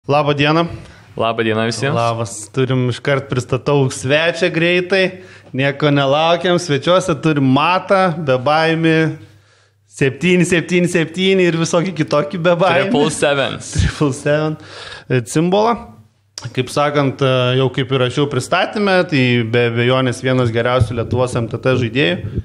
Labą dieną. Labą dieną visiems. Labas. Turim iškart pristatau svečią greitai. Nieko nelaukiam. Svečiuose turim Matą, bebaimį, 777 ir visokį kitokį bebaimį. 777. Simbolą. Kaip sakant, jau kaip ir rašiau pristatymę, tai be abejonės vienas geriausių Lietuvos MTT žaidėjų.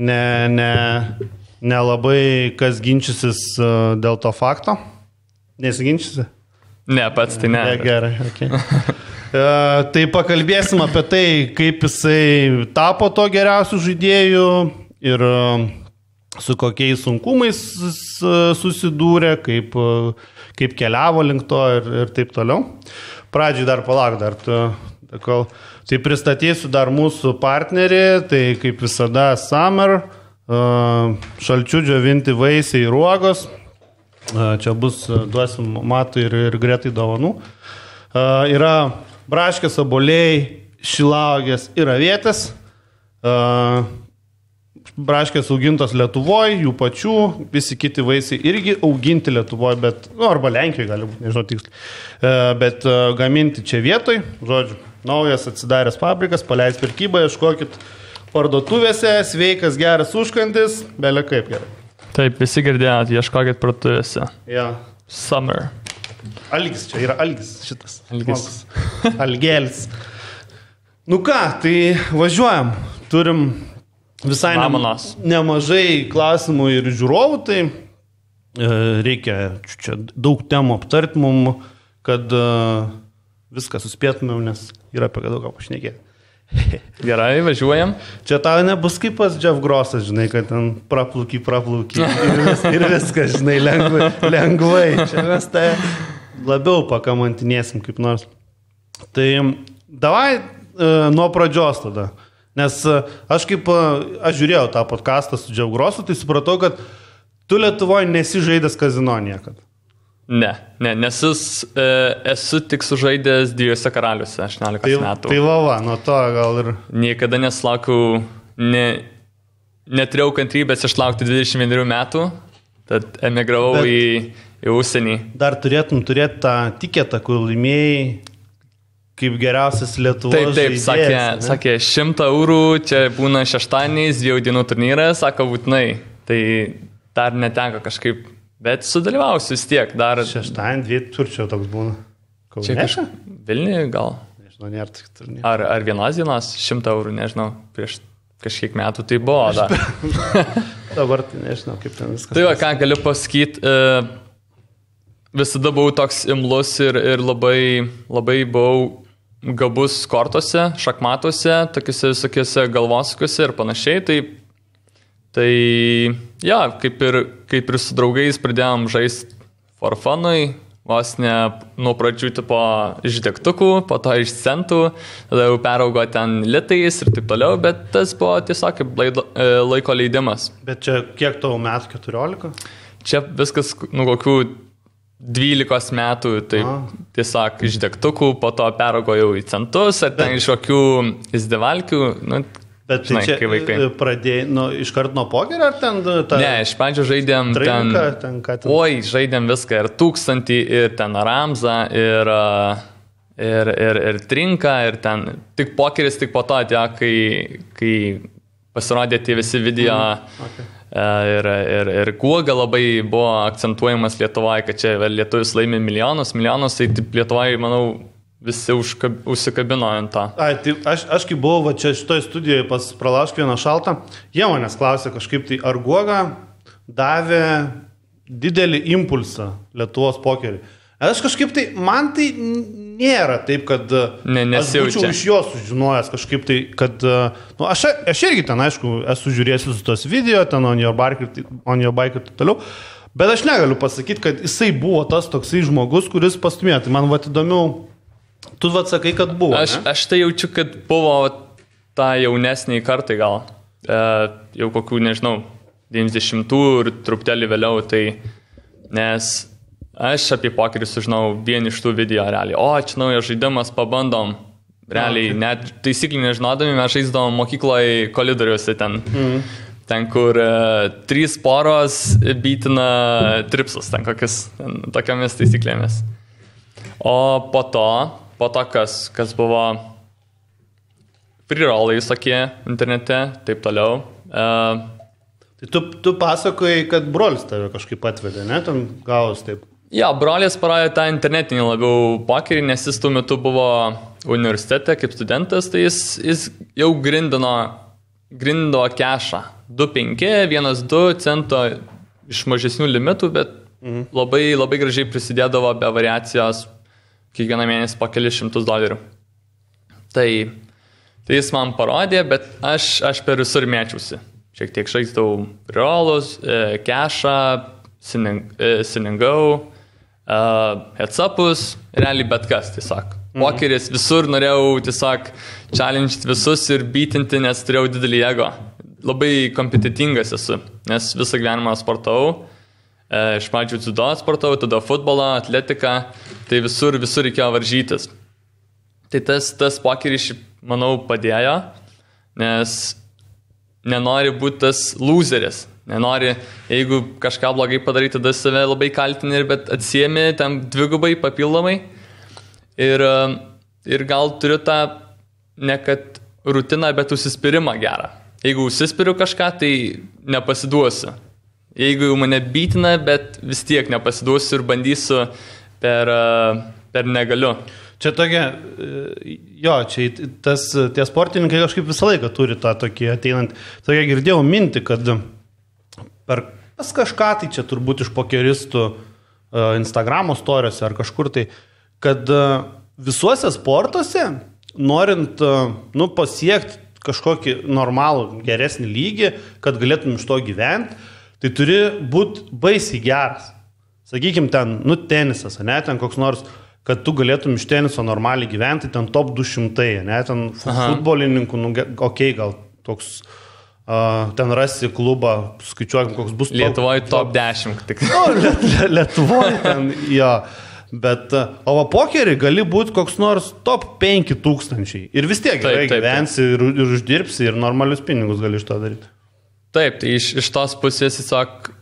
Nelabai kas ginčysis dėl to fakto. Nesiginčysi? Ne, pats tai ne. Gerai, okay. Tai pakalbėsim apie tai, kaip jisai tapo to geriausių žaidėjų ir su kokiais sunkumais susidūrė, kaip keliavo link to ir taip toliau. Pradžiai dar palauk, tai pristatysiu dar mūsų partnerį, tai kaip visada Summer, šalčių džiovinti vaisiai ir uogos. Čia bus, duosim Matui ir Gretai dovanų. Yra braškės, obuoliai, šilauogės ir avietės. Braškės augintos Lietuvoje, jų pačių, visi kiti vaisiai irgi auginti Lietuvoje, bet, arba Lenkijoje gali būti, nežinau tiksliai, bet gaminti čia vietoj, žodžiu, naujas atsidaręs fabrikas, paleis pirkybą, ieškokit parduotuvėse, sveikas, geras užkandis, belia kaip gerai. Taip, visi girdėjot, ieškokit parduotuvėse. Ja. Summer. Algis, čia yra Algis šitas. Algis. Algėlis. Nu ką, tai važiuojam, turim visai nemažai klausimų ir žiūrovų, tai reikia čia daug temų aptarti mum, kad viską suspėtumėm, nes yra apie daug ką pašnekėti. Gerai, važiuojam. Čia tau nebus kaip pas Jeff Grossas, žinai, kad ten praplūky ir viskas, žinai, lengvai. Čia mes tai labiau pakamantinėsim kaip nors. Tai davai nuo pradžios tada. Nes aš žiūrėjau tą podcastą su Jeff Grossu, tai supratau, kad tu Lietuvoje nesi žaidęs kazino niekad. Ne, nes esu tik sužaidęs 2 karaliuose 18 metų. Tai nuo to gal ir... Niekada nesulaukiau, neturėjau kantrybės išlaukti 21 metų, tad emigravau į užsienį. Dar turėtum turėti tą tiketą, kur laimėjai kaip geriausias Lietuvos žaidėjas. Sakė 100 eurų, čia būna šeštadieniais, 2 dienų turnyras, sako būtinai. Tai dar neteko kažkaip... Bet sudalyvausiu vis tiek dar... Šeštadienį, 2 turčiau toks būna. Čia Vilniuje gal? Nežinau, nėra tik turnyrų. Ar vienos dienos 100 eurų, nežinau, prieš kažkiek metų tai buvo dar. Dabar tai nežinau, kaip ten viskas. Tai ką galiu pasakyti, visada buvau toks imlus ir labai buvau gabus kortose, šachmatuose, tokiuose visokiuose galvosukiuose ir panašiai, Tai, ja, kaip ir su draugais pradėjom žaisti for funui, vos ne nuo pradžių tipo iš degtukų, po to iš centų, tada jau peraugo ten litais ir taip toliau, bet tas buvo tiesiog kaip laiko leidimas. Bet čia kiek tavo metų, 14? Čia viskas kokių 12 metų, tai tiesiog iš degtukų, po to peraugo jau į centus, ar ten iš kokių izdivalkių, Bet žinai, čia pradėjai iš karto nuo pokerio ar ten... Ne, iš pradžio žaidėm trinką, žaidėm viską, ir 1000, ir ten Ramzą, ir trinką, ir ten tik pokeris, tik po to atėjo, kai pasirodė tie visi video ir Guoga labai buvo akcentuojamas Lietuvoje, kad čia lietuvis laimi milijonus, tai Lietuvoje, manau, visi užsikabino ant to. Tai aš kai buvau čia šitoje studijoje pas Pralauškį vieną šaltą, jie manęs klausė kažkaip tai, ar Guoga davė didelį impulsą Lietuvos pokeriui. Aš kažkaip tai, man tai nėra taip, kad aš būčiau iš jo sužinojęs kažkaip tai, kad, aš irgi ten, aišku, esu žiūrėjęs visus tos video, ten on your bike ir taip toliau, bet aš negaliu pasakyti, kad jisai buvo tas toksai žmogus, kuris pastumėjo. Tai man įdomiau, tu sakai, kad buvo. Aš tai jaučiu, kad buvo tą jaunesniai kartai gal, jau kokių, nežinau, 90-ų ir truptelį vėliau, tai nes aš apie pokerį sužinau vien iš tų video realiai. Čia naujas žaidimas, pabandom. Realiai, net taisyklių nežinodami, mes žaisdavom mokykloje kolidoriuose ten. Ten, kur 3 poros bytina tripsus, ten tokiamis taisyklėmis. O po to kas buvo free-rollai visokie internete, taip toliau. Tai tu pasakojai, kad brolis tave kažkaip atvedė, ne? Tam gavus taip. Ja, brolis parodė tą internetinį labiau pokerį, nes jis tuo metu buvo universitete kaip studentas, tai jis jau grindino kešą. 2,5, 1,2 cento iš mažesnių limitų, bet labai, labai gražiai prisidėdavo be variacijos kiekvieną mėnesį po kelius $100. Tai jis man parodė, bet aš per visur mėčiausi. Šiek tiek žaisdavau rollus, kešą, siningau, heads-upus, realiai bet kas, tiesiog. Pokeris visur norėjau tiesiog challenge visus ir beatinti, nes turėjau didelį ego. Labai kompetitingas esu, nes visą gyvenimą sportavau. Iš pradžių dziudo sportavau, tada futbolą, atletiką, tai visur reikėjo varžytis. Tai tas pokeris, manau, padėjo, nes nenori būti tas loseris. Nenori, jeigu kažką blogai padaryti, tada save labai kaltini, bet atsiemi tam dvigubai papildomai. Ir gal turiu tą, ne kad rutiną, bet užsispyrimą gerą. Jeigu užsispiriu kažką, tai nepasiduosiu. Jeigu jau mane beatina, bet vis tiek nepasiduosiu ir bandysiu per negaliu. Čia tokia, tie sportininkai kažkaip visą laiką turi tą tokį ateinant. Tokia girdėjau mintį, kad pas kažką, tai čia turbūt iš pokeristų Instagramo storiuose ar kažkur tai, kad visuose sportuose, norint pasiekti kažkokį normalų, geresnį lygį, kad galėtum iš to gyventi, tai turi būti baisiai geras. Sakykime, ten, tenisas, ne, ten koks nors, kad tu galėtum iš teniso normaliai gyventi, ten top 200, ne, ten futbolininkų, okei, gal toks... ten rasi klubą, skaičiuokim, koks bus Lietuvoje top 10 tik. Lietuvoje ten, jo. Bet, o pokerį gali būti koks nors top 5000 ir vis tiek gerai gyvensi ir uždirbsi ir normalius pinigus gali iš to daryti. Taip, tai iš tos pusės tiesiog,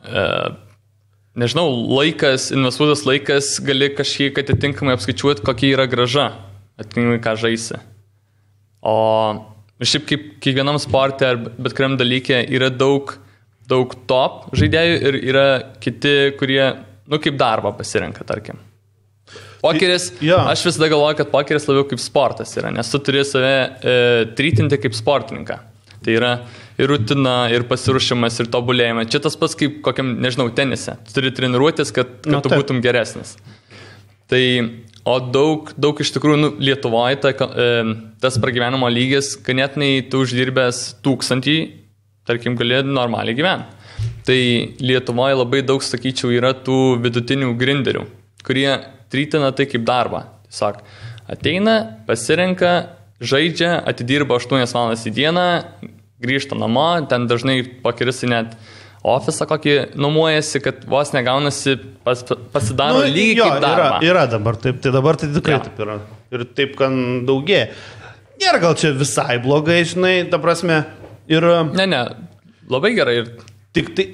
nežinau, investuotas laikas gali kažkiek atitinkamai apskaičiuoti, kokia yra grąža, atitinkamai ką žaisi. O šiaip kaip kiekvienam sporte ar bet kuriam dalyke yra daug top žaidėjų ir yra kiti, kurie, kaip darbą pasirenka, tarkim. Pokeris, aš visada galvoju, kad pokeris labiau kaip sportas yra, nes tu turi save trytinti kaip sportininką. Tai yra ir rutina, ir pasiruošimas, ir tobulėjimas. Čia tas pats kaip kokiam, nežinau, tenise. Tu turi treniruotis, kad tu būtum geresnis. Tai o daug iš tikrųjų, Lietuvoje tas pragyvenimo lygis, ganėtinai tu uždirbęs 1000, tarkim, gali normaliai gyventi. Tai Lietuvoje labai daug, sakyčiau, yra tų vidutinių grinderių, kurie trytina tai kaip darbą. Tiesiog ateina, pasirenka, žaidžia, atidirba 8 valandas į dieną, grįžta namo, ten dažnai pokerisai net ofisą kokį nuomojasi, kad vos negaunasi, pasidaro lygiai kaip darbą. Yra dabar, taip, tai dabar tai tikrai taip yra. Ir taip, kad daugėja. Nėra gal čia visai blogai, žinai, ta prasme. Ir... Ne, labai gerai. Tik tai,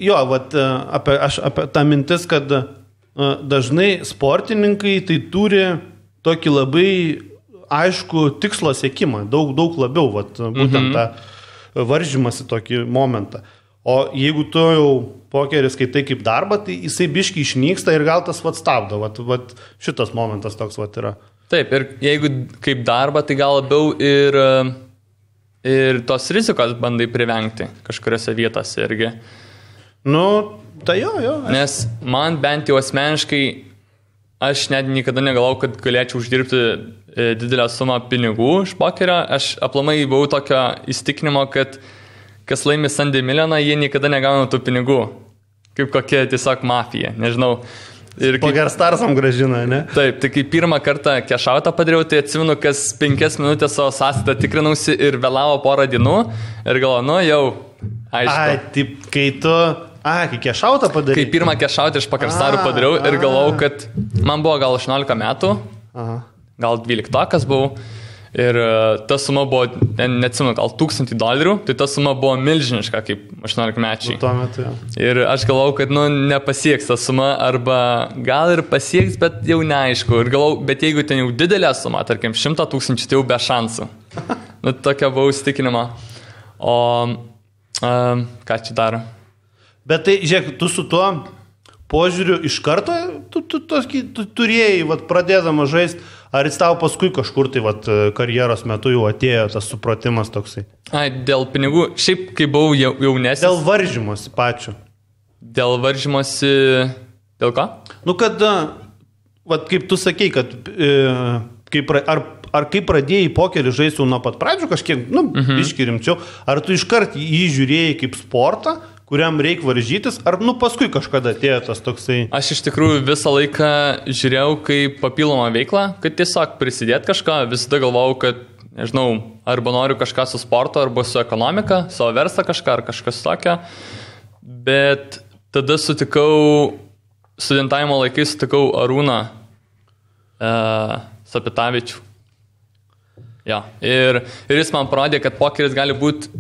apie tą mintis, kad dažnai sportininkai tai turi tokį labai aišku tikslo siekimą, daug labiau, būtent tą varžymąsi tokį momentą. O jeigu tu jau pokerį skaitai kaip darbą, tai jisai biškai išnyksta ir gal tas stabdo. Šitas momentas toks yra. Taip, ir jeigu kaip darbą, tai gal labiau ir tos rizikos bandai privengti kažkuriose vietose irgi. Tai jo. Nes man bent jau asmeniškai, aš net niekada negalvau, kad galėčiau uždirbti didelę sumą pinigų iš pokerio. Aš aplamai buvau tokio įstikinimo, kad kas laimi Sunday Millioną, jie niekada negauna tų pinigų. Kaip kokia tiesiog mafija, nežinau. Pokerstarsam gražina, ne? Taip, tai kai pirmą kartą kešautą padariau, tai atsimenu, kas 5 minutės savo sąskaitą tikrinausi ir vėlavo porą dienų ir galvoju, jau, aišku. Kai kešautą padarai? Kai pirmą kešautą iš pokerstarų padariau ir galvojau, kad man buvo gal 18 metų, gal 12 buvau. Ir ta suma buvo, neatsimenu, gal $1000, tai ta suma buvo milžiniška kaip 18-mečiai. Tuo metu jau. Ir aš galvau, kad nepasieks ta suma, arba gal ir pasieks, bet jau neaišku. Ir galvau, bet jeigu ten jau didelė suma, tarkim 100,000, tai jau be šansų. Tokia buvau įsitikinima. O ką čia daro? Bet tai, žiūrėk, tu su tuo požiūriu iš karto, tu turėjai, pradėdama žaisti, ar jis tau paskui kažkur tai karjeros metu jau atėjo tas supratimas toksai? Dėl pinigų, šiaip kai buvau jaunesnis. Dėl varžymosi pačio. Dėl varžymosi, dėl ką? Kad, kaip tu sakei, kad ar kai pradėjai pokerį žaisti nuo pat pradžių kažkiek, biškį rimčiau, ar tu iškart jį žiūrėjai kaip sportą, kuriam reikia varžytis, ar paskui kažkada atėjo tas toksai? Aš iš tikrųjų visą laiką žiūrėjau kaip papildomą veiklą, kad tiesiog prisidėti kažką, visada galvojau, kad, nežinau, arba noriu kažką su sporto, arba su ekonomika, savo verslą kažką, ar kažkas tokio, bet tada studentavimo laikais sutikau Arūną Sapitavičių. Ja. Ir jis man parodė, kad pokeris gali būti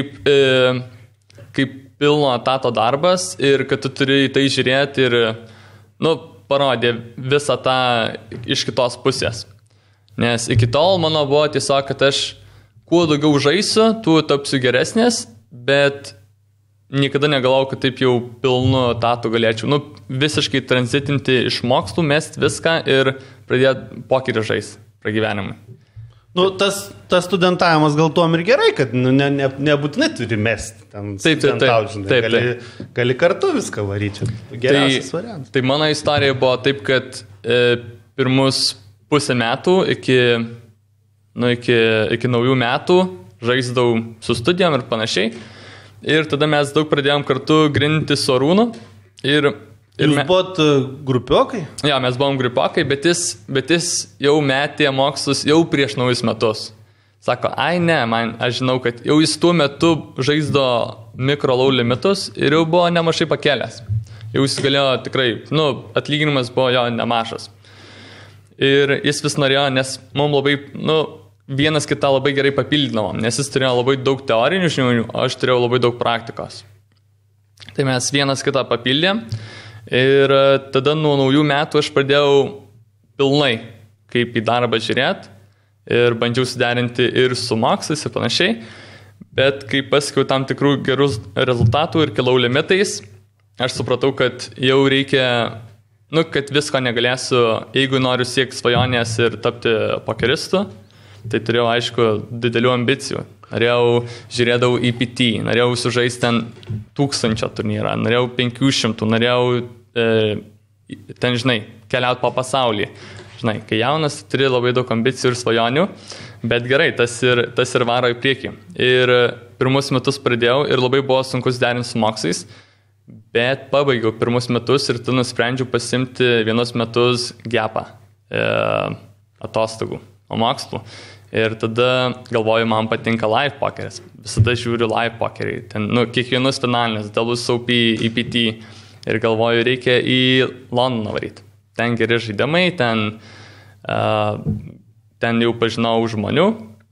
kaip pilno etato darbas ir kad tu turi į tai žiūrėti ir, parodė visą tą iš kitos pusės. Nes iki tol mano buvo tiesiog, kad aš kuo daugiau žaisiu, tuo tapsiu geresnės, bet niekada negalvojau, kad taip jau pilnu etatu galėčiau. Visiškai transitinti iš mokslų, mest viską ir pradėti pokerį žaisti pragyvenimui. Tas studentavimas gal tuom ir gerai, kad nebūtinai turi mesti ten studentauti. Taip. Gali kartu viską varyti. Geriausias variantas. Tai mano istorija buvo taip, kad pirmus pusę metų iki naujų metų žaisdavau su studijom ir panašiai. Ir tada mes daug pradėjom kartu grindinti su Arūnu. Jūs buvot grupiokai? Ja, mes buvom grupiokai, bet jis jau metė mokslus jau prieš naujus metus. Sako, aš žinau, kad jau jis tuo metu žaisdo mikro low limitus ir jau buvo nemažai pakėlęs. Jau jis galėjo tikrai, atlyginimas buvo jo nemažas. Ir jis vis norėjo, nes mums labai, vienas kitą labai gerai papildydavom, nes jis turėjo labai daug teorinių žinių, o aš turėjau labai daug praktikos. Tai mes vienas kitą papildėm. Ir tada nuo naujų metų aš pradėjau pilnai kaip į darbą žiūrėti ir bandžiau suderinti ir su mokslais ir panašiai, bet kai pasiekiau tam tikrų gerus rezultatų ir kilau limitais, aš supratau, kad jau reikia, kad visko negalėsiu, jeigu noriu siekti svajonės ir tapti pokeristu, tai turėjau, aišku, didelių ambicijų. Žiūrėdavau EPT, norėjau sužaisti ten 1000 turnyrą, norėjau 500, norėjau ten, keliauti po pasaulį. Kai jaunas, turi labai daug ambicijų ir svajonių, bet gerai, tas ir varo į priekį. Ir pirmus metus pradėjau ir labai buvo sunkus derinti su mokslais, bet pabaigiau pirmus metus ir tada nusprendžiau pasimti vienus metus gapą atostogų o mokslų. Ir tada galvoju, man patinka live pokeris. Visada žiūriu live pokerį. Ten, kiekvienus finalinius, dalus SOP, EPT. Ir galvoju, reikia į Londoną varyti. Ten geri žaidimai, ten jau pažinau žmonių.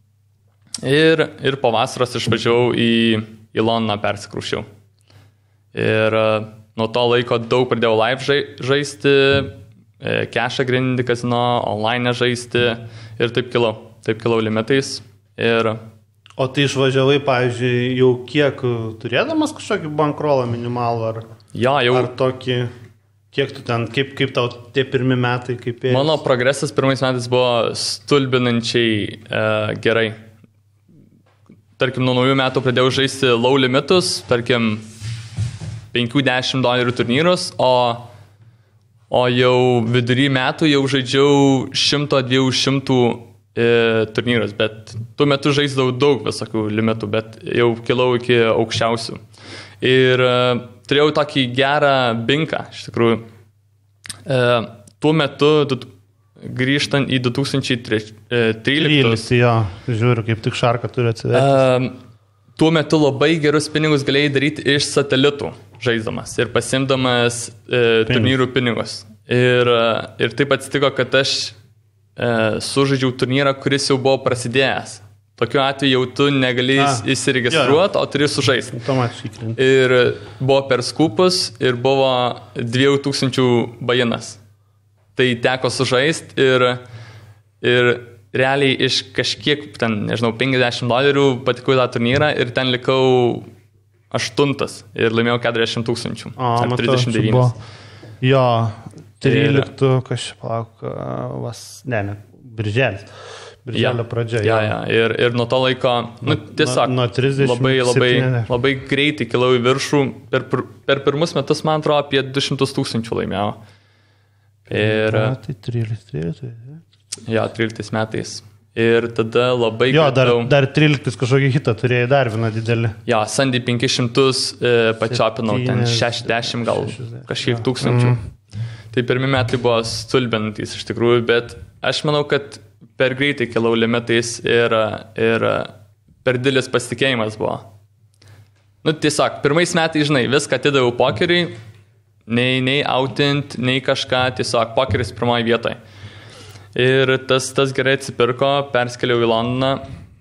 Ir po vasaros išvažiavau į Londoną persikrūšiau. Ir nuo to laiko daug pradėjau live žaisti, cashą grindinti kazino, online žaisti ir taip kilau limitais. O tai išvažiavai, pavyzdžiui, jau kiek turėdamas kažkokį bankrolą minimalų ar tokį, kiek tu ten, kaip tau tie pirmi metai, kaip ėjai? Mano progresas pirmais metais buvo stulbinančiai gerai. Tarkim, nuo naujų metų pradėjau žaisti low limitus, tarkim, $50 turnyrus, o jau vidury metų jau žaidžiau 100-200 turnyrus, bet tuo metu žaisdavau daug visokių limitų, bet jau kilau iki aukščiausių. Ir turėjau tokį gerą binką, iš tikrųjų. Tuo metu, grįžtant į 2013, jo, žiūriu, kaip tik šarka turi atsiverti. Tuo metu labai gerus pinigus galėjai daryti iš satelitų žaisdamas ir pasimdamas turnyrų pinigus. Ir taip atsitiko, kad aš sužaidžiau turnyrą, kuris jau buvo prasidėjęs. Tokiu atveju jau tu negali įsiregistruoti, o turi sužaisti. Ir buvo per skupus ir buvo 2000 bajinas. Tai teko sužaisti ir realiai iš kažkiek, ten, nežinau, $50 patikau į tą turnyrą ir ten likau 8 ir laimėjau 40 000. Ar 39. Jo, 13, kažkaip palauk, birželis. Birželio pradžia. Ja. Ir nuo to laiko, tiesiog, nuo 30, labai greitai kilau į viršų. Per pirmus metus, man atrodo, apie 200 000 laimėjau. Ir... Tai 13. Jo, 13 metais. Ir tada labai... Jo, dar 13 kažkokį hitą turėjai, dar vieną didelį. Jo, Sandy 500 pačiopinau, ten 60 gal kažkiek tūkstančių. Tai pirmi metai buvo stulbinantys iš tikrųjų, bet aš manau, kad per greitai kilau limitais ir per didelis pasitikėjimas buvo. Tiesiog, pirmais metais, žinai, viską atidaviau pokeriui, nei outint, nei kažką, tiesiog pokeris pirmoje vietoje. Ir tas gerai atsipirko, perskeliau į Londoną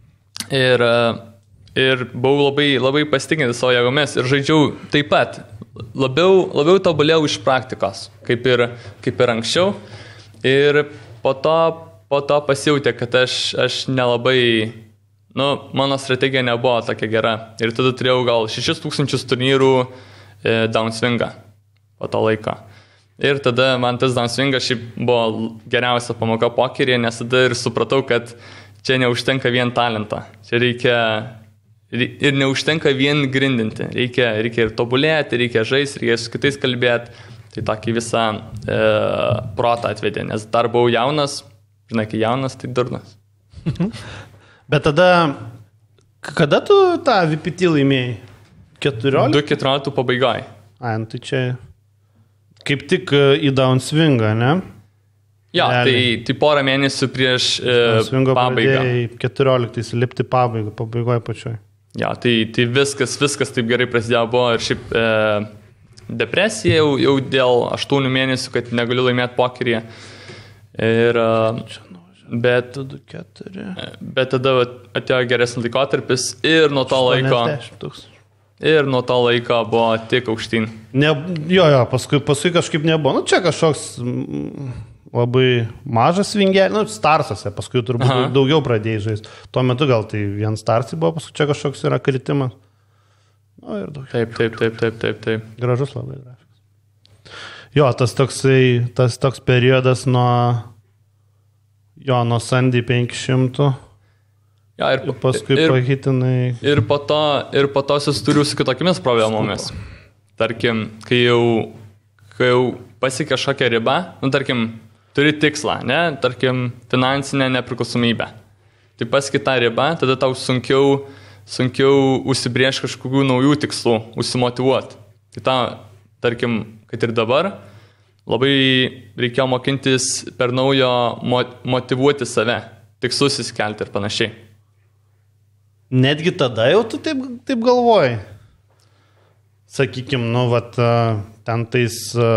ir buvau labai pasitikinti savo jėgomis ir žaidžiau taip pat. Labiau tobulėjau iš praktikos, kaip ir anksčiau. Ir po to pasijautė, kad aš nelabai, mano strategija nebuvo tokia gera. Ir tada turėjau gal 6000 turnyrų downswingą po to laiko. Ir tada man tas downswingas šiaip buvo geriausia pamoka pokeryje, nes tada ir supratau, kad čia neužtenka vien talento. Čia reikia ir neužtenka vien grindinti. Reikia ir tobulėti, reikia žaisti, reikia su kitais kalbėti. Tai tokį visą protą atvedė, nes dar buvau jaunas. Žinai, kai jaunas, tai durnas. Bet tada, kada tu tą VPT laimėjai? 14? 2014 pabaigoje. Tai čia kaip tik į downswingą, ne? Jo, tai porą mėnesių prieš pabaigą. 14 lipti pabaigoje pačioj. Jo, tai viskas taip gerai prasidėjo buvo ir šiaip depresija jau dėl 8 mėnesių, kad negaliu laimėti pokeryje. Bet tada atėjo geresnis laikotarpis ir nuo to laiko buvo tik aukštyn. Jo, paskui kažkaip nebuvo. Čia kažkoks labai mažas vingelis, starsose, paskui turbūt daugiau pradėjai žaisti. Tuo metu gal tai vien starsai buvo, paskui čia kažkoks yra kritimas. Ir Taip. Gražus labai grafikas. Jo, tas toks periodas nuo Sandy 500. Ja, ir paskui pahitinai. Ir po to susidūriau su kitokiamis problemomis. Tarkim, kai jau pasiekė kažkokią ribą, tarkim, turi tikslą, ne? Tarkim, finansinę nepriklausomybę. Tai pasiekė tą ribą, tada tau sunkiau užsibrėžti kažkokių naujų tikslų, užsimotyvuoti. Tai tą, tarkim, kad ir dabar, labai reikėjo mokintis per naujo motyvuoti save, tikslus įsikelti ir panašiai. Netgi tada jau tu taip galvoji? Sakykim, ten tais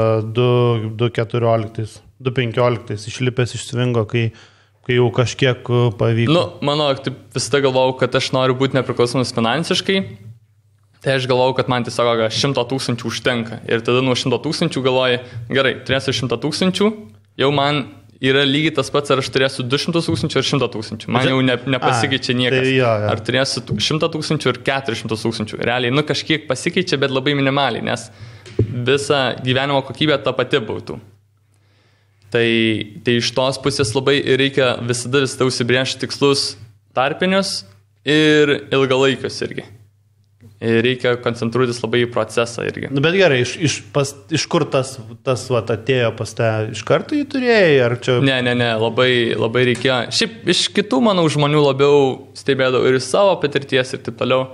2.14, 2.15 išlipęs iš svingo, kai jau kažkiek pavyko. Mano, taip visada galvojau, kad aš noriu būti nepriklausomas finansiškai, tai aš galvojau, kad man tiesiog 100 000 užtenka. Ir tada nuo 100 000 galvoju, gerai, turėsiu 100 000, jau man yra lygiai tas pats, ar aš turėsiu 200 000 ir 100 000. Man jau nepasikeičia niekas. Ar turėsiu 100 000 ir 400 000. Realiai, kažkiek pasikeičia, bet labai minimaliai, nes visa gyvenimo kokybė ta pati būtų. Tai iš tos pusės labai reikia visada užsibrėžti tikslus tarpinius ir ilgalaikius irgi. Ir reikia koncentruotis labai į procesą irgi. Bet gerai, iš kur tas atėjo pas te, iš karto jį turėjai, ar čia... Ne, labai reikėjo. Šiaip iš kitų, manau, žmonių labiau stebėdavau ir savo patirties ir taip toliau.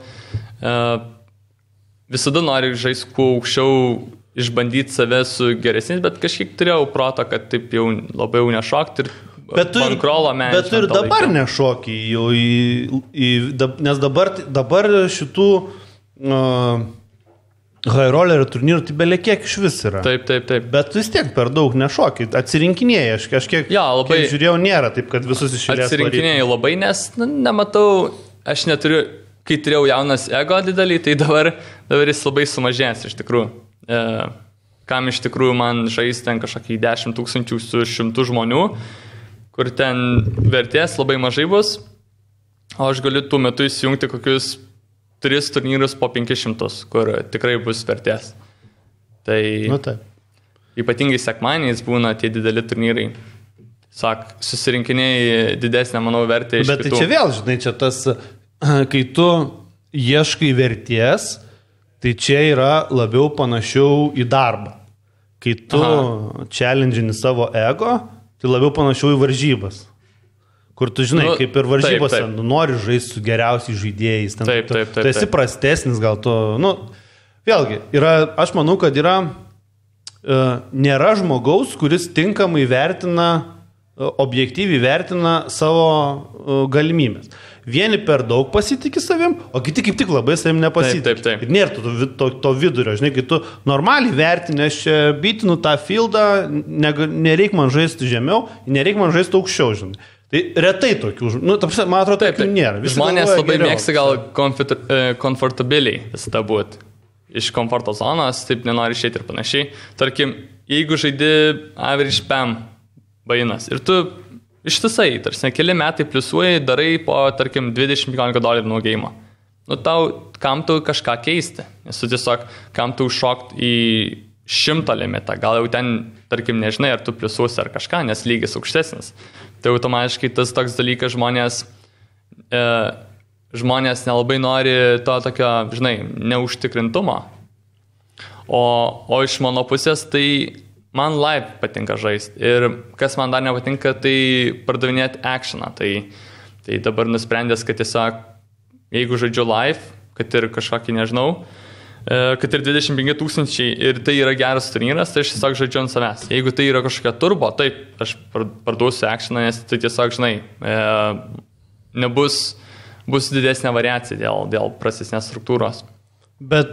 Visada noriu žaisti kuo aukščiau, išbandyti save su geresniais, bet kažkiek turėjau proto, kad taip jau labiau nešokti ir bankrolo menedžmentą. Bet tu ir dabar nešoki jau nes dabar šitų high roller turnyrų, tai belė kiek iš vis yra. Taip. Bet vis tiek per daug nešokai, atsirinkinėjai, aš kažkiek labai žiūrėjau, nėra taip, kad visus išėlės. Atsirinkinėjai labai, nes nematau, aš neturiu, kai turėjau jaunas ego didelį, tai dabar jis labai sumažės iš tikrųjų. Kam iš tikrųjų man žaisti ten kažkokį 10 000 su 100 žmonių, kur ten vertės labai mažai bus, o aš galiu tų metų įsijungti kokius 3 turnyrus po 500, kur tikrai bus vertės. Tai ypatingai sekmaniais būna tie dideli turnyrai. Susirinkiniai didesnė, manau, vertė iš kitų. Bet kitų. Tai čia vėl, žinai, čia tas, kai tu ieškai vertės, tai čia yra labiau panašiau į darbą. Kai tu challenge'ini savo ego, tai labiau panašiau į varžybas. Kur tu žinai, kaip ir varžybose, nori žaisti su geriausiais žaidėjais. Taip. Tu esi prastesnis, gal tu... Vėlgi, aš manau, kad nėra žmogaus, kuris tinkamai vertina, objektyviai vertina savo galimybės. Vieni per daug pasitikė savim, o kiti kaip tik labai savim nepasitikė. Taip. Ir nėra to vidurio, žinai, kai tu normaliai vertini, aš čia bitinu tą fieldą, nereik man žaisti žemiau, nereik man žaisti aukščiau, žinai. Tai retai tokių, man atrodo, tokių nėra. Žmonės labai mėgsta gal komfortabiliai visada būti. Iš komforto zonos, taip nenori išėti ir panašiai. Tarkim, jeigu žaidi average PAM bainas ir tu ištisai, tarsi keli metai pliusuoji, darai po, tarkim, $20 nuo geimo. Kam tu kažką keisti? Nes tu tiesiog, kam tu šokt į 100 limitą, gal jau ten, tarkim, nežinai, ar tu pliusuosi ar kažką, nes lygis aukštesnis. Tai automatiškai tas toks dalykas žmonės nelabai nori to tokio, žinai, neužtikrintumo. O iš mano pusės, tai man live patinka žaisti. Ir kas man dar nepatinka, tai pardavinėti actioną. Tai dabar nusprendęs, kad tiesiog, jeigu žaidžiu live, kad ir kažkokį, nežinau, kad ir 25 000 ir tai yra geras turnyras, tai aš tiesiog žaidžiu ant savęs. Jeigu tai yra kažkokia turbo, taip, aš parduosiu actioną, nes tai tiesiog, žinai, bus didesnė variacija dėl prastesnės struktūros. Bet,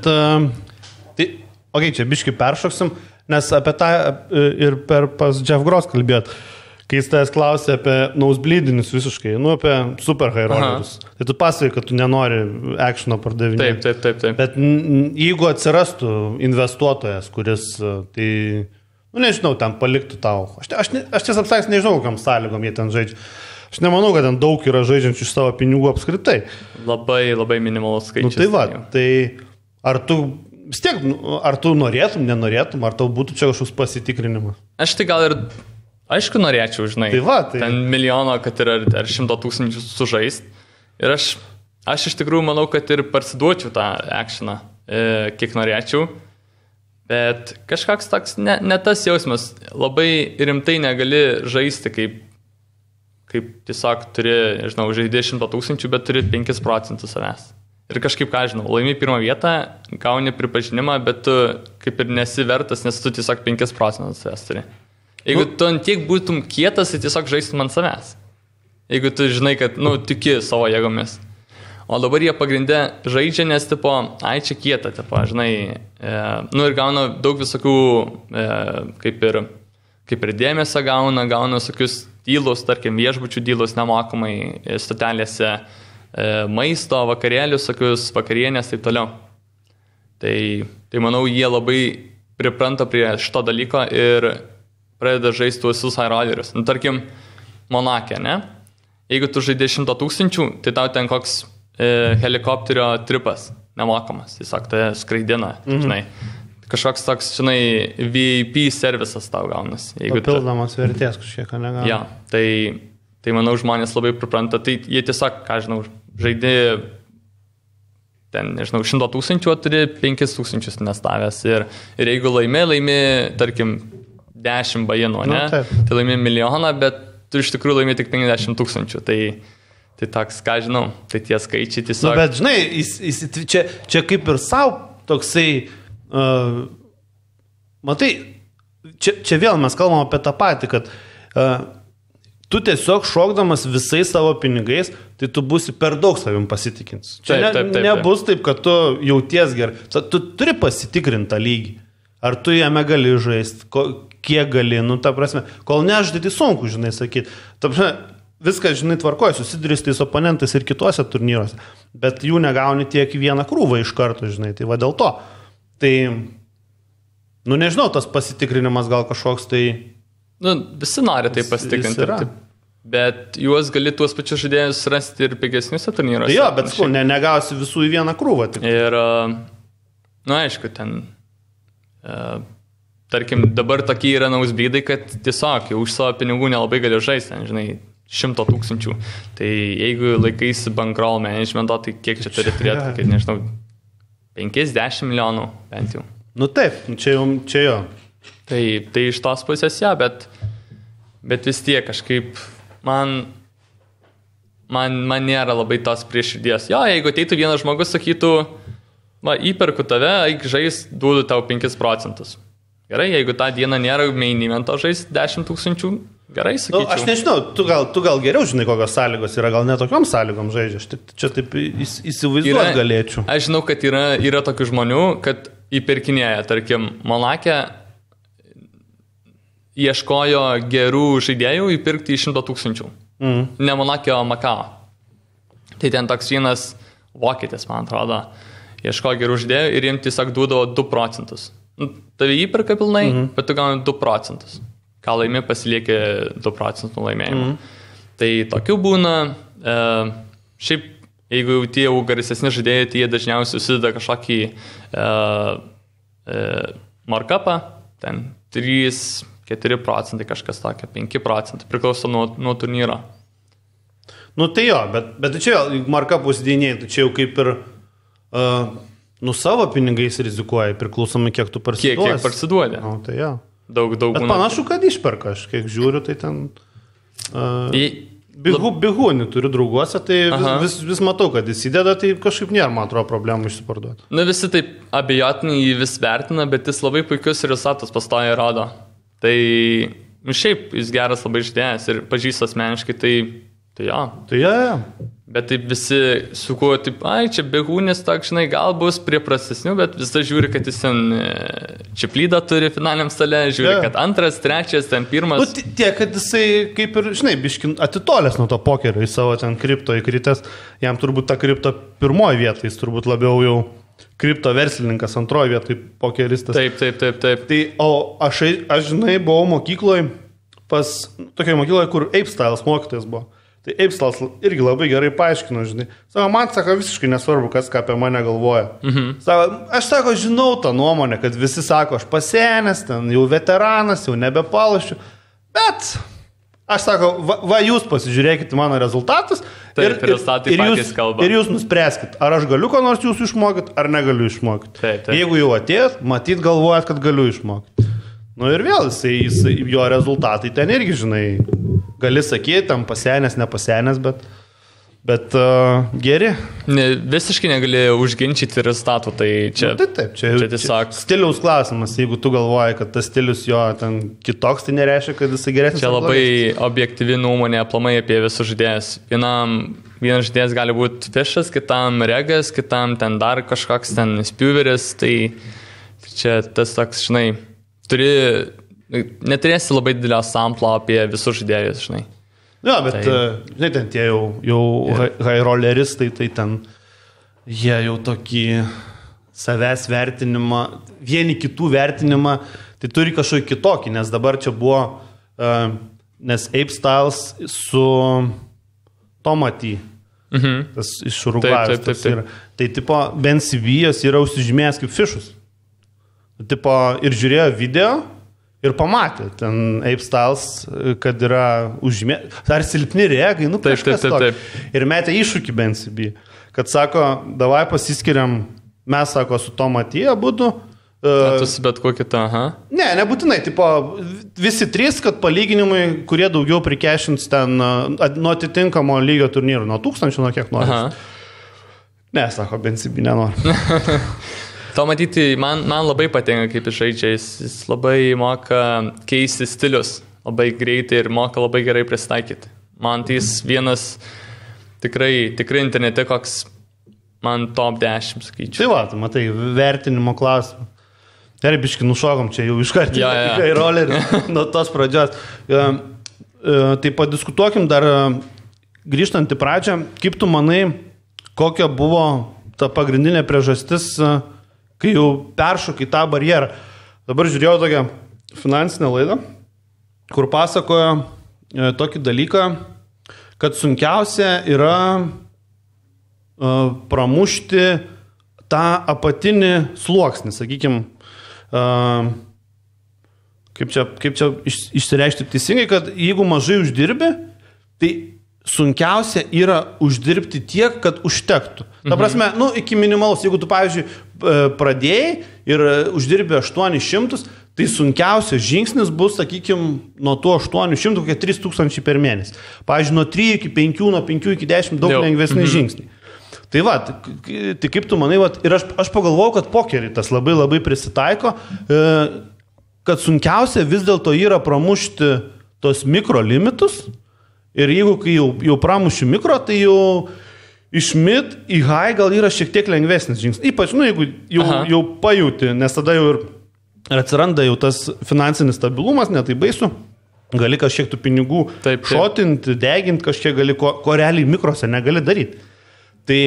čia biškai peršoksim, nes apie tą ir pas Jeff Gross kalbėt. Kai jis tavęs klausė apie nosebleedinius visiškai, apie super high rollerius. Tai tu pasakai, kad tu nenori actiono pardavinėti. Taip. Bet jeigu atsirastų investuotojas, kuris, tai, nežinau, ten paliktų tau. Aš tiesą apsakęs nežinau, kokiam sąlygom jie ten žaidžia. Aš nemanau, kad ten daug yra žaidžiančių iš savo pinigų apskritai. Labai minimalus skaičius. Tai ar tu vis tiek, ar tu norėtum, nenorėtum, ar tau būtų čia kažkoks pasitikrinimas? Aš tai gal ir... Aišku, norėčiau, žinai, tai. Ten milijono, kad ir ar 100 000 sužaist. Ir aš iš tikrųjų manau, kad ir parsiduočiau tą actioną, kiek norėčiau. Bet kažkoks toks, ne tas jausmas, labai rimtai negali žaisti, kaip tiesiog turi, žinau, žaidė 100 000, bet turi 5% savęs. Ir kažkaip, ką žinau, laimi pirmą vietą, gauni pripažinimą, bet tu kaip ir nesi vertas, nes tu tiesiog 5% savęs turi. Jeigu tu antiek būtum kietas, tai tiesiog žaistum ant savęs. Jeigu tu žinai, kad, tiki savo jėgomis. O dabar jie pagrindė žaidžia, nes, čia kieta, žinai, ir gauna daug visokių, kaip ir dėmesio gauna visokius dylus, tarkim, viešbučių dylus nemokamai, stotelėse, maisto, vakarėlius, tokius vakarienės, taip toliau. Tai manau, jie labai pripranta prie šito dalyko ir pradeda žaisti tuos high rollerius. Tarkim, Monake, ne? Jeigu tu žaidė 100 000, tai tau ten koks helikopterio tripas nemokamas. Jis tai skraidina, žinai. Kažkoks toks, žinai, VIP servisas tau gaunas. Papildomas vertės kažkiek, negauna. Ja, tai manau, žmonės labai pripranta. Tai jie tiesiog, ką žinau, žaidė ten, nežinau, 100 000, o turi 5 000 investavęs. Ir jeigu laimi, tarkim, 10 bajinų, ne? Tai laimi 1 milijoną, bet tu iš tikrųjų laimi tik 50 000. Tai toks, ką žinau, tai tie skaičiai tiesiog... Bet žinai, čia kaip ir savo toksai... Matai, čia vėl mes kalbam apie tą patį, kad tu tiesiog šokdamas visais savo pinigais, tai tu būsi per daug savim pasitikins. Čia nebus taip, kad tu jauties gerai. Tu turi pasitikrinti tą lygį. Ar tu jame gali žaisti, kiek gali, nu, ta prasme. Kol nežinai, tai sunku, žinai, sakyti. Ta prasme, viskas, žinai, tvarkoja, susiduri su tais oponentais ir kituose turnyruose, bet jų negauni tiek vieną krūvą iš karto, žinai, tai va dėl to. Tai, nu, nežinau, tas pasitikrinimas gal kažkoks tai... Nu, visi nori tai pasitikrinti, bet juos gali tuos pačius žaidėjus rasti ir pigesniuose turnyruose. Jo, bet sakau, negausi visų į vieną krūvą. Tik. Ir, nu, aišku, ten, tarkim, dabar tokie yra nausbydai, kad tiesiog jau už savo pinigų nelabai gali žaisti, ten, žinai, 100 000. Tai jeigu laikaisi bankroll managemento, tai kiek čia turi turėti, kad, nežinau, 5-10 milijonų bent jau. Nu taip, čia jo. Tai iš tos pusės, ja, bet vis tiek kažkaip man nėra labai tos prieširdies. Jo, jeigu ateitų vienas žmogus, sakytų, va, įperku tave, eik žais, duodu tau 5%. Gerai, jeigu tą dieną nėra main evento žais 10 000, gerai, sakyčiau. Nu, aš nežinau, tu gal geriau žinai, kokios sąlygos yra, gal netokiom sąlygom žaidžia. Aš čia taip įsivaizduoti galėčiau. Aš žinau, kad yra tokių žmonių, kad įpirkinėja, tarkim, Monake ieškojo gerų žaidėjų įpirkti į 100 000. Ne Monake, o Makao. Tai ten toks vienas vokietis, man atrodo, ieškojo gerų žaidėjų ir jiems tiesiog duodavo 2%. Tave įpirka pilnai, bet tu gauni 2%. Ką laimi, pasilieki 2% laimėjimą. Tai tokių būna. Šiaip, jeigu tie jau garsesni žaidėjai, tai jie dažniausiai susideda kažkokį markupą, ten 3-4%, kažkas tokia, 5%, priklauso nuo turnyro. Nu tai jo, bet čia markupus dėniai, tai čia jau kaip ir savo pinigais rizikuoja, priklausomai kiek tu parsiduosi. Kiek parsiduodi. O, tai jo. Daug bet būna. Panašu, kad išperka, aš kiek žiūriu, tai ten... Bihūnį turiu drauguose, tai vis matau, kad įsideda, tai kažkaip nėra, man atrodo, problemų išsiparduoti. Na, visi taip abejotinai jį vis vertina, bet jis labai puikius rezultatus pastoja rodo. Tai šiaip jis geras labai žaidėjas ir pažįsta asmeniškai, tai jo. Tai jo. Bet taip visi sukuo, taip, čia Bihūnis, toks, žinai, gal bus prie prastesnių, bet visą žiūri, kad jis ten čiplydą turi finaliniam stale, žiūri, kad 2, 3, ten 1. Nu, tiek, kad jisai kaip ir, žinai, biškin atitolęs nuo to pokerio į savo ten kripto įkritęs, jam turbūt ta kripto pirmoji vieta, jis turbūt labiau jau kripto verslininkas, antroji vieta pokeristas. Taip. Tai, o aš žinai, buvau mokykloje, tokioje mokykloje, kur Ape Styles mokytojas buvo. Tai Ape Styles irgi labai gerai paaiškino, žinai. Man sako, visiškai nesvarbu, kas ką apie mane galvoja. Aš žinau tą nuomonę, kad visi sako, aš pasenęs, ten jau veteranas, jau nebepalašiu. Bet aš sako, va jūs pasižiūrėkite mano rezultatus ir jūs nuspręskit, ar aš galiu ko nors jūsų išmokyti, ar negaliu išmokyti. Taip. Jeigu jau atėjot, matyt galvojat, kad galiu išmokyti. Nu ir vėl, jo rezultatai ten irgi, žinai, gali sakyti, tam pasenęs, nepasenęs, bet geri. Visiškai negali užginčyti rezultatų, tai čia... Nu, taip, čia tiesiog stiliaus klausimas, jeigu tu galvoji, kad tas stilius jo ten kitoks, tai nereiškia, kad jisai geresnis. Čia labai objektyvi nuomonė aplamai apie visus žaidėjus. Vienas žaidėjas gali būti Fišas, kitam Regas, kitam ten dar kažkoks ten Spjuveris, tai čia tas toks, žinai, neturėsi labai didelio samplo apie visus žaidėjus, žinai. Jo, bet, žinai, ten tie jau high rolleristai, tai ten jie jau tokį savęs vertinimą, vieni kitų vertinimą, tai turi kažkokį kitokį, nes dabar čia buvo, nes Ape Styles su Tomatį, tas iš Urugvajos tas yra. Tai tipo, Ben Sivijas yra užsižymėjęs kaip Fišus. Tipo, ir žiūrėjo video ir pamatė ten Ape Styles, kad yra užžymėjęs, ar silpni regai, nu kažkas tokio. Ir metė iššūkį Ben Sivijai, kad sako, davai pasiskiriam, mes sako, su Tomatį abudu. Tu su bet kokį tą, aha? Ne, nebūtinai, tipo, visi trys, kad palyginimai, kurie daugiau prikešins ten nuo atitinkamo lygio turnyrų, nuo 1000, nuo kiek nori. Ne, sako, Ben Sivijai nenori. To matyti, man labai patinka, kaip jis žaidžia, jis labai moka keisti stilius, labai greitai ir moka labai gerai prisitaikyti. Man tai vienas tikrai internete koks man top 10, sakyčiau. Tai va, tu matai, vertinimo klausimą. Gerai, biškai nušokom čia jau iš karto į rolerį nuo tos pradžios. Tai padiskutuokim dar, grįžtant į pradžią, kaip tu manai, kokia buvo ta pagrindinė priežastis, kai jau peršokai tą barjerą. Dabar žiūrėjau tokią finansinę laidą, kur pasakojo tokį dalyką, kad sunkiausia yra pramušti tą apatinį sluoksnį, sakykime, kaip čia išsireikšti teisingai, kad jeigu mažai uždirbi, tai sunkiausia yra uždirbti tiek, kad užtektų. Ta prasme, iki minimalus, jeigu tu, pavyzdžiui, pradėjai ir uždirbi 800, tai sunkiausias žingsnis bus, sakykime, nuo tų 800, kokie 3000 per mėnesį. Pavyzdžiui, nuo 3 iki 5, nuo 5 iki 10 daug lengvesni žingsniai. Tai va, tai kaip tu manai, va, ir aš pagalvojau, kad pokerį tas labai prisitaiko, kad sunkiausia vis dėlto yra pramušti tos mikrolimitus ir jeigu jau pramuši mikro, tai jau iš mid į high gal yra šiek tiek lengvesnis žingsnis. Ypač, jeigu jau pajūti, nes tada jau ir atsiranda jau tas finansinis stabilumas, ne tai baisu, gali kažkiek tų pinigų šotinti, deginti, kažkiek gali, ko realiai mikrose negali daryti. Tai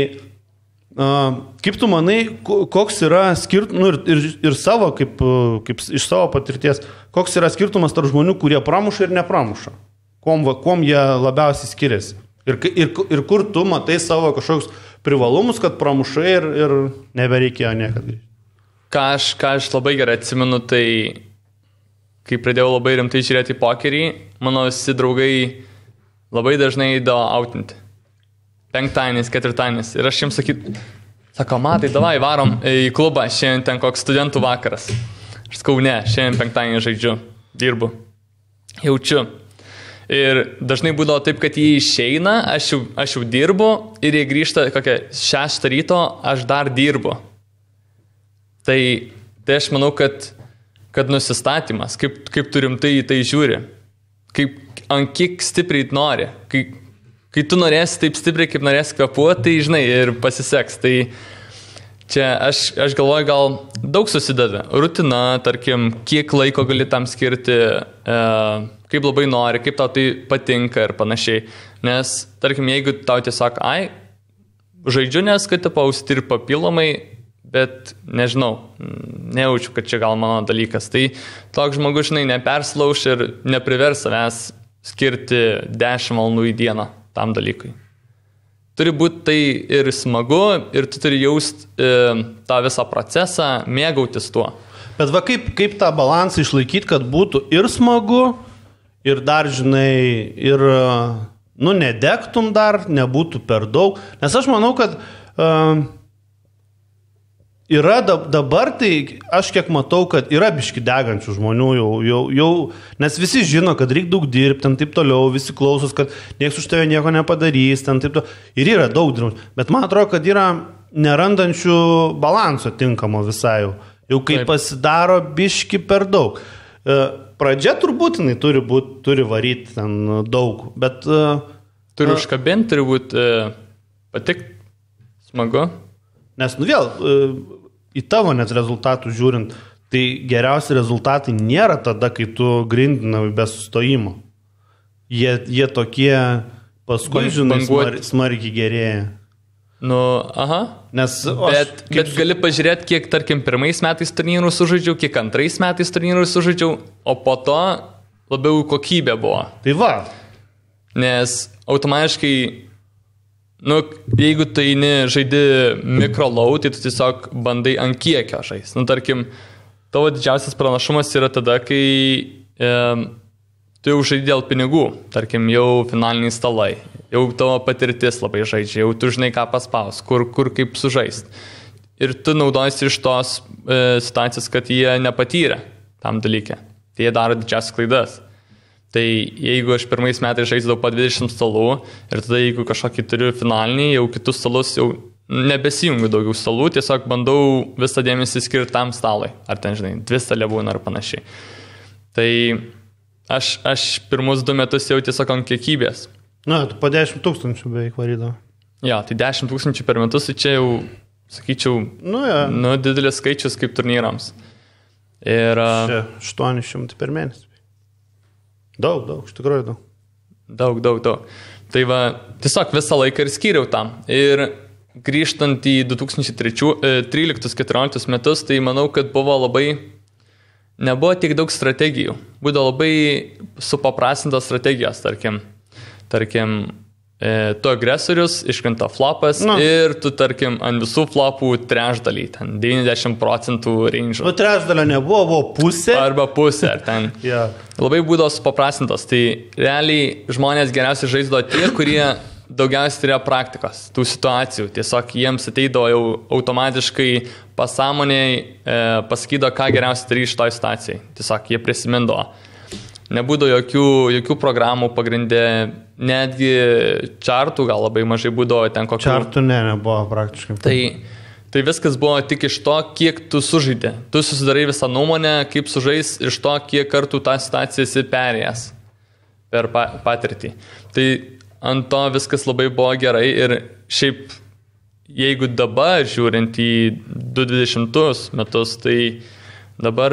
kaip tu manai, koks yra skirtumas, ir savo, kaip iš savo patirties, koks yra skirtumas tarp žmonių, kurie pramuša ir nepramuša? Kuom jie labiausiai skiriasi? Ir kur tu matai savo kažkoks privalumus, kad pramušai ir nebereikėjo niekada grįžti? Ką aš labai gerai atsimenu, tai kai pradėjau labai rimtai žiūrėti į pokerį, mano visi draugai labai dažnai eidavo outinti. 5-tainis, 4-tainis. Ir aš jiems sako, matai, davai, varom į klubą, šiandien ten koks studentų vakaras. Aš sakau, ne, šiandien 5-tainį žaidžiu, dirbu, jaučiu. Ir dažnai būdavo taip, kad jie išeina, aš jau dirbu ir jie grįžta kokią 6 ryto, aš dar dirbu. Tai aš manau, kad nusistatymas, kaip tu rimtai į tai žiūri, ant kiek stipriai nori, kai tu norėsi taip stipriai, kaip norėsi kvepuoti, tai žinai, ir pasiseks. Tai čia aš galvoju, gal daug susideda. Rutina, tarkim, kiek laiko gali tam skirti, kaip labai nori, kaip tau tai patinka ir panašiai. Nes, tarkim, jeigu tau tiesiog, žaidžiu, nes kad tapausti ir papildomai, bet nežinau, nejaučiu, kad čia gal mano dalykas. Tai toks žmogus, žinai, neperslauš ir neprivers savęs skirti 10 valandų į dieną tam dalykui. Turi būti tai ir smagu, ir tu turi jausti tą visą procesą, mėgautis tuo. Bet va kaip tą balansą išlaikyti, kad būtų ir smagu, ir dar, žinai, ir, nedegtum dar, nebūtų per daug. Nes aš manau, kad yra dabar, tai aš kiek matau, kad yra biški degančių žmonių jau, nes visi žino, kad reikia daug dirbti, ten taip toliau, visi klausos, kad nieks už tave nieko nepadarys, ten taip toliau. Ir yra daug dirbti. Bet man atrodo, kad yra nerandančių balanso tinkamo visai jau. Jau kai pasidaro biški per daug. Pradžia turbūtinai turi varyti ten daug, bet... Turi užkabinti, turi būti patikti, smagu. Nes, vėl, į tavo net rezultatų žiūrint, tai geriausi rezultatai nėra tada, kai tu grindinai be sustojimo. Jie tokie paskui, žinai, smarkiai gerėja. Nes bet gali pažiūrėti, kiek, tarkim, 1 metais turnyrų sužaidžiau, kiek 2 metais turnyrų sužaidžiau, o po to labiau kokybė buvo. Tai va. Nes automatiškai, jeigu tai žaidi mikrolau, tai tu tiesiog bandai ant kiekio žais. Tarkim, tavo didžiausias pranašumas yra tada, kai tu jau žaidi dėl pinigų, tarkim, jau finaliniai stalai, jau tavo patirtis labai žaidžia, jau tu žinai, ką paspaus, kur kaip sužaist. Ir tu naudojasi iš tos situacijos, kad jie nepatyrė tam dalyke. Tai jie daro didžiausias klaidas. Tai jeigu aš 1 metais žaisdavau po 20 stalų ir tada jeigu kažkokį turiu finalinį, jau kitus stalus jau nebesijungiu daugiau stalų, tiesiog bandau visą dėmesį skirti tam stalai. Ar ten, žinai, 2 stalė būna ar panašiai. Tai aš pirmus 2 metus jau tiesiog ant kiekybės. Na, tu po 10 000 beveik varydavo. Jo, tai 10 000 per metus, tai čia jau, sakyčiau, didelis skaičius kaip turnyrams. Ir... Čia 800 per mėnesį. Daug, iš tikrųjų daug. Daug. Tai va, tiesiog visą laiką ir skyriau tam. Ir grįžtant į 2013-2014 metus, tai manau, kad nebuvo tiek daug strategijų. Būdavo labai supaprastintos strategijos, tarkim, tu agresorius, iškrenta flopas ir tu, tarkim, ant visų flopų trečdalį, ten 90% range. Nu, trečdalio nebuvo, buvo pusė. Arba pusė, ar ten. Labai būdavo supaprastintos. Tai realiai žmonės geriausiai žaisdavo tie, kurie daugiausiai turėjo praktikos, tų situacijų. Tiesiog jiems ateidavo jau automatiškai pasąmoniai, pasakydavo, ką geriausiai daryti šitoj situacijai. Tiesiog jie prisimindavo. Nebūdavo jokių programų pagrindė, netgi čartų gal labai mažai būdavo ten kokių. Čartų nebuvo praktiškai. Tai viskas buvo tik iš to, kiek tu sužaidė. Tu susidarai visą nuomonę, kaip sužais, iš to, kiek kartų tą situaciją esi perėjęs per patirtį. Tai ant to viskas labai buvo gerai ir šiaip, jeigu dabar žiūrint į 2020 metus, tai dabar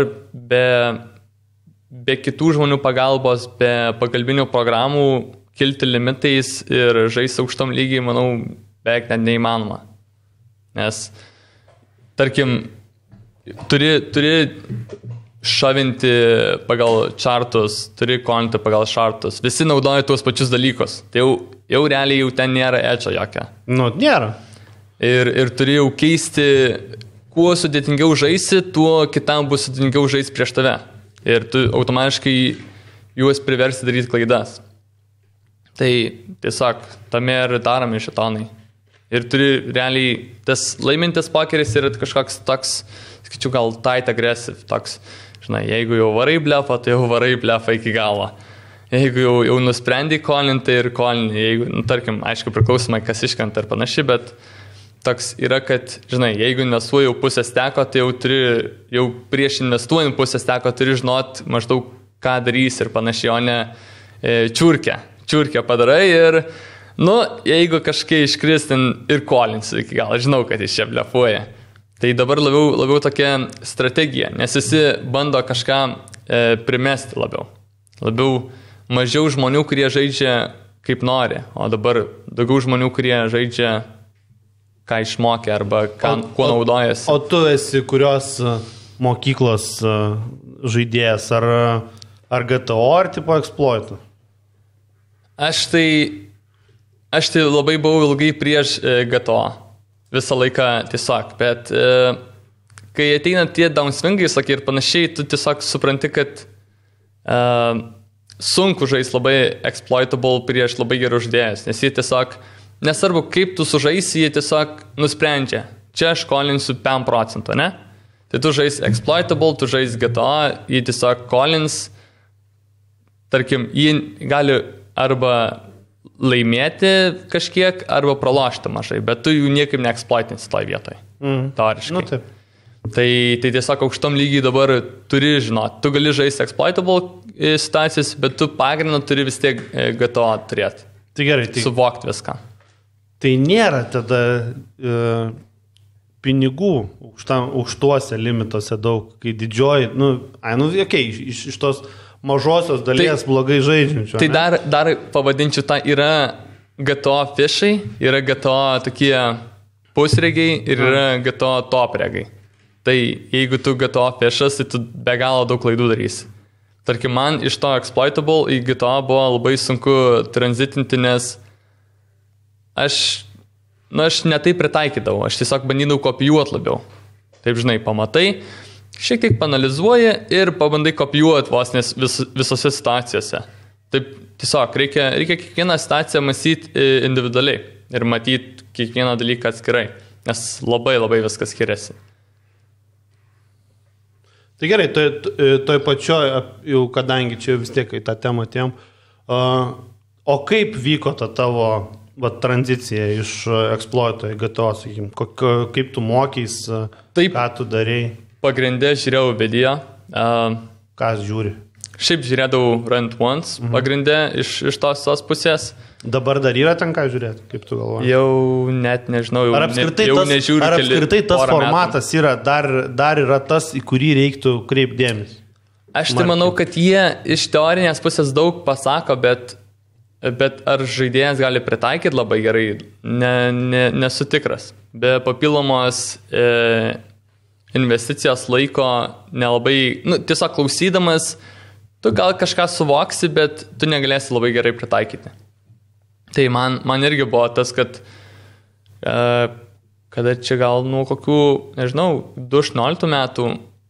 be kitų žmonių pagalbos, be pagalbinių programų kilti limitais ir žaisti aukštom lygiai, manau, beveik net neįmanoma. Nes, tarkim, turi šavinti pagal čartus, turi kolinti pagal šartus. Visi naudoja tuos pačius dalykus. Tai jau realiai jau ten nėra edžio jokia. Nu, nėra. Ir turi jau keisti, kuo sudėtingiau žaisi, tuo kitam bus sudėtingiau žaisti prieš tave. Ir tu automatiškai juos priversi daryti klaidas. Tai tiesiog tame ir daromi šitonai. Ir turi realiai, tas laimintis pokeris yra kažkoks toks, skaičiu, gal tight aggressive, toks, žinai, jeigu jau varai blefą, tai jau varai blefą iki galo. Jeigu jau nusprendai kolinti ir kolinti, jeigu, tarkim, aišku, priklausomai, kas iškrenta ir panašiai, bet toks yra, kad, žinai, jeigu investuoji jau pusės teko, tai jau prieš investuojant pusės teko turi žinot maždaug, ką darys ir panašiai, o ne čiurkę padarai ir, jeigu kažkai iškristin ir kolinsiu iki galo, žinau, kad jis čia blefuoja. Tai dabar labiau tokia strategija, nes visi bando kažką primesti labiau. Mažiau žmonių, kurie žaidžia kaip nori, o dabar daugiau žmonių, kurie žaidžia ką išmokė arba kuo naudojasi. O tu esi kurios mokyklos žaidėjas, ar GTO, ar tipo exploitų? Aš tai labai buvau ilgai prieš GTO. Visą laiką tiesiog, bet kai ateina tie downswingai, sakai, ir panašiai, tu tiesiog supranti, kad sunku žaisti labai exploitable prieš labai gerus žaidėjus, nes jie tiesiog nesvarbu, kaip tu sužaisi, jie tiesiog nusprendžia. Čia aš kolinsiu 5%, ne? Tai tu žais exploitable, tu žais GTA, jie tiesiog kolins, tarkim, jie gali arba laimėti kažkiek, arba pralošti mažai, bet tu jų niekaip neexploitinsi toj vietoj. Teoriškai. Taip. Tai tiesiog aukštom lygiai dabar turi žinoti. Tu gali žaisti exploitable situacijas, bet tu pagrindą turi vis tiek GTA turėti. Tai gerai. Suvokti viską. Tai nėra tada pinigų aukštuose limituose daug, kai didžioji, iš tos mažosios dalies blogai žaidžiančių. Tai dar pavadinčiau, yra GTA fishai, yra GTA tokie pusregiai ir yra GTA topregai. Tai jeigu tu GTA fishas, tai tu be galo daug klaidų darysi. Tarkim, man iš to exploitable į GTA buvo labai sunku transitinti, nes aš netai pritaikydavau, aš tiesiog bandydavau kopijuoti labiau. Taip, žinai, pamatai, šiek tiek panalizuoji ir pabandai kopijuoti vos nes visose situacijose. Taip, tiesiog reikia kiekvieną situaciją mąstyti individualiai ir matyti kiekvieną dalyką atskirai, nes labai viskas skiriasi. Tai gerai, toj pačioj, jau kadangi čia vis tiek į tą temą atėjom, o kaip vyko ta tavo tranzicija iš exploito į GTO, sakykim, kaip tu mokys, ką tu darei? Pagrindė žiūrėjau video. Kas žiūri? šiaip žiūrėdavau Run It Once pagrindę iš tos pusės. Dabar dar yra ten ką žiūrėti, kaip tu galvoji? Jau net nežinau, ar apskritai tas formatas yra, dar yra tas, į kurį reiktų kreipdėmės? Aš tai manau, kad jie iš teorinės pusės daug pasako, bet ar žaidėjas gali pritaikyti labai gerai, nesu tikras. Be papildomos investicijos laiko nelabai, tiesiog klausydamas, tu gal kažką suvoksi, bet tu negalėsi labai gerai pritaikyti. Tai man irgi buvo tas, kad kada čia gal nuo kokių, nežinau, 2018 metų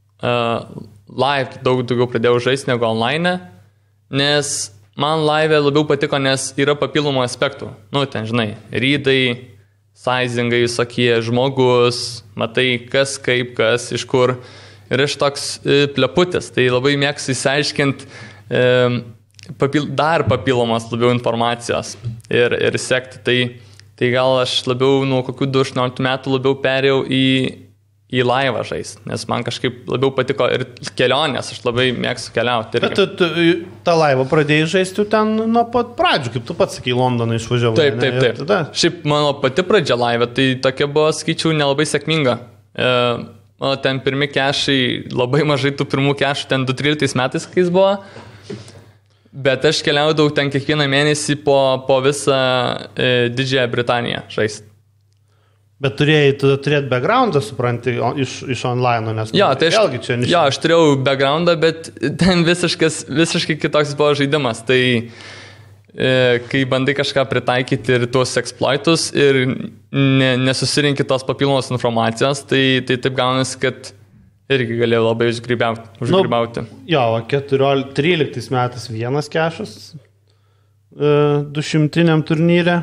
live daug daugiau pradėjau žaisti negu online, nes man live labiau patiko, nes yra papildomų aspektų. Ten, žinai, rydai, sizingai visokie, žmogus, matai kas, kaip, kas, iš kur. Ir aš toks pleputis, tai labai mėgstu įsiaiškinti dar papilomos labiau informacijos ir sekti. Tai gal aš labiau nuo kokių 2018 metų labiau perėjau į laivą žaisti, nes man kažkaip labiau patiko ir kelionės, aš labai mėgstu keliauti. Bet tu tą laivą pradėjai žaisti ten nuo pat pradžių, kaip tu pats sakai, Londoną išvažiavai. Taip. Šiaip mano pati pradžia laivė, tai tokia buvo, skaičiau, nelabai sėkminga. Mano ten pirmi kešai, labai mažai tų pirmų kešų, ten 2013 metais, kai jis buvo. Bet aš keliaudavau ten kiekvieną mėnesį po visą Didžiąją Britaniją žaisti. Bet turėti backgroundą, supranti, iš online, nes vėlgi čia nežinau. Jo, aš turėjau backgroundą, bet ten visiškai kitoks buvo žaidimas. Tai kai bandai kažką pritaikyti ir tuos exploitus ir nesusirinkti tos papildomos informacijos, tai taip gaunasi, kad irgi galėjau labai užgrybauti. Jo, 13 metais vienas kešas 200-iniam turnyre,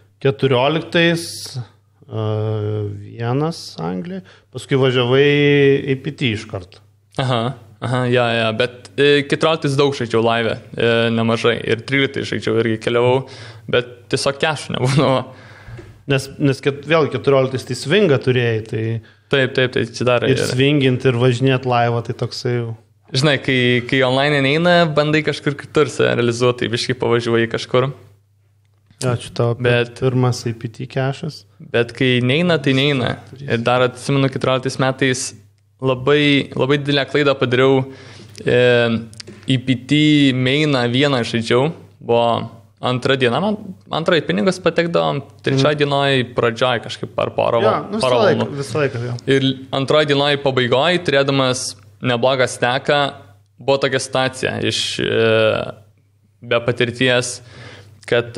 14 vienas Anglijai, paskui važiavai APT iš karto. Ja, bet 14 daug žaidžiau live, nemažai, ir 13 žaidžiau irgi keliavau, bet tiesiog kešų nebūdavo. Nes vėlgi 14 tai swingą turėjai, tai... Taip, čia dar. Ir swingint, ir važinėt laivą, tai toksai jau... Žinai, kai online neina, bandai kažkur kitur se realizuoti, biškai pavažiuoji kažkur. Ačiū tau, pirmas APT kešas. Bet kai neina, tai neina. Ir dar atsimenu, 14 metais labai didelę klaidą padariau. APT mainą vieną žaidžiau, buvo antrą dieną, antrąjį pinigus patekdavom, trečiąjį dienoj pradžioj kažkaip ar porą valandų. Visą laiką, jo. Ir antroji dienoj pabaigoj, turėdamas neblogą steką, buvo tokia situacija iš be patirties, kad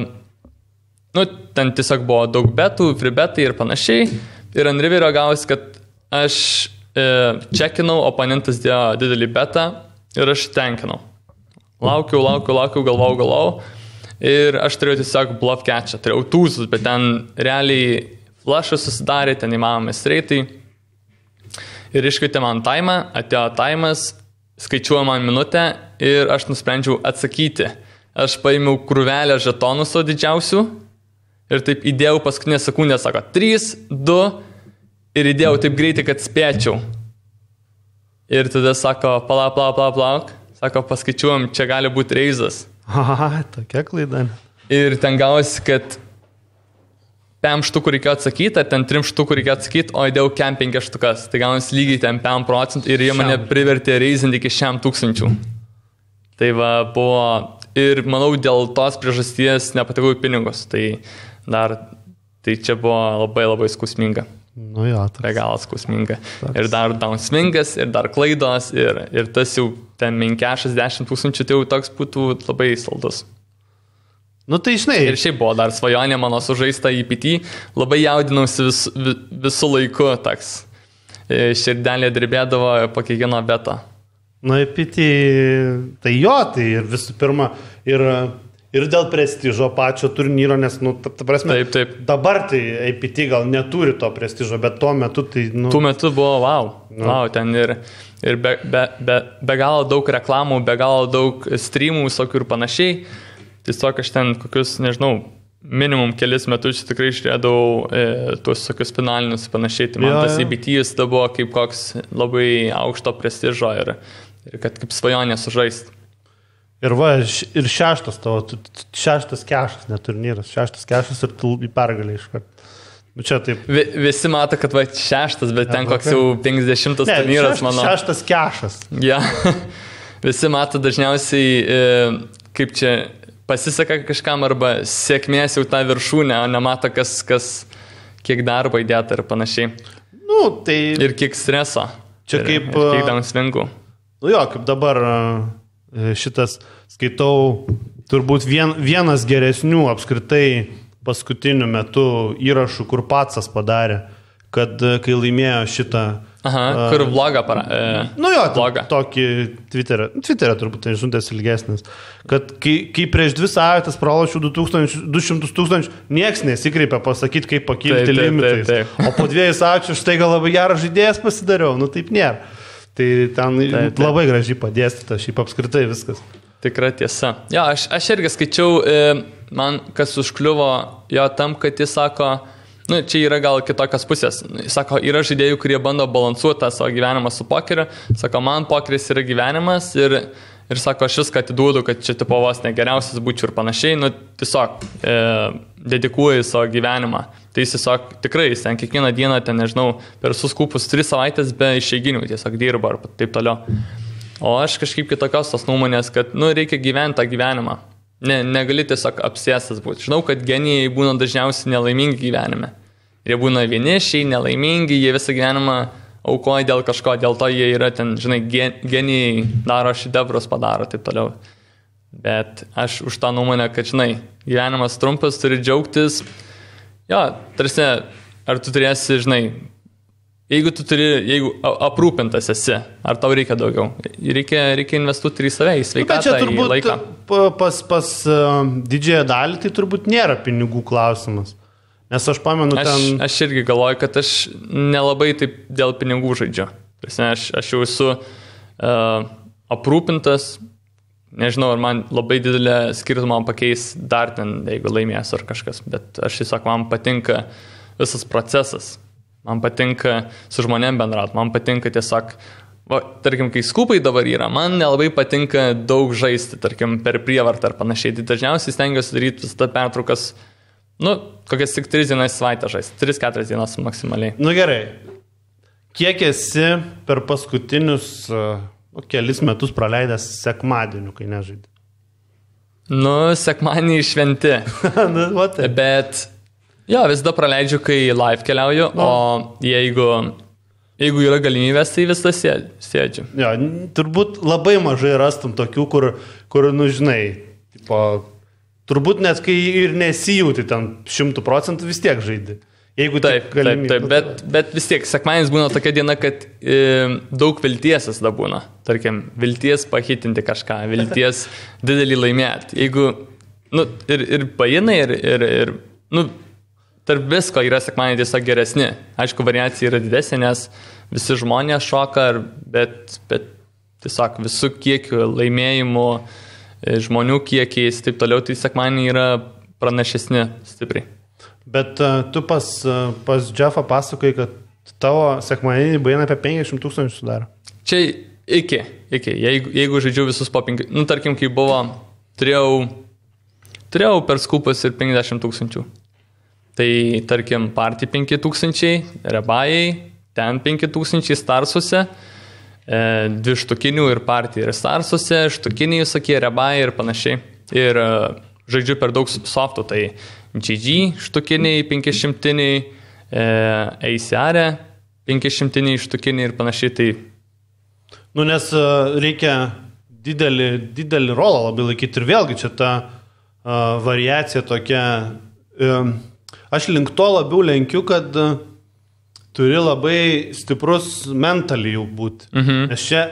ten tiesiog buvo daug betų, free betai ir panašiai. Ir ant riverio gavosi, kad aš čekinau, oponentas dėjo didelį betą ir aš tenkinau. Laukiau, galvau. Ir aš turėjau tiesiog bluff catchą, turėjau tūzus, bet ten realiai flush'as susidarė, ten įmanomi streitai. Ir iškvietė man taimą, atėjo taimas, skaičiuoja man minutę ir aš nusprendžiau atsakyti. Aš paėmiau krūvelę žetonų savo didžiausių ir taip įdėjau paskutinę sekundę, sako 3, 2 ir įdėjau taip greitai, kad spėčiau. Ir tada sako, palauk, sako, paskaičiuojam, čia gali būti reizas. Tokia klaida. Ir ten gavosi, kad 5 štukų reikėjo atsakyti, ten 3 štukų reikėjo atsakyti, o įdėjau 5 štukas. Tai gavosi lygiai ten 5% ir jie mane privertė reizinti iki 100,000. Tai va, buvo... Ir manau, dėl tos priežasties nepatekau į pinigus. Tai čia buvo labai skausminga. Nu jo, be galo skausminga. Ir dar downswingas, ir dar klaidos, ir tas jau ten minkešas 10,000, tai jau toks būtų labai saldus. Nu tai žinai. Ir šiaip buvo dar svajonė mano sužaista APT, labai jaudinausi visų laiku, toks širdelė dirbėdavo po kiekvieno beto. Nu APT, tai jo, tai ir visų pirma, ir dėl prestižo pačio turnyro, nes, ta prasme, taip. Dabar tai APT gal neturi to prestižo, bet tuo metu tai, Tuo metu buvo wow, ten ir be galo daug reklamų, be galo daug streamų visokių ir panašiai. Tiesiog aš ten kokius, nežinau, minimum kelis metus tikrai žiūrėdavau tuos visokius finalinius panašiai. Tai man tas APT-jis buvo kaip koks labai aukšto prestižo Ir kad kaip svajonė sužaist. Ir ir šeštas kešas, ne turnyras, šeštas kešas ir tu į pergalę iškart. Čia taip. Visi mato, kad šeštas, bet ten koks jau 50 turnyras, manau. Šeštas kešas. Ja. Visi mato dažniausiai, kaip čia pasiseka kažkam arba sėkmės jau tą viršūnę, o nemato, kiek darbo įdėta ir panašiai. Tai... Ir kiek streso. Čia kaip... Ir kiek daug svingų. Kaip dabar šitas, skaitau, turbūt vienas geresnių apskritai paskutiniu metu įrašų, kur Patsas padarė, kad kai laimėjo šitą... Kur vlogą vlogą. Tokį Twitter'e turbūt tai žinutės ilgesnis, kad kai prieš 2 savaitės pralošiau 200 000, nieks nesikreipia pasakyti, kaip pakilti limitais. Taip. O po 2 savaičių štai gal labai geras žaidėjas pasidariau, taip nėra. Tai ten labai gražiai padėstyta, šiaip apskritai viskas. Tikra tiesa. Jo, aš irgi skaičiau, man kas užkliuvo jo tam, kad jis sako, čia yra gal kitokios pusės. Jis sako, yra žaidėjų, kurie bando balansuoti tą savo gyvenimą su pokeriu. Sako, man pokeris yra gyvenimas ir sako, aš viską atiduodu, kad čia tipo vos negeriausias būčiau ir panašiai. Tiesiog dedikuoju savo gyvenimą. Tai jis tiesiog tikrai, jis ten kiekvieną dieną, nežinau, per suskupus 3 savaitės be išeiginių tiesiog dirba ar taip toliau. O aš kažkaip kitokios tos nuomonės, kad reikia gyventi tą gyvenimą. Negali tiesiog apsėstas būti. Žinau, kad genijai būna dažniausiai nelaimingi gyvenime. Jie būna vienišiai, nelaimingi, jie visą gyvenimą aukoja dėl kažko, dėl to jie yra ten, genijai daro šedevrus, padaro taip toliau. Bet aš už tą nuomonę, kad, gyvenimas trumpas, turi džiaugtis. Jo, tarsi, ar tu turėsi, jeigu aprūpintas esi, ar tau reikia daugiau? Reikia investuoti ir į save, į sveikatą, į laiką. Pas didžiąją dalį tai turbūt nėra pinigų klausimas. Nes aš pamenu ten... Aš irgi galvoju, kad aš nelabai taip dėl pinigų žaidžiu. Aš jau esu aprūpintas, nežinau, ar man labai didelę skirtumą pakeis dar ten, jeigu laimės ar kažkas, bet aš tiesiog, man patinka visas procesas. Man patinka su žmonėm bendrauti, man patinka tiesiog, tarkim, kai skupai dabar yra, man nelabai patinka daug žaisti, tarkim, per prievartą ar panašiai. Tai dažniausiai stengiuosi daryti visą pertraukas, kokias tik 3 dienas savaitę žaisti, 3-4 dienas maksimaliai. Gerai. Kiek esi per paskutinius kelis metus praleidęs sekmadienių, kai nežaidži? Sekmadienį šventi. Bet... Jo, visada praleidžiu, kai live keliauju, o jeigu yra galimybės, tai visada sėdžiu. Jo, turbūt labai mažai rastum tokių, kur turbūt net kai ir nesijauti ten 100% vis tiek žaidi. Jeigu taip, bet vis tiek, sekmadienis būna tokia diena, kad daug vilties visada būna. Tarkim, vilties pahitinti kažką, vilties didelį laimėti. Jeigu, ir painai, ir tarp visko yra sekmadienį tiesiog geresni. Aišku, variacija yra didesnė, nes visi žmonės šoka, bet tiesiog visų kiekių laimėjimų, žmonių kiekiais, taip toliau, tai sekmadienį yra pranašesni stipriai. Bet tu pas Jeffą pasakai, kad tavo sekmadienį baina apie 50 000 sudaro. Čia iki. Jeigu žaidžiu visus po 5, tarkim, kai buvo, turėjau per skupus ir 50 000. Tai, tarkim, partį 5000, rebajai, ten 5000 starsuose, 2 štukinių ir partį ir starsuose, štukiniai visokie, rebajai ir panašiai. Ir žaidžiu per daug softų, tai GG, štukiniai, 500-iniai, ACR, 500-iniai, štukiniai ir panašiai. Tai... Nes reikia didelį rolą labai laikyti ir vėlgi čia ta variacija tokia... Aš link to labiau lenkiu, kad turi labai stiprus mentaliai jau būti. Nes čia,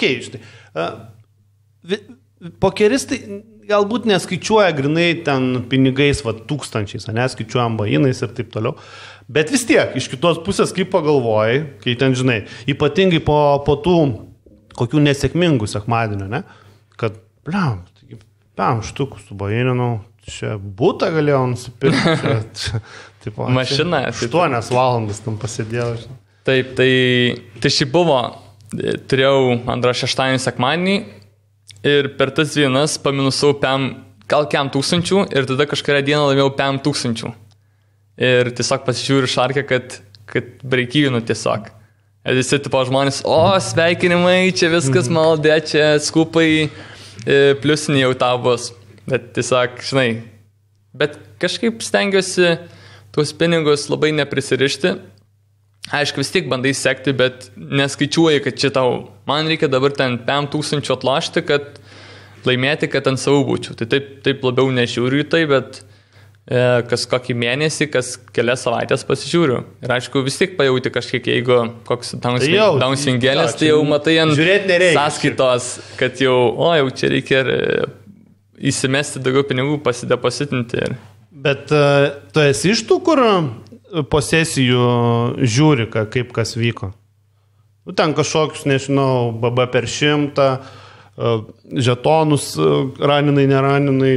pokeristai galbūt neskaičiuoja grinai ten pinigais, tūkstančiais, neskaičiuojam bainais ir taip toliau. Bet vis tiek, iš kitos pusės, kaip pagalvojai, kai ten, ypatingai po tų kokių nesėkmingų sekmadienių, ne? Kad, štukų subaininau. Čia būtą galėjau nusipirkti. Mašina. 8 valandas tam pasėdėjau. Taip, tai šį buvo turėjau antrą šeštąjį sekmadienį ir per tas dienas paminusau gal 1000 ir tada kažkurią dieną laimėjau 5000. Ir tiesiog pasižiūriu šarkę, kad breikivinu tiesiog. Ir visi tipo žmonės, sveikinimai, čia viskas maldė, čia skupai, pliusiniai jau tau bus. Bet tiesiog, žinai, bet kažkaip stengiuosi tuos pinigus labai neprisirišti. Aišku, vis tiek bandai sekti, bet neskaičiuoji, kad čia tau, man reikia dabar ten 5000 atlošti, kad laimėti, kad ant savų būčiau. Tai taip labiau nežiūriu į tai, bet kas kokį mėnesį, kas kelias savaitės pasižiūriu. Ir aišku, vis tiek pajauti kažkiek, jeigu koks downswingelis, tai jau matai ant sąskaitos, kad jau čia reikia įsimesti daugiau pinigų, pasidepositinti. Bet tu esi iš tų, kur po sesijų žiūri, kaip kas vyko? Ten kažkokius, nežinau, BB per 100, žetonus, raninai, neraninai,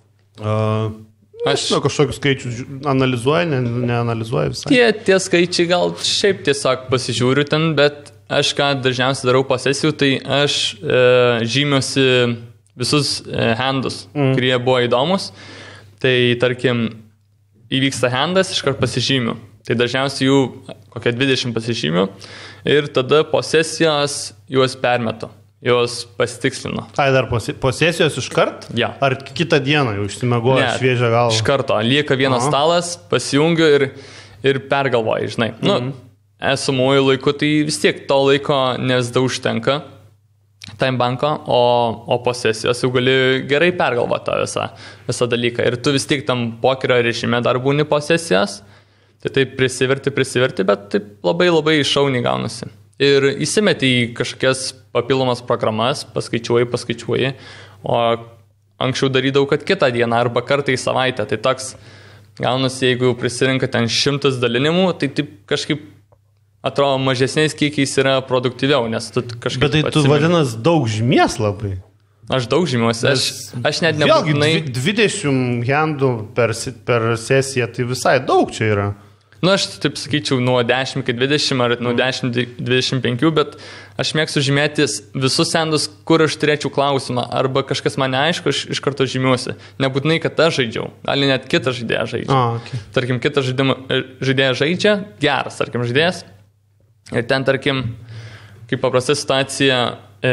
aš kažkokius skaičius analizuoju, neanalizuoju visai. Tie skaičiai gal šiaip tiesiog pasižiūriu ten, bet aš ką dažniausiai darau po sesijų, tai aš žymiuosi visus handus, kurie buvo įdomus. Tai tarkim, įvyksta handas, iškart pasižymiu. Tai dažniausiai jų kokią 20 pasižymiu ir tada po sesijos juos permetu. Juos pasitikslinu. Dar po sesijos iškart? Ja. Ar kitą dieną jau išsimegoju šviežią galvą? Iš karto. Lieka vienas stalas, pasijungiu ir pergalvoju, žinai. Esamuoju laiku, tai vis tiek to laiko nesda užtenka time banko, o po sesijos jau gali gerai pergalvoti tą visą dalyką. Ir tu vis tiek tam pokerio režime dar būni po sesijos. Tai taip prisiverti, bet taip labai labai šauniai gaunasi. Ir įsimeti į kažkokias papildomas programas, paskaičiuoji, o anksčiau darydavau, kad kitą dieną arba kartą į savaitę. Tai toks gaunasi, jeigu prisirinka ten 100 dalinimų, tai taip kažkaip atrodo mažesniais kiekiais yra produktyviau, nes tu kažkaip bet tai tu vadinas daug žymies labai. Aš daug žymiuosi, aš net nebūtinai... 20 handų per sesiją, tai visai daug čia yra. Aš taip sakyčiau nuo 10 iki 20 ar nuo 10 iki 25, bet aš mėgstu žymėtis visus handus, kur aš turėčiau klausimą, arba kažkas man neaišku, aš iš karto žymiuosi. Nebūtinai, kad aš žaidžiau, gali net kitą žaidėją žaidžia. Okay. Tarkim, kitą žaidėją žaidžia, geras, tarkim, žaidėjas. Ir ten, tarkim, kaip paprasta situacija,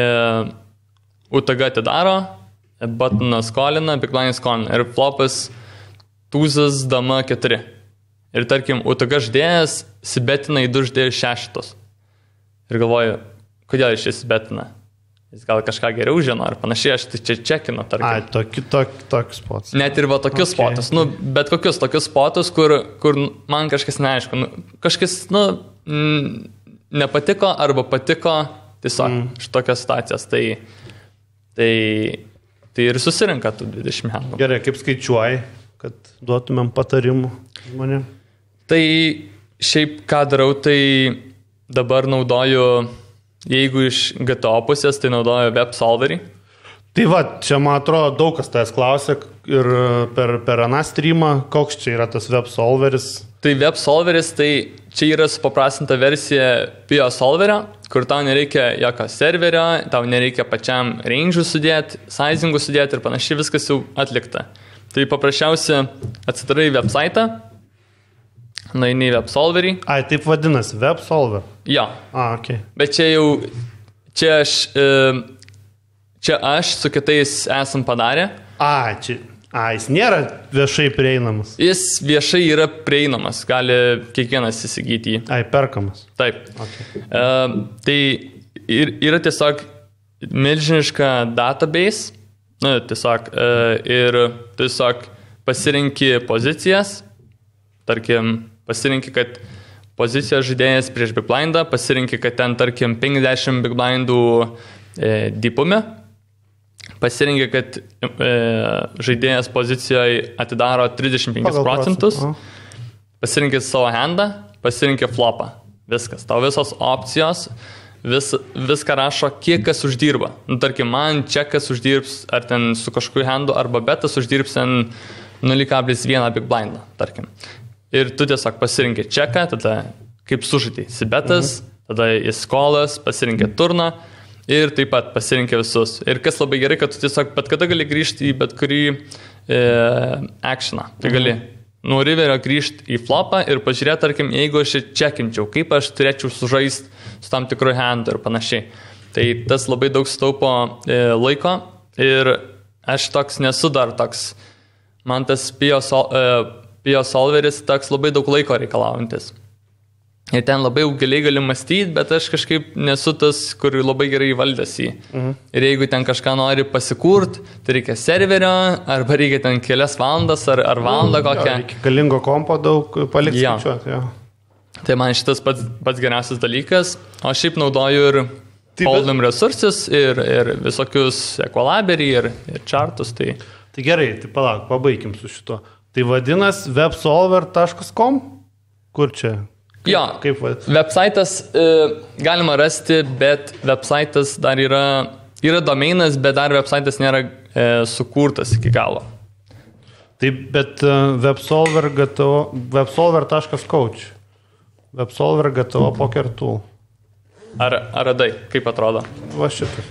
UTG atidaro, buttonas skolina, big blind skolina ir flopas tūzas dama 4. Ir tarkim, UTG žaidėjas sibetina į 2 žaidėjus 6. Ir galvoju, kodėl iš jis sibetina? Jis gal kažką geriau žino ar panašiai, aš tai čia čekinu, tarkim. Tokius spotus. Net ir tokius spotus, bet kokius tokius spotus, kur man kažkas neaišku, kažkas, nepatiko arba patiko, tiesiog iš tokios situacijos. Tai ir susirinka tų 20 metų. Gerai, kaip skaičiuoji, kad duotumėm patarimų žmonėm? Tai šiaip ką darau, tai dabar naudoju, jeigu iš GTO pusės, tai naudoju web solverį. Tai čia man atrodo daug kas tas klausia ir per aną streamą, koks čia yra tas web solveris. Tai web solveris, tai čia yra supaprastinta versija PIO solverio, kur tau nereikia jokio serverio, tau nereikia pačiam range'ų sudėti, sizing'ų sudėti ir panašiai, viskas jau atlikta. Tai paprasčiausia atsidarai website, nueini į web solverį. Taip vadinasi, web solver? Jo. Okay. Bet čia aš su kitais esam padarę. Jis nėra viešai prieinamas. Jis viešai yra prieinamas, gali kiekvienas įsigyti jį. Perkamas. Taip. Okay. Tai yra tiesiog milžiniška database, tiesiog pasirinki pozicijas, tarkim, pasirinki, kad pozicijos žaidėjas prieš big blindą, pasirinki, kad ten, tarkim, 50 big blindų dipume, pasirinki, kad žaidėjas pozicijoje atidaro 35%, pasirinki savo handą, pasirinki flopą. Viskas. Tau visos opcijos, viską rašo, kiek kas uždirba. Tarkim, man čekas uždirbs, ar ten su kažkokiu handu, arba betas uždirbs 0,1 big blindą, tarkim. Ir tu tiesiog pasirinki čeką, tada kaip sužaidai. Sibetas, tada į skolas, pasirinkė turną ir taip pat pasirinkė visus. Ir kas labai gerai, kad tu tiesiog bet kada gali grįžti į bet kurį actioną. Tai gali nuo riverio grįžti į flopą ir pažiūrėti, tarkim, jeigu aš čekinčiau, kaip aš turėčiau sužaisti su tam tikru handu ir panašiai. Tai tas labai daug staupo laiko ir aš toks nesu dar toks. Man tas Pio solveris toks labai daug laiko reikalaujantis. Ir ten labai giliai gali mąstyti, bet aš kažkaip nesu tas, kur labai gerai įvaldęs jį. Ir jeigu ten kažką nori pasikurt, tai reikia serverio, arba reikia ten kelias valandas, ar valandą kokią. Reikia galingo kompo daug palikti skaičiuoti. Tai man šitas pats geriausias dalykas. O šiaip naudoju ir Hold'em resursus, ir visokius Equalaberį, ir chartus. Tai gerai, tai palauk, pabaigim su šito. Tai vadinas websolver.com? Kur čia? Jo, websaitas galima rasti, bet websaitas dar yra domeinas, bet dar websaitas nėra sukurtas iki galo. Taip, bet websolver.coach. Websolver GTO Poker Tool. Ar radai, kaip atrodo? Va šitas.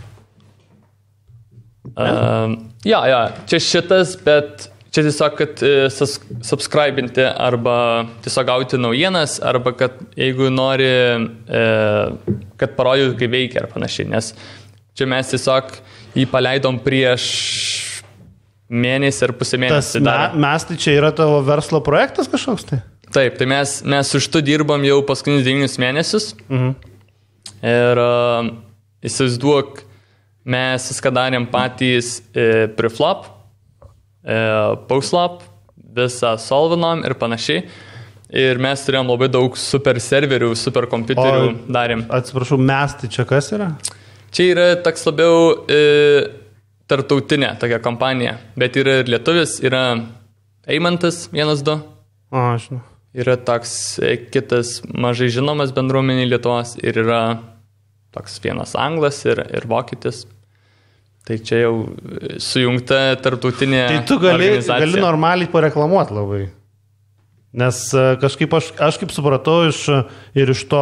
Čia šitas, bet čia tiesiog, kad subscribinti arba tiesiog gauti naujienas, arba kad jeigu nori, kad parodytų, kaip veikia ar panašiai, nes čia mes tiesiog jį paleidom prieš mėnesį ar pusę mėnesį. Mes tai čia yra tavo verslo projektas kažkoks tai? Taip, tai mes už tu dirbam jau paskutinius 9 mėnesius. Ir įsivaizduok, mes viską darėm patys preflop, postflop, visą solvinom ir panašiai. Ir mes turėjom labai daug super serverių, super kompiuterių darėm. Atsiprašau, mes tai čia kas yra? Čia yra toks labiau tartautinė tokia kompanija, bet yra ir lietuvis, yra Eimantas 1-2. Žinau. Yra toks kitas mažai žinomas bendruomenė Lietuvos ir yra toks vienas anglas ir vokietis. Tai čia jau sujungta tarptautinė organizacija. Tai tu gali normaliai pareklamuoti labai. Nes kažkaip aš kaip supratau iš to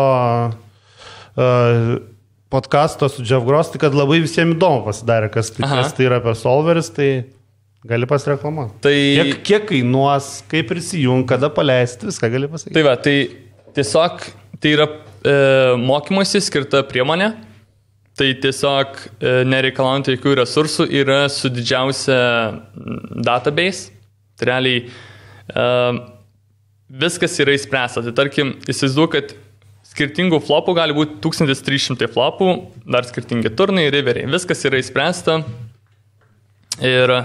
podcasto su Jeff Gross, tai kad labai visiems įdomu pasidarė, kas tai yra per solveris, tai gali pasireklamuoti. Tai kiek kainuos, kaip prisijung, kada paleisti, viską gali pasakyti. Tai va, tai tiesiog tai yra mokymuisi skirta priemonė. Tai tiesiog nereikalaujant jokių resursų yra su didžiausia database. Tai realiai viskas yra įspręsta. Tai tarkim, įsivaizduoju, kad skirtingų flopų gali būti 1300 flopų, dar skirtingi turnai, riveriai. Viskas yra įspręsta. Ir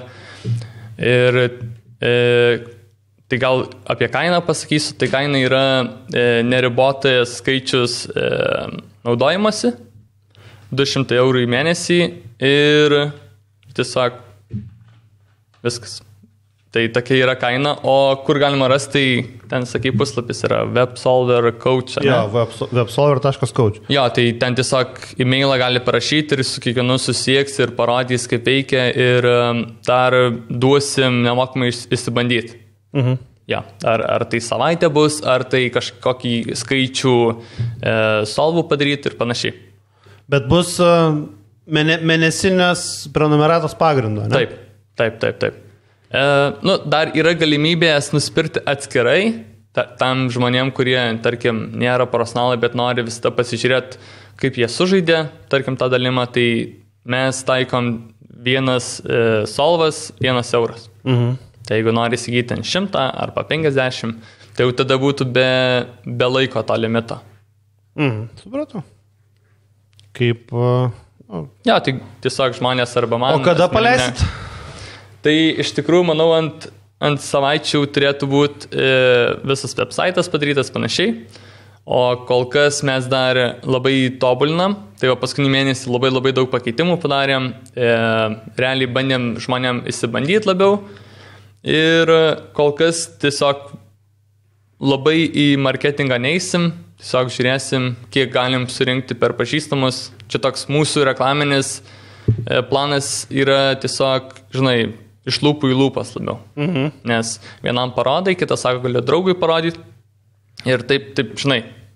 tai gal apie kainą pasakysiu. Tai kaina yra neribotas skaičius naudojimasi. 200 eurų į mėnesį ir tiesiog viskas. Tai tokia yra kaina, o kur galima rasti, ten, sakai, puslapis yra websolver coach. Jo, websolver.coach. Jo, tai ten tiesiog e-mailą gali parašyti ir su kiekvienu susieks ir parodys, kaip veikia ir dar duosim nemokamai išsibandyti. Ja, ar tai savaitė bus, ar tai kažkokį skaičių solvų padaryti ir panašiai. Bet bus mėnesinės prenumeratos pagrindo, ne? Taip. Dar yra galimybės nusipirkti atskirai tam žmonėm, kurie, tarkim, nėra profesionalai, bet nori visada pasižiūrėti, kaip jie sužaidė, tarkim, tą dalimą, tai mes taikom vienas solvas, 1 euras. Tai jeigu nori įsigyti 100 arba 50, tai jau tada būtų be laiko to limito. Supratau. Kaip... Ja, tai tiesiog žmonės arba man... O kada paleisit? Tai iš tikrųjų, manau, ant savaičių turėtų būti visas websaitas padarytas panašiai, o kol kas mes dar labai tobulinam, tai paskutinį mėnesį labai daug pakeitimų padarėm, realiai bandėm žmonėm įsibandyti labiau ir kol kas tiesiog labai į marketingą neįsim, tiesiog žiūrėsim, kiek galim surinkti per pažįstamus. Čia toks mūsų reklaminis planas yra tiesiog, žinai, iš lūpų į lūpas labiau. Nes vienam parodai, kitas sako, gali draugui parodyti. Ir taip, žinai,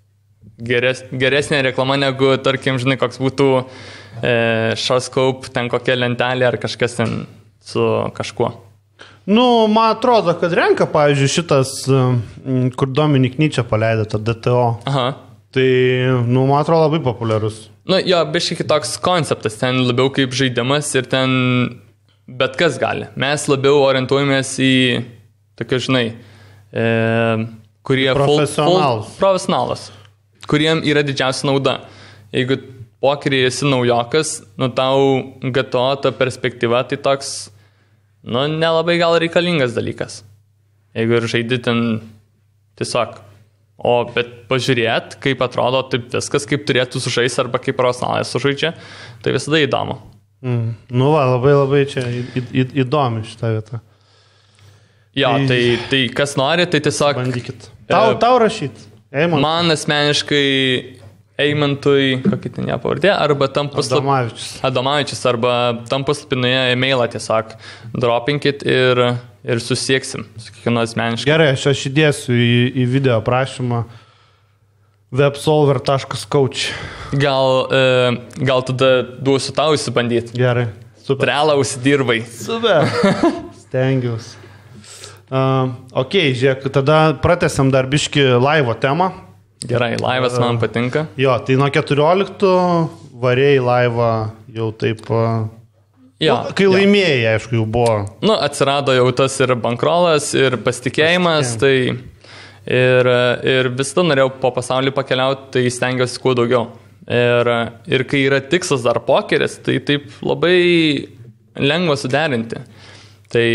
geresnė reklama negu, tarkim, žinai, koks būtų Sharescope, ten kokia lentelė ar kažkas ten su kažkuo. Nu, man atrodo, kad renka, pavyzdžiui, šitas, kur Dominik Nyčia paleido, tą DTO. Aha. Tai, nu, man atrodo, labai populiarus. Nu, jo, biškai kitoks konceptas, ten labiau kaip žaidimas ir ten bet kas gali. Mes labiau orientuojamės į, tokia, žinai, kurie profesionalas, kuriem yra didžiausia nauda. Jeigu pokerį esi naujokas, nu, tau GTO ta perspektyva, tai toks, nu, nelabai gal reikalingas dalykas. Jeigu ir žaidi ten tiesiog. Bet pažiūrėt, kaip atrodo taip viskas, kaip turėtų sužaisti arba kaip profesionalas sužaidžia, tai visada įdomu. Nu, va, labai čia įdomi šitą vietą. Jo, tai kas nori, tai tiesiog... Bandykit. Tau rašyt. Man asmeniškai Eimantui, kokį ten ją pavardė, arba tam puslapį... Adomavičius, arba tam puslapį nuėję e-mailą tiesiog dropinkit ir susieksim su kiekvienu asmeniškai. Gerai, aš įdėsiu į video aprašymą websolver.coach. Gal tada duosiu tau įsibandyti. Gerai, super. Realą užsidirbai. Super, stengiausi. Ok, žiūrėk, tada pratęsiam dar biškį laivo temą. Gerai, laivas man patinka. Jo, tai nuo 14 varėjai laivą jau taip... Jo, kai laimėjai, aišku, jau buvo. Nu, atsirado jau tas ir bankrolas, ir pasitikėjimas, tai ir visada norėjau po pasaulį pakeliauti, tai stengiausi kuo daugiau. Ir kai yra tikslas dar pokeris, tai taip labai lengva suderinti. Tai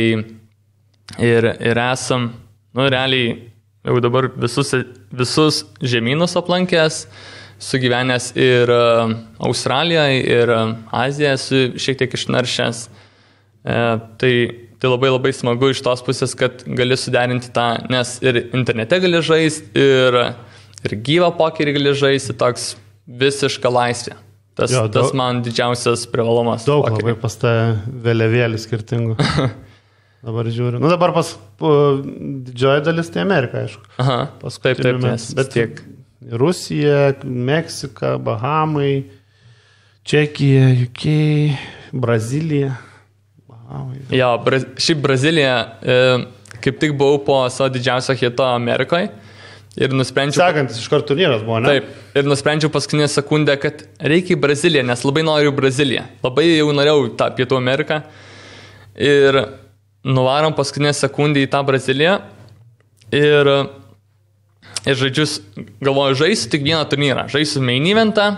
ir esam, nu, realiai jau dabar visus žemynus aplankęs, sugyvenęs ir Australijoje, ir Aziją esu šiek tiek išnaršęs. Tai labai labai smagu iš tos pusės, kad gali suderinti tą, nes ir internete gali žaisti, ir gyvą pokerį gali žaisti, toks visiška laisvė. Tas man didžiausias privalumas. Daug pokerį. Labai pas tą vėliavėlį skirtingų. Dabar žiūriu. Nu dabar didžioji dalis tai Amerika, aišku. Aha, taip, bet tiek. Rusija, Meksika, Bahamai, Čekija, UK, Brazilija. Bahamai. Jo, šiaip Brazilija, kaip tik buvau po savo didžiausio hito Amerikoje ir nusprendžiau... Sekantis iš karto turnyras buvo, ne? Taip, ir nusprendžiau paskutinę sekundę, kad reikia į Braziliją, nes labai noriu Braziliją. Labai jau norėjau tą Pietų Ameriką. Ir nuvarom paskutinę sekundę į tą Braziliją ir žaidžius, galvoju, žaisiu tik vieną turnyrą. Žaisiu main eventą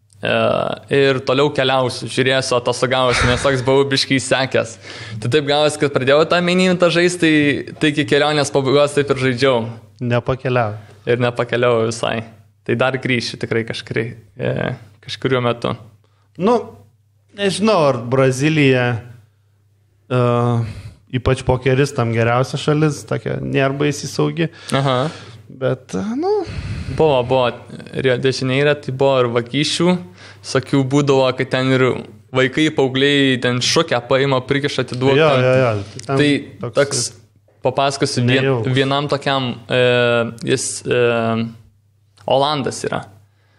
ir toliau keliausiu, žiūrėsiu atostogausiu, nes toks buvau biškai sekęs. Tai taip gavosi, kad pradėjau tą main eventą žaisti, tai iki kelionės pabaigos taip ir žaidžiau. Nepakeliau. Ir nepakeliau visai. Tai dar grįšiu tikrai kažkuriuo metu. Nu, nežinau, ar Brazilija... ypač pokeristam geriausia šalis, tokia nėra baisiai saugi. Aha. Bet, nu... Buvo. Rio de Janeire, tai buvo ir vagysčių. Sakiau, būdavo, kad ten ir vaikai, paaugliai, ten šukę paima, prikiša, atiduoda. Jo. Tai toks, papasakosiu, vienam tokiam, jis Olandas yra.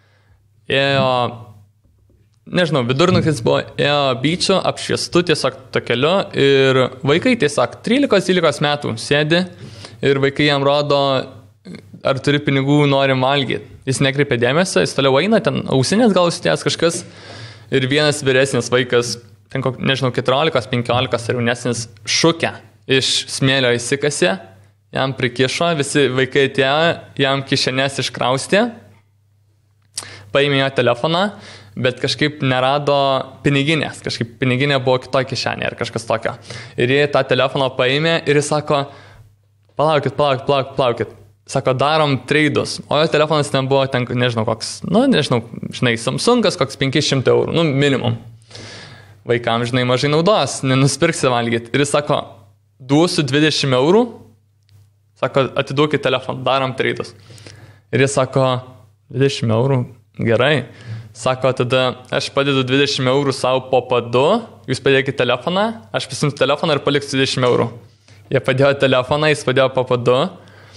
Nežinau, vidurnaktis buvo, ėjo byčio, apšviestu tiesiog takeliu ir vaikai tiesiog 13-12 metų sėdi ir vaikai jam rodo, ar turi pinigų, nori valgyti. Jis nekreipia dėmesio, jis toliau eina, ten ausinės gal užsidėjęs kažkas ir vienas vyresnis vaikas, ten nežinau, 14-15 ar jaunesnis šukę iš smėlio įsikasė, jam prikišo, visi vaikai atėjo, jam kišenės iškraustė, paėmė jo telefoną, bet kažkaip nerado piniginės, kažkaip piniginė buvo kitoje kišenėje ar kažkas tokio. Ir jie tą telefoną paėmė ir jis sako, palaukit. Sako, darom treidus. O jo telefonas ten buvo, nežinau, koks, žinai, Samsungas, koks 500 €, minimum. Vaikams, žinai, mažai naudos, nenusipirksi valgyti. Ir jis sako, duosiu 20 €, sako, atiduokit telefoną, darom treidus. Ir jis sako, 20 €, gerai. Sako, tada aš padedu 20 € savo po padu, jūs padėkite telefoną, aš pasimsiu telefoną ir paliksiu 20 €. Jie padėjo telefoną, jis padėjo po padu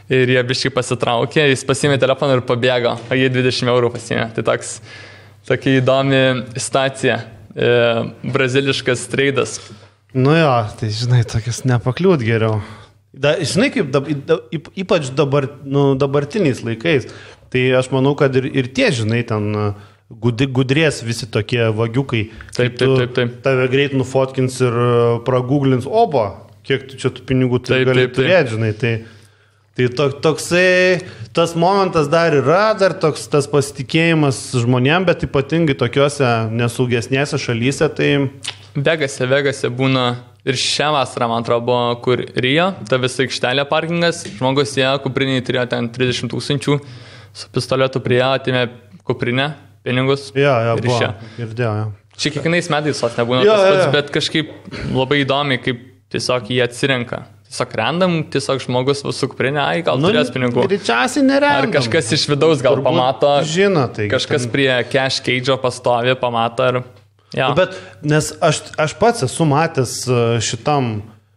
ir jie biškai pasitraukė, jis pasiėmė telefoną ir pabėgo, o jie 20 eurų pasiėmė. Tai tokia įdomi situacija, braziliškas treidas. Nu jo, tai žinai, tokias nepakliūt geriau. Žinai, kaip ypač dabartiniais laikais, tai aš manau, kad ir tie, žinai, ten gudrės visi tokie vagiukai. Taip. Tave greit nufotkins ir pragooglins, oba, kiek tu čia tų pinigų gali turėti, žinai. Tai toksai, tas momentas dar yra, dar toks tas pasitikėjimas žmonėm, bet ypatingai tokiuose nesaugesnėse šalyse, tai... Vegase būna ir šią vasarą, man atrodo, buvo kur Rio, ta visa aikštelė parkingas, žmogus ėjo, kuprinį turėjo ten 30 000, su pistoletu prie ją atėmė kuprinę, pinigus ir išėjo. Girdėjau. Čia kiekvienais metais tos nebūna tas pats, bet kažkaip labai įdomi, kaip tiesiog jie atsirenka. Tiesiog randam, tiesiog žmogus su kuprinė, gal turės pinigų. Greičiausiai nerandam. Ar kažkas iš vidaus gal pamato, žino, tai kažkas prie cash cage'o pastovi, pamato ir... Ja. Bet, nes aš pats esu matęs šitam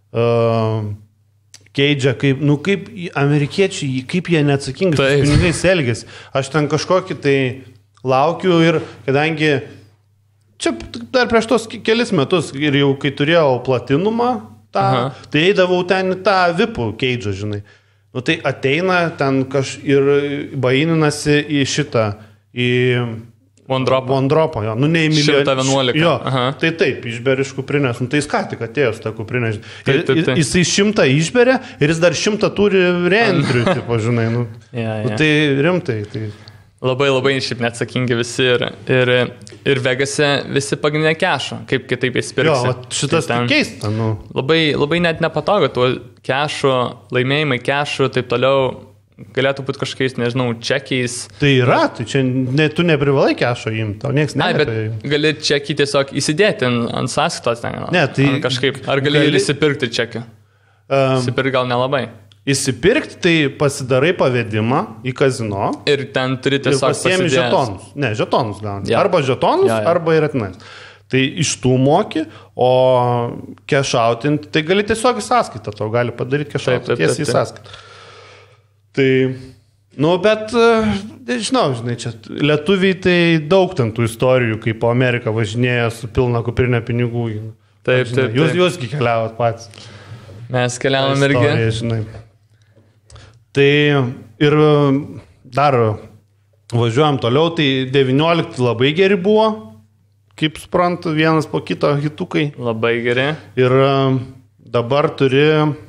cage'ą, kaip amerikiečiai, kaip jie neatsakingai su pinigais elgėsi. Aš ten kažkokį tai laukiu ir kadangi čia dar prieš tos kelis metus ir jau kai turėjau platinumą, tai eidavau ten tą vipų cage'ą, žinai. Nu tai ateina ten ir baininasi į šitą, į One-dropą, jo. Nu ne į milijoną. 111. Jo, tai taip, išberi iš kuprinės. Nu tai jis ką tik atėjo su tą kuprinę. Jisai 100 išberia ir jis dar 100 turi reentrių, tipo, žinai. Nu tai rimtai, tai... Labai šiaip neatsakingi visi ir Vegase visi pagrindinė kešo, kaip kitaip įsipirksi. Jo, šitas tai keista, nu. Labai net nepatogu, tuo kešo, laimėjimai kešo, taip toliau, galėtų būti kažkokiais, nežinau, čekiais. Tai yra, tai čia tu neprivalai kešo imti, tau nieks neliepia. Bet gali čekį tiesiog įsidėti ant sąskaitos, tai kažkaip. Ar gali įsipirkti čekį? Įsipirkti gal nelabai. Įsipirkti, tai pasidarai pavedimą į kazino. Ir ten turi tiesiog pasiemi žetonus. Ne, žetonus gauni. Arba žetonus, arba ir atnais. Tai iš tų moki, o kešautinti, tai gali tiesiog į sąskaitą, tau gali padaryti kešautinti tiesiai į sąskaitą. Tai, bet, žinai, čia lietuviai tai daug ten tų istorijų, kaip po Ameriką važinėja su pilna kuprinė pinigų. Taip. Jūsgi keliavot patys. Mes keliavom irgi. Žinai. Tai ir dar važiuojam toliau, tai 19 labai geri buvo, kaip suprantu, vienas po kito hitukai. Labai geri. Ir dabar turi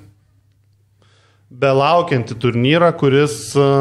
belaukiantį turnyrą, kuris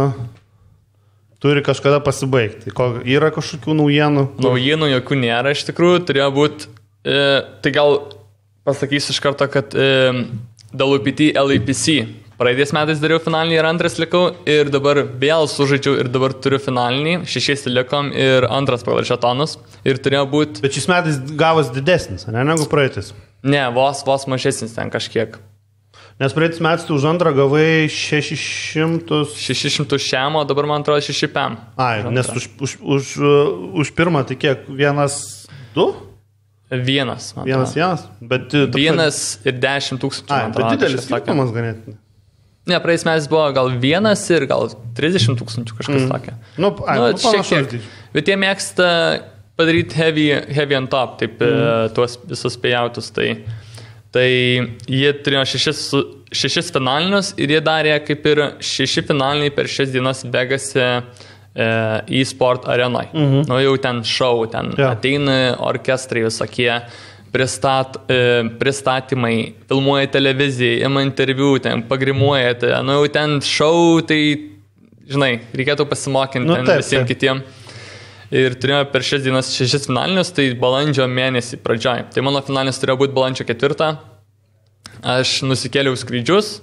turi kažkada pasibaigti. Yra kažkokių naujienų? Naujienų jokių nėra, iš tikrųjų, turėjo būti, tai gal pasakysiu iš karto, kad WPT LAPC praeities metais dariau finalinį ir antras likau ir dabar vėl sužaidžiau ir dabar turiu finalinį, 6 likom ir antras pagal žetonus ir turėjo būti... Bet šis metais gavos didesnis, ne, negu praeitis? Ne, vos mažesnis ten kažkiek. Nes praeitis metais tu už antrą gavai 600... 600 šiam, o dabar man atrodo 6 pem. Nes už pirmą tai kiek? 1-2? Vienas. Bet... Vienas ir 10 000. Bet didelis skirtumas ganėtinai. Ne, praeis metais buvo gal 1 ir gal 30 000 kažkas tokia. Panašaus. Bet jie mėgsta padaryti heavy on top, taip, tuos visus payoutus. Tai jie turėjo 6 finalinius ir jie darė kaip ir 6 finaliniai per 6 dienas Vegase e-sport arenoj. Jau ten show, ten ateina orkestrai visokie, pristatymai, filmuoja televiziją, ima interviu, ten pagrimuoja, jau ten show, tai, žinai, reikėtų pasimokinti visiems kitiem. Ir turėjome per 6 dienas 6 finalinius, tai balandžio mėnesį pradžioj. Tai mano finalinis turėjo būti balandžio 4. Aš nusikėliau skrydžius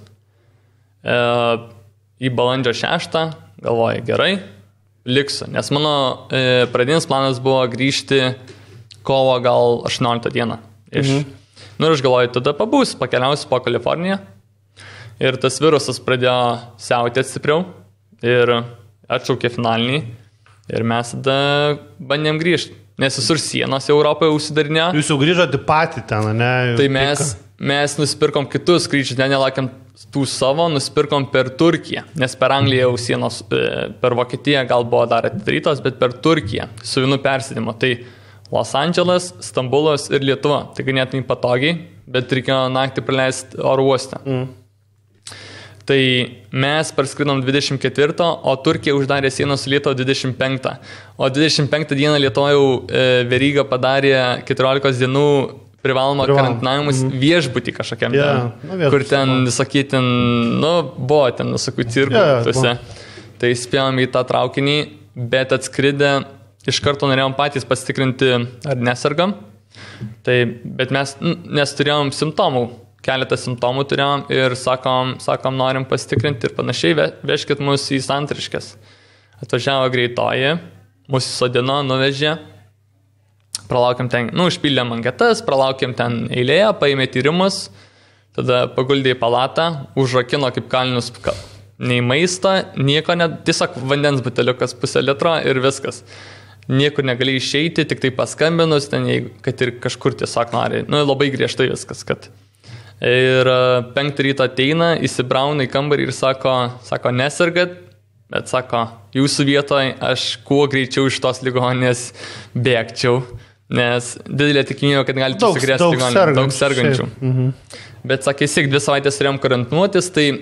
į balandžio 6, galvoju, gerai, liksiu. Nes mano pradinis planas buvo grįžti kovo gal 18 dieną. Nu ir aš galvoju, tada pabūsiu, pakeliausiu po Kaliforniją. Ir tas virusas pradėjo siautėti stipriau ir atšaukė finalinį. Ir mes tada bandėm grįžti. Nes visur sienos Europoje užsidarinėjo. Jūs jau grįžote patį ten, ne? Tai mes nusipirkom kitus skrydžius, nelakėm tų savo, nusipirkom per Turkiją, nes per Angliją jau sienos, per Vokietiją gal buvo dar atidarytos, bet per Turkiją su vienu persėdimu. Tai Los Andželas, Stambulas ir Lietuva. Tai ganėtinai patogiai, bet reikėjo naktį praleisti oro uoste. Tai mes parskridom 24, o Turkija uždarė sieną su Lietuva 25. O 25 dieną Lietuva jau Veryga padarė 14 dienų privalomą karantinavimus viešbutį kažkokiam ten, kur ten, sakytin, buvo ten visokių cirkų tuose. Tai spėjom į tą traukinį, bet atskridę iš karto norėjom patys pasitikrinti, ar nesergam. Tai, bet mes, nes turėjom simptomų, keletą simptomų turėjom ir sakom, norim pasitikrinti ir panašiai, vežkit mus į Santariškes. Atvažiavo greitoji, mus įsodino, nuvežė, pralaukėm ten, užpildėm anketas, pralaukėm ten eilėje, paėmė tyrimus, tada paguldė į palatą, užrakino kaip kalinius, nei maistą, nieko, tiesiog vandens buteliukas 0,5 litro ir viskas. Niekur negali išeiti, tik tai paskambinus, ten, kad ir kažkur tiesiog nori. Labai griežtai viskas, kad. Ir 5 ryto ateina, įsibrauna į kambarį ir sako, nesergat, bet sako, jūsų vietoje aš kuo greičiau iš tos ligoninės bėgčiau, nes didelė tikimybė, kad gali susikrėsti ligoninė, daug sergančių. Bet sakė, 2 savaitės turėjom karantinuotis, tai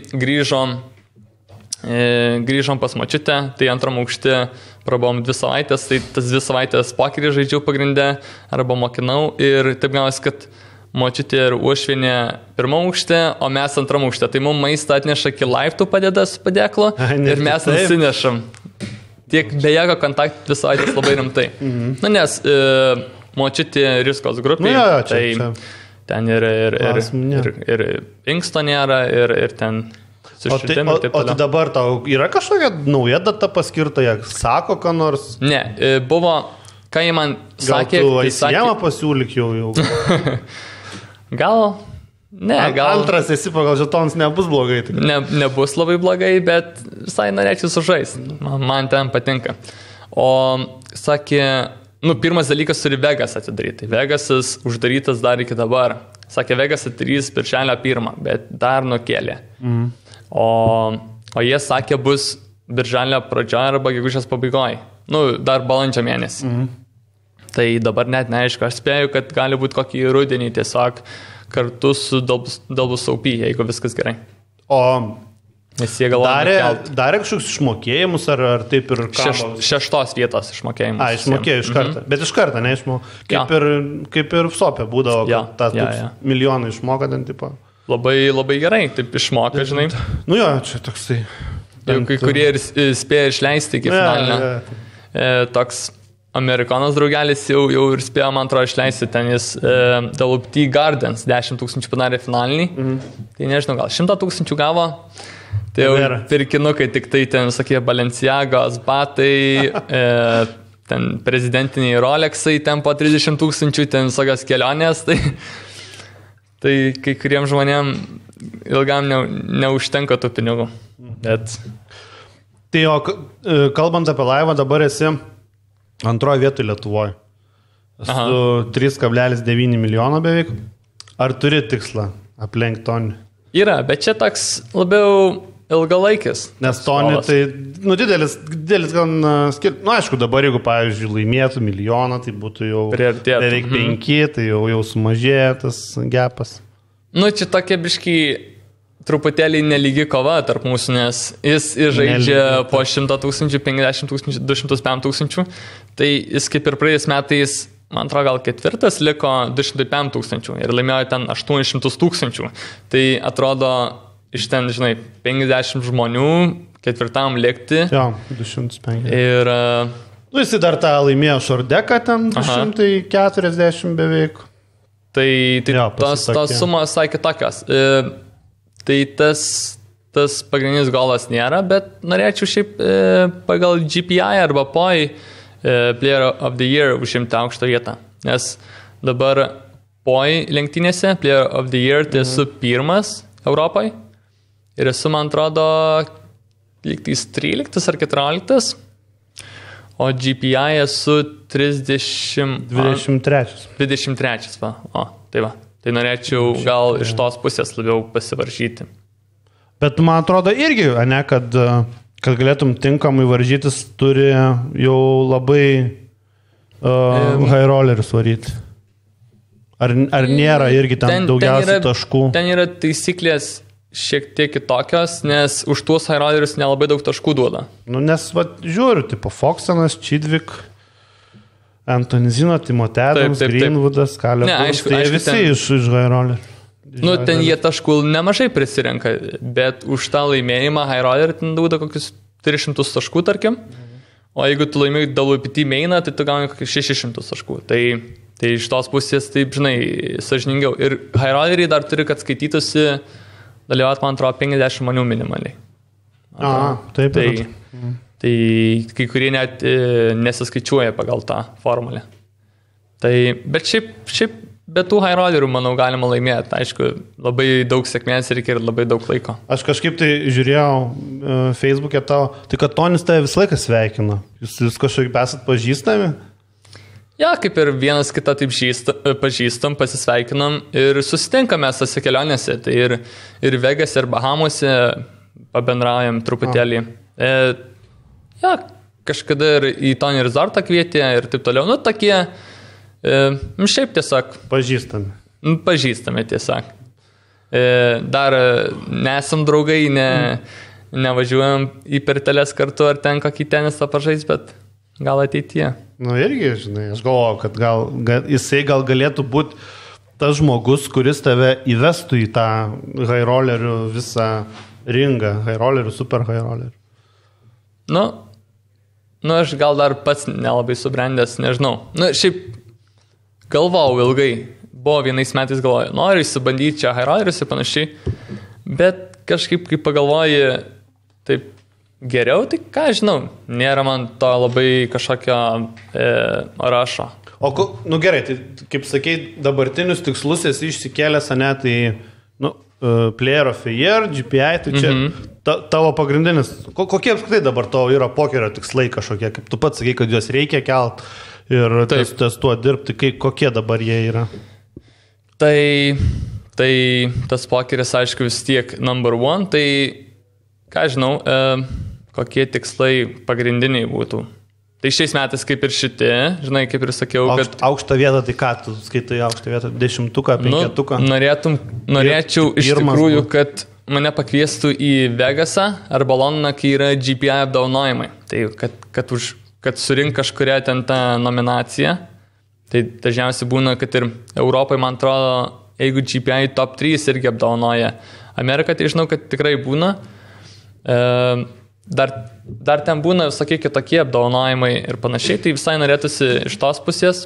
grįžom pas močiutę, tai antram aukšte prabuvom 2 savaitės, tai tas 2 savaitės pokerį žaidžiau pagrindę arba mokinau ir taip gavosi, kad močiutė ir uošvienė 1 aukšte, o mes 2 aukšte. Tai mums maistą atneša iki laiptų padeda su padėklo ir mes nusinešam. Tiek be jėgo kontaktų 2 savaitės labai rimtai. Nes močiutė riskos grupė, tai ten ir inksto nėra ir ten... O tai dabar tau yra kažkokia nauja data paskirta, jie sako, ką nors? Ne, buvo, ką jie man sakė... Gal tu įsijamą pasiūlyk jau? Gal... Ne, gal... Antras esi pagal žetons nebus blogai. Nebus labai blogai, bet visai norėčiau sužaisti. Man ten patinka. O sakė, pirmas dalykas turi Vegas atidaryti. Vegasas uždarytas dar iki dabar. Sakė, Vegas atidarys birželio 1, bet dar nukėlė. O jie sakė, bus birželio pradžioje arba gegužės pabaigoje. Dar balandžio mėnesį. Tai dabar net neaišku. Aš spėju, kad gali būti kokį rudenį tiesiog kartu su Dalbus Saupy, jeigu viskas gerai. O nes jie galvoja darė kažkoks išmokėjimus ar taip ir kamos? 6 vietos išmokėjimus. Išmokėjo iš karto. Bet iš karto, kaip ir Sopė būdavo, kad tas milijoną išmoka ten tipo. Labai gerai, taip išmoka, žinai. Čia toksai. Kai kurie ir spėjo išleisti iki finalinio. Toks Amerikonas draugelis jau ir spėjo, man atrodo, išleisti ten jis Dalupty Gardens 10 000 padarė finalinį. Tai nežinau, gal 100 000 gavo. Tai jau pirkinukai, tik tai ten visokie Balenciagos batai, ten prezidentiniai Rolexai, ten po 30 000, ten visokios kelionės. Tai kai kuriem žmonėm ilgam neužtenka tų pinigų. Bet... Tai kalbant apie laivą, dabar esi 2 vietoje Lietuvoje. Su 3,9 milijono beveik. Ar turi tikslą aplenkti Tonį? Yra, bet čia toks labiau ilgalaikis. Nes Tonį tai, didelis gan skirti. Aišku, dabar jeigu, pavyzdžiui, laimėtų milijoną, tai būtų jau beveik 5, tai jau sumažėja tas gepas. Čia tokia biškai truputėlį nelygi kova tarp mūsų, nes jis žaidžia po 100 000, 50 000, 205 000. Tai jis kaip ir praėjus metais, man atrodo, gal 4 liko 205 000 ir laimėjo ten 800 000. Tai atrodo, iš ten, žinai, 50 žmonių, 4 likti. 205. Ir... Jis dar tą laimėjo Šordeką ten, 240 beveik. Tai tos sumos sakė tokios. Tai tas pagrindinis golas nėra, bet norėčiau šiaip pagal GPI arba POI Player of the Year užimti aukštą vietą. Nes dabar POI lenktynėse Player of the Year tai esu 1 Europoje. Ir esu, man atrodo, lygtais 13 ar 14, o GPI esu 23. 23. 23, va. Tai va. Tai norėčiau gal iš tos pusės labiau pasivaržyti. Bet man atrodo irgi, ne, kad galėtum tinkamai varžytis, turi jau labai high rollerius varyti. Ar nėra irgi ten daugiausiai taškų? Ten yra taisyklės šiek tiek kitokios, nes už tuos high rollerius nelabai daug taškų duoda. Nu, nes žiūriu, tipo Foxenas, Chidwick, Anthony Zino, Timothy Adams, Greenwoodas, Kaleb. Ne, aišku, visi ten, iš high roller. Nu, ten jie taškų nemažai prisirenka, bet už tą laimėjimą high roller ten duoda kokius 300 taškų, tarkim. O jeigu tu laimėjai WPT mainą, tai tu gauni kokius 600 taškų. Tai iš tos pusės, taip, žinai, sąžiningiau. Ir high rolleriai dar turi, kad skaitytųsi dalyvauti, man atrodo, 50 žmonių minimaliai. Taip. Tai kai kurie net nesiskaičiuoja pagal tą formulę. Bet šiaip be tų high rollerių, manau, galima laimėti. Aišku, labai daug sėkmės reikia ir labai daug laiko. Aš kažkaip tai žiūrėjau Facebook'e tavo, tai kad Tonis tave visą laiką sveikino. Jūs kažkaip esat pažįstami? Ja, kaip ir vienas kitą taip pažįstam, pasisveikinam ir susitinkame tose kelionėse. Tai ir Vegas, ir Bahamose pabendraujam truputėlį. Ja, kažkada ir į Tony Resortą kvietė ir taip toliau. Nu, tokie, šiaip tiesiog. Pažįstami. Pažįstami tiesiog. Dar nesam draugai, nevažiuojam į perteles kartu ar ten kokį tenisą pažais, bet gal ateityje. Nu, irgi, žinai, aš galvoju, kad jisai gal galėtų būti tas žmogus, kuris tave įvestų į tą high rollerių visą ringą, high rollerių, super high rollerių. Nu, aš gal dar pats nelabai subrendęs, nežinau. Nu, šiaip galvojau ilgai. Buvo vienais metais galvoju, noriu įsibandyti čia high rollerius ir panašiai. Bet kažkaip, kai pagalvoji taip geriau, tai ką žinau, nėra man to labai kažkokio rašo. O, nu gerai, tai kaip sakei, dabartinius tikslus esi išsikėlęs, ne, tai, nu, Player of the Year, GPI, tai čia tavo pagrindinis. Kokie apskritai dabar tavo yra pokerio tikslai kažkokie, kaip tu pats sakai, kad juos reikia kelt ir testuoti dirbti, kokie dabar jie yra? Tai tas pokeris, aišku, vis tiek number one, tai, ką žinau, kokie tikslai pagrindiniai būtų. Tai šiais metais kaip ir šitie, žinai, kaip ir sakiau, kad... Aukštą vietą, tai ką tu skaitai aukštą vietą? 10-tuką, 5-tuką? Norėčiau iš tikrųjų, kad mane pakviestų į Vegasą arba Londoną, kai yra GPI apdovanojimai. Tai kad surink kažkuria ten tą nominaciją. Tai dažniausiai būna, kad ir Europai, man atrodo, jeigu GPI top 3 irgi apdovanoja. Amerika, tai žinau, kad tikrai būna. Dar ten būna visokie kitokie apdovanojimai ir panašiai, tai visai norėtųsi iš tos pusės.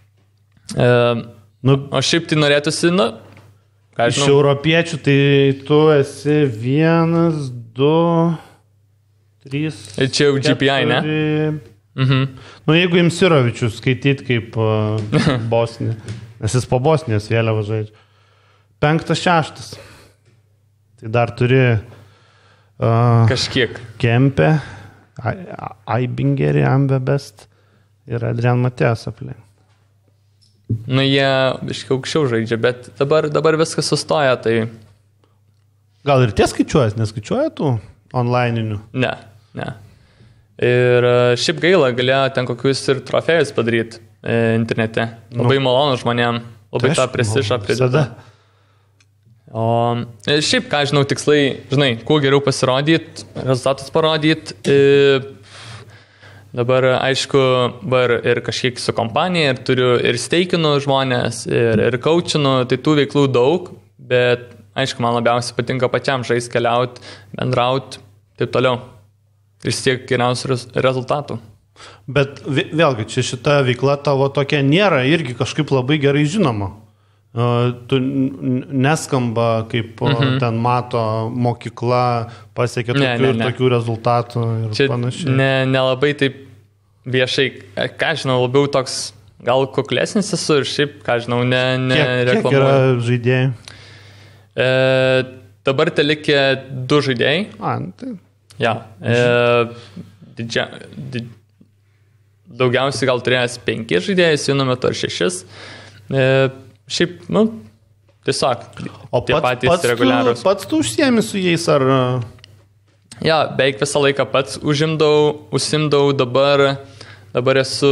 O šiaip tai norėtųsi, nu, ką žinau. Iš europiečių tai tu esi 1, 2, 3. Čia jau GPI, ne? Nu, jeigu Imsirovičius skaityt kaip Bosnija, nes jis po Bosnijos vėliavą žaidžia. 5, 6. Tai dar turi... kažkiek. Kempe, Aibingerį, Ambebest ir Adrian Matėjas aplink. Nu, jie biškai aukščiau žaidžia, bet dabar viskas sustoja, tai... Gal ir tie skaičiuojas, neskaičiuoja tų online'inių? Ne. Ir šiaip gaila, galėjo ten kokius ir trofėjus padaryti internete. Labai malonu žmonėm, labai tą prestižą prideda. O šiaip, ką žinau, tikslai, žinai, kuo geriau pasirodyti, rezultatus parodyti. Dabar, aišku, ir kažkiek su kompanija, ir turiu ir steikinu žmonės, ir coachinu, tai tų veiklų daug, bet, aišku, man labiausiai patinka pačiam žaisti, keliauti, bendrauti, taip toliau. Ir siek geriausių rezultatų. Bet vėlgi, čia šita veikla tavo tokia nėra irgi kažkaip labai gerai žinoma. Tu neskamba, kaip ten mato mokykla, pasiekia tokių rezultatų ir čia panašiai. Nelabai taip viešai, ką žinau, labiau toks gal kuklesnis esu ir šiaip, ką žinau, nereklamuoju. Kiek yra žaidėjai? Dabar telikė 2 žaidėjai. Tai... Ja. Daugiausiai gal turėjęs 5 žaidėjus, vienu metu ar 6. Šiaip, nu, tiesiog O tie patys reguliarūs. Pats tu užsiemi su jais ar... Ja, beveik visą laiką pats užsimdau, dabar esu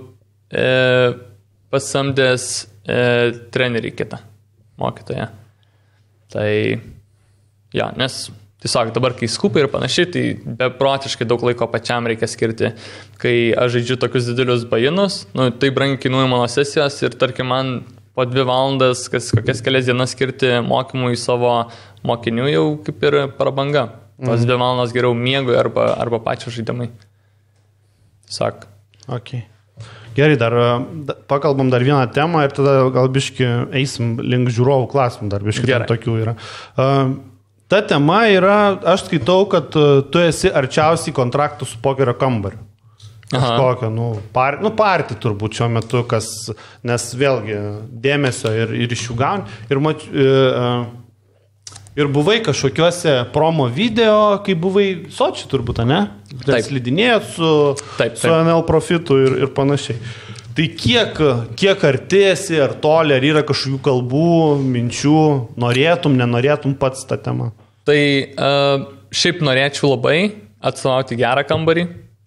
pasamdęs trenerį kitą, mokytoją. Tai, ja, nes tiesiog dabar, kai skupai ir panašiai, tai beprotiškai daug laiko pačiam reikia skirti. Kai aš žaidžiu tokius didelius bajinus, tai brangiai kainuoja mano sesijos ir tarkim man po 2 valandas, kokias kelias dienas skirti mokymui savo mokinių jau kaip ir prabanga. Tos 2 valandas geriau miegui arba pačio žaidimai. Tiesiog. Okay. Gerai, dar pakalbam dar vieną temą ir tada gal biški eisim link žiūrovų klausimų, dar biški tokių yra. Ta tema yra, aš skaitau, kad tu esi arčiausiai kontraktų su pokerio kambariu. Kažkokia, partį turbūt šiuo metu, nes vėlgi dėmesio ir iš jų gauni. Ir buvai kažkokiuose promo video, kai buvai Soči turbūt, ne? Taip. Slidinėjot su NL Profitu ir panašiai. Tai kiek artėsi, ar toli, ar yra kažkokių kalbų, minčių, norėtum, nenorėtum pats tą temą? Tai šiaip norėčiau labai atstovauti gerą kambarį.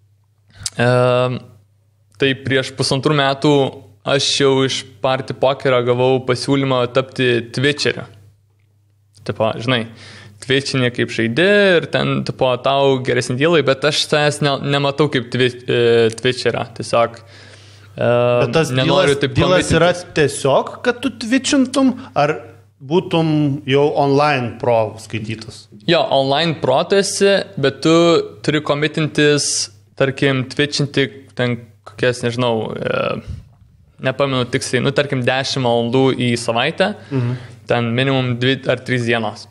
Tai prieš 1,5 metų aš jau iš Party Pokerio gavau pasiūlymą tapti Twitcheriu. Tipo, žinai, Twitchinė kaip žaidi ir ten, tipo, tau geresni dylai, bet aš savęs nematau kaip Twitcherio. Tiesiog bet tas dylas yra tiesiog, kad tu twitchintum, ar būtum jau online pro skaitytas? Jo, online pro tu esi, bet tu turi komitintis, tarkim, twitchinti ten kokias, nežinau, nepamenu tiksliai, tarkim 10 valandų į savaitę, ten minimum 2 ar 3 dienos.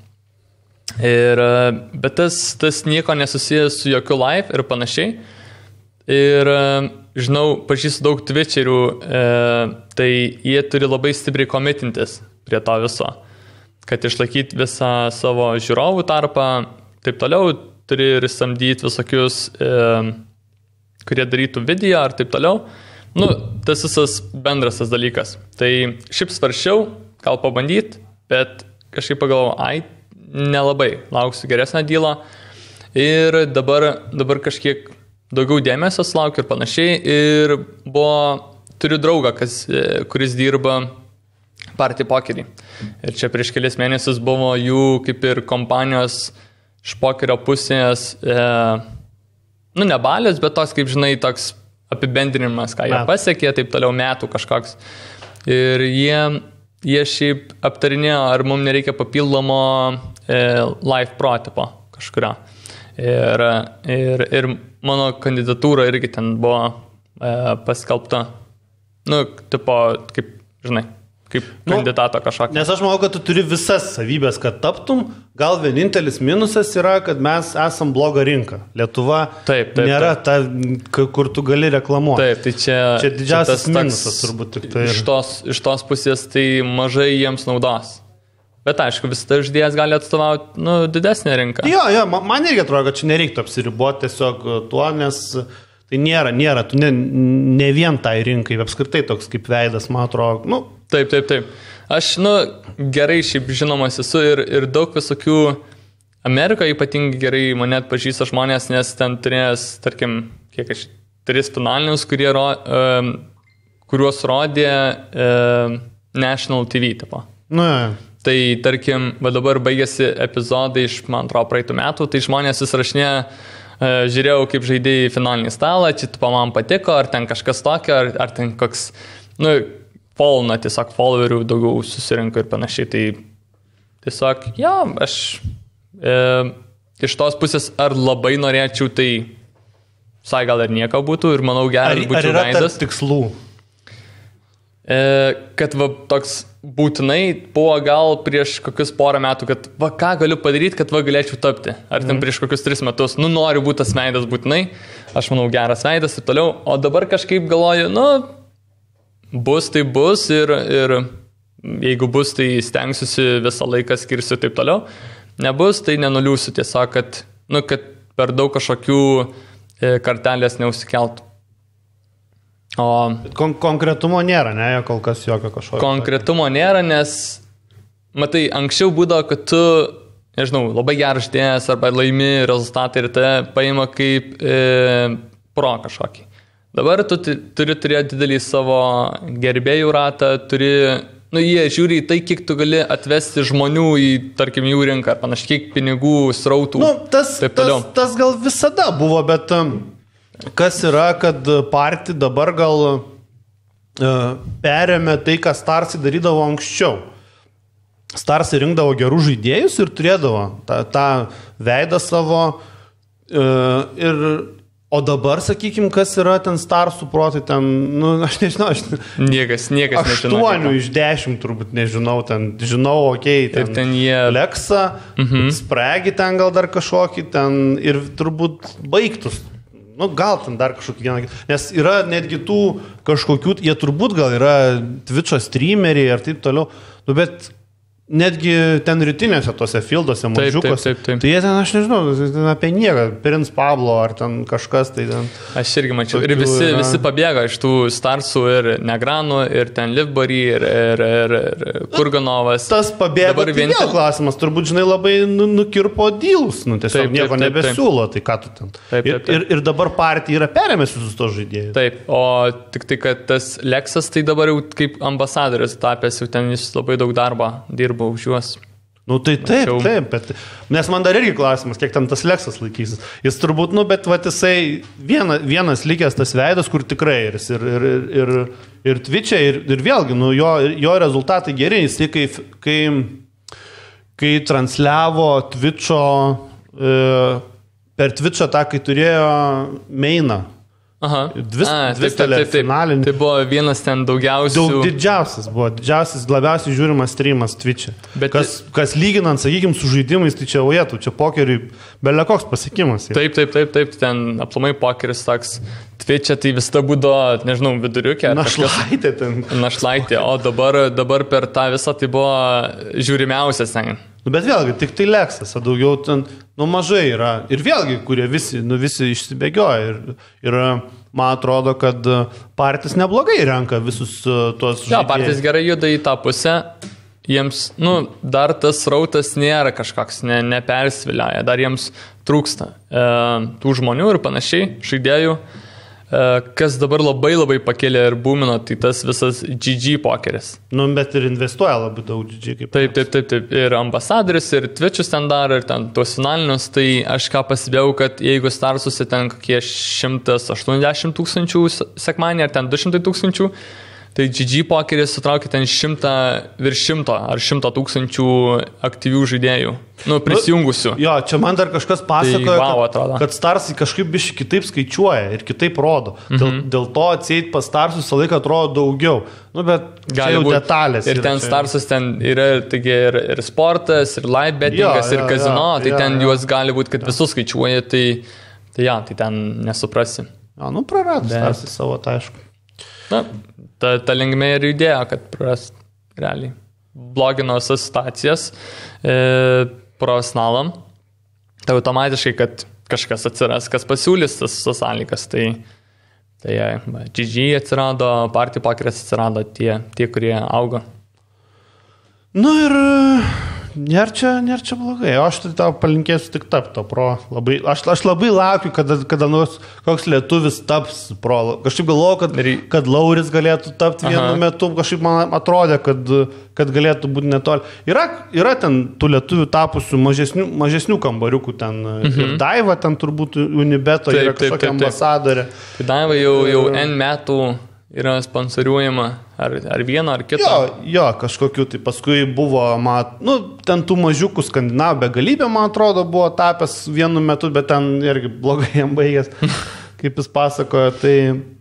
Bet tas nieko nesusijęs su jokiu live ir panašiai. Ir žinau, pažįstu daug twitcherių, tai jie turi labai stipriai komitintis prie to viso. Kad išlaikyti visą savo žiūrovų tarpą, taip toliau, turi ir samdyti visokius, kurie darytų video ar taip toliau. Tas visas bendras tas dalykas. Tai šiaip svarsčiau, gal pabandyti, bet kažkaip pagalvojau, nelabai, lauksiu geresnio dylo. Ir dabar kažkiek daugiau dėmesio sulaukiu ir panašiai. Ir turiu draugą, kuris dirba Party Pokerį. Ir čia prieš kelias mėnesius buvo jų kaip ir kompanijos iš pokerio pusės, ne balės, bet toks, kaip žinai, toks apibendrinimas, ką jie pasiekė, taip toliau metų kažkoks. Ir jie šiaip aptarinėjo, ar mums nereikia papildomo live pro tipo kažkurio. Ir mano kandidatūra irgi ten buvo paskelbta. Tipo, kaip, žinai, kaip kandidato kažkokio. Nes aš manau, kad tu turi visas savybės, kad taptum. Gal vienintelis minusas yra, kad mes esam bloga rinka. Lietuva nėra ta, kur tu gali reklamuoti. Taip, tai čia didžiausias minusas turbūt tik tai. Iš tos pusės tai mažai jiems naudos. Bet aišku, vis tai ždėjas gali atstovauti didesnę rinką. Jo, man irgi atrodo, kad čia nereiktų apsiriboti tiesiog tuo, nes tai nėra, tu ne vien tai rinkai, apskritai toks kaip veidas, man atrodo. Taip. Aš, gerai šiaip žinomas esu ir daug visokių Amerikoje ypatingai gerai mane atpažįsta žmonės, nes ten turėjęs, tarkim, 3 finalinius, kuriuos rodė National TV, tipo. Tai, tarkim, dabar baigėsi epizodai iš, man atrodo, praeitų metų, tai žmonės susirašinėjo, žiūrėjau, kaip žaidėjai finalinį stalą, čia man patiko, ar ten kažkas tokio, ar ten koks, tiesiog followerių daugiau susirinko ir panašiai. Tai tiesiog, aš iš tos pusės, ar labai norėčiau, tai gal ir nieko būtų ir manau gerai būčiau veidas. Ar yra tarp tikslų? Kad toks būtinai buvo gal prieš kokius 1 metų, kad ką galiu padaryti, kad galėčiau tapti. Ar ten prieš kokius 3 metus, noriu būti tas veidas būtinai, aš manau geras veidas ir toliau, o dabar kažkaip galvoju, bus tai bus ir jeigu bus, tai stengsiuosi visą laiką skirsiu taip toliau, nebus, tai nenuliūsiu tiesiog, kad per daug kažkokių kartelės neusikeltų. Konkretumo nėra, ne? Kol kas jokio kažkokio. Konkretumo nėra, nes matai, anksčiau būdavo, kad tu, nežinau, labai geras žaidėjas arba laimi rezultatą ir tai paima kaip pro kažkokį. Dabar tu turi turėti didelį savo gerbėjų ratą, jie žiūri į tai, kiek tu gali atvesti žmonių į, tarkim, jų rinką, ar panašiai, kiek pinigų, srautų, taip toliau. Tas gal visada buvo, bet kas yra, kad partija dabar gal perėmė tai, ką Starsai darydavo anksčiau. Starsai rinkdavo gerų žaidėjus ir turėdavo tą veidą savo o dabar, sakykim, kas yra ten Starsų protai, ten, aš nežinau, Niekas nežinau. 8 iš 10 turbūt nežinau, ten, žinau, okei, ten jie... Leksą, Spragi ten gal dar kažkokį, ten ir turbūt baigtus. Gal ten dar kažkokį vieną, nes yra netgi tų kažkokių, jie turbūt gal yra Twitch'o streameriai ir taip toliau, bet netgi ten rytinėse tose filduose, mažiukose, tai jie ten, aš nežinau, ten apie nieką, Prince Pablo ar ten kažkas, tai ten... Aš irgi mačiau. Ir visi pabėga iš tų Starsų ir Negranų, ir ten Livbary, ir Kurganovas. Tas pabėga, tai vėl klausimas, turbūt, žinai, labai nukirpo dylus, tiesiog nieko nebesiūlo, tai ką tu ten. Ir dabar partija yra perėmęs visus tos žaidėjus. Taip, o tik tai, kad tas Leksas, tai dabar jau kaip ambasadorius tapęs, jau ten jis labai daug darbo dirbo už juos. Tai taip, bet, nes man dar irgi klausimas, kiek tam tas Leksas laikysis. Jis turbūt, bet vat jisai vienas likęs tas veidas, kur tikrai ir Twitch'e, ir vėlgi, jo rezultatai geri, jisai kai transliavo Twitch'o, per Twitch'ą tą, kai turėjo mainą. Aha. Dvi telefinalinių. Tai buvo vienas ten daugiausių. Didžiausias, labiausiai žiūrimas streamas Twitch'e. Kas lyginant, sakykime, su žaidimais, tai čia pokeriui belė koks pasiekimas. Taip, ten aplamai pokeris toks. Twitch'e tai visada būdavo, nežinau, viduriukė. Našlaitė, o dabar per tą visą tai buvo žiūrimiausias ten. Bet vėlgi, tik tai Leksas, o daugiau ten, mažai yra. Ir vėlgi, kurie visi išsibėgioja. Ir man atrodo, kad partijas neblogai renka visus tuos žaidėjus. Partijas gerai juda į tą pusę. Jiems, dar tas rautas nėra kažkoks, nepersvilioja. Dar jiems trūksta tų žmonių ir panašiai, žaidėjų. Kas dabar labai pakėlė ir būmino, tai tas visas GG pokeris. Bet ir investuoja labai daug GG. Taip. Ir ambasadoris, ir Twitch'us ten daro, ir ten tuos finalinius. Tai aš ką pasibėjau, kad jeigu Starsuose ten kokie 180 000 sekmanį, ar ten 200 000, tai GG pokeris sutraukia ten virš 100 ar 100 000 aktyvių žaidėjų. Prisijungusių. Jo, čia man dar kažkas pasakoja, kad Starsai kažkaip biškai kitaip skaičiuoja ir kitaip rodo. Dėl to atseit pas Starsus visą laiką atrodo daugiau. Bet čia jau detalės. Ir ten Starsus ten yra ir sportas, ir live bettingas, ir kazino. Tai ten juos gali būti, kad visus skaičiuoja, tai ten nesuprasi. Prarado Starsai savo, tai aišku. Ta linkme ir judėjo, kad prarast realiai. Blogino visas situacijas profesionalam. Tai automatiškai, kad kažkas atsiras, kas pasiūlys tas sąlygas. Tai GG atsirado, partijų pokeris atsirado tie, kurie augo. Ir nėra čia blogai. Aš tai tau palinkėsiu tik tapti to pro. Aš labai laukiu, kada koks lietuvis taps pro. Kažkaip galvoju, kad Lauris galėtų tapti vienu metu. Kažkaip man atrodė, kad galėtų būti netoli. Yra ten tų lietuvių tapusių mažesnių kambariukų. Ten ir Daiva ten turbūt Unibeto yra kažkokia ambasadorė. Tai Daiva jau N metų yra sponsoriuojama ar vieno, ar kito. Jo, kažkokiu, tai paskui buvo, ten tų mažiukų skandinavų begalybė, man atrodo, buvo tapęs vienu metu, bet ten irgi blogai jam baigęs, kaip jis pasakojo, tai,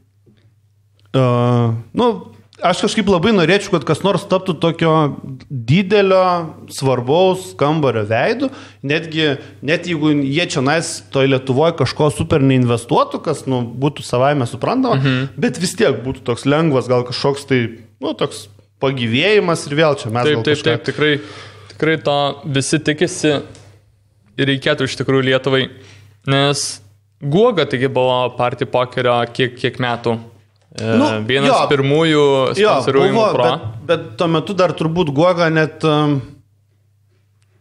aš kažkaip labai norėčiau, kad kas nors taptų tokio didelio, svarbaus kambario veidų, net jeigu jie čia toj Lietuvoje kažko super neinvestuotų, kas būtų savaime suprantama, bet vis tiek būtų toks lengvas, gal kažkoks tai, toks pagyvėjimas ir vėl čia mes gal kažką. Taip, tikrai to visi tikisi ir reikėtų iš tikrųjų Lietuvai, nes Guoga taigi buvo partijų pokerio kiek metų. Vienas pirmųjų sponsoriuojimų pro. Bet tuo metu dar turbūt Guoga net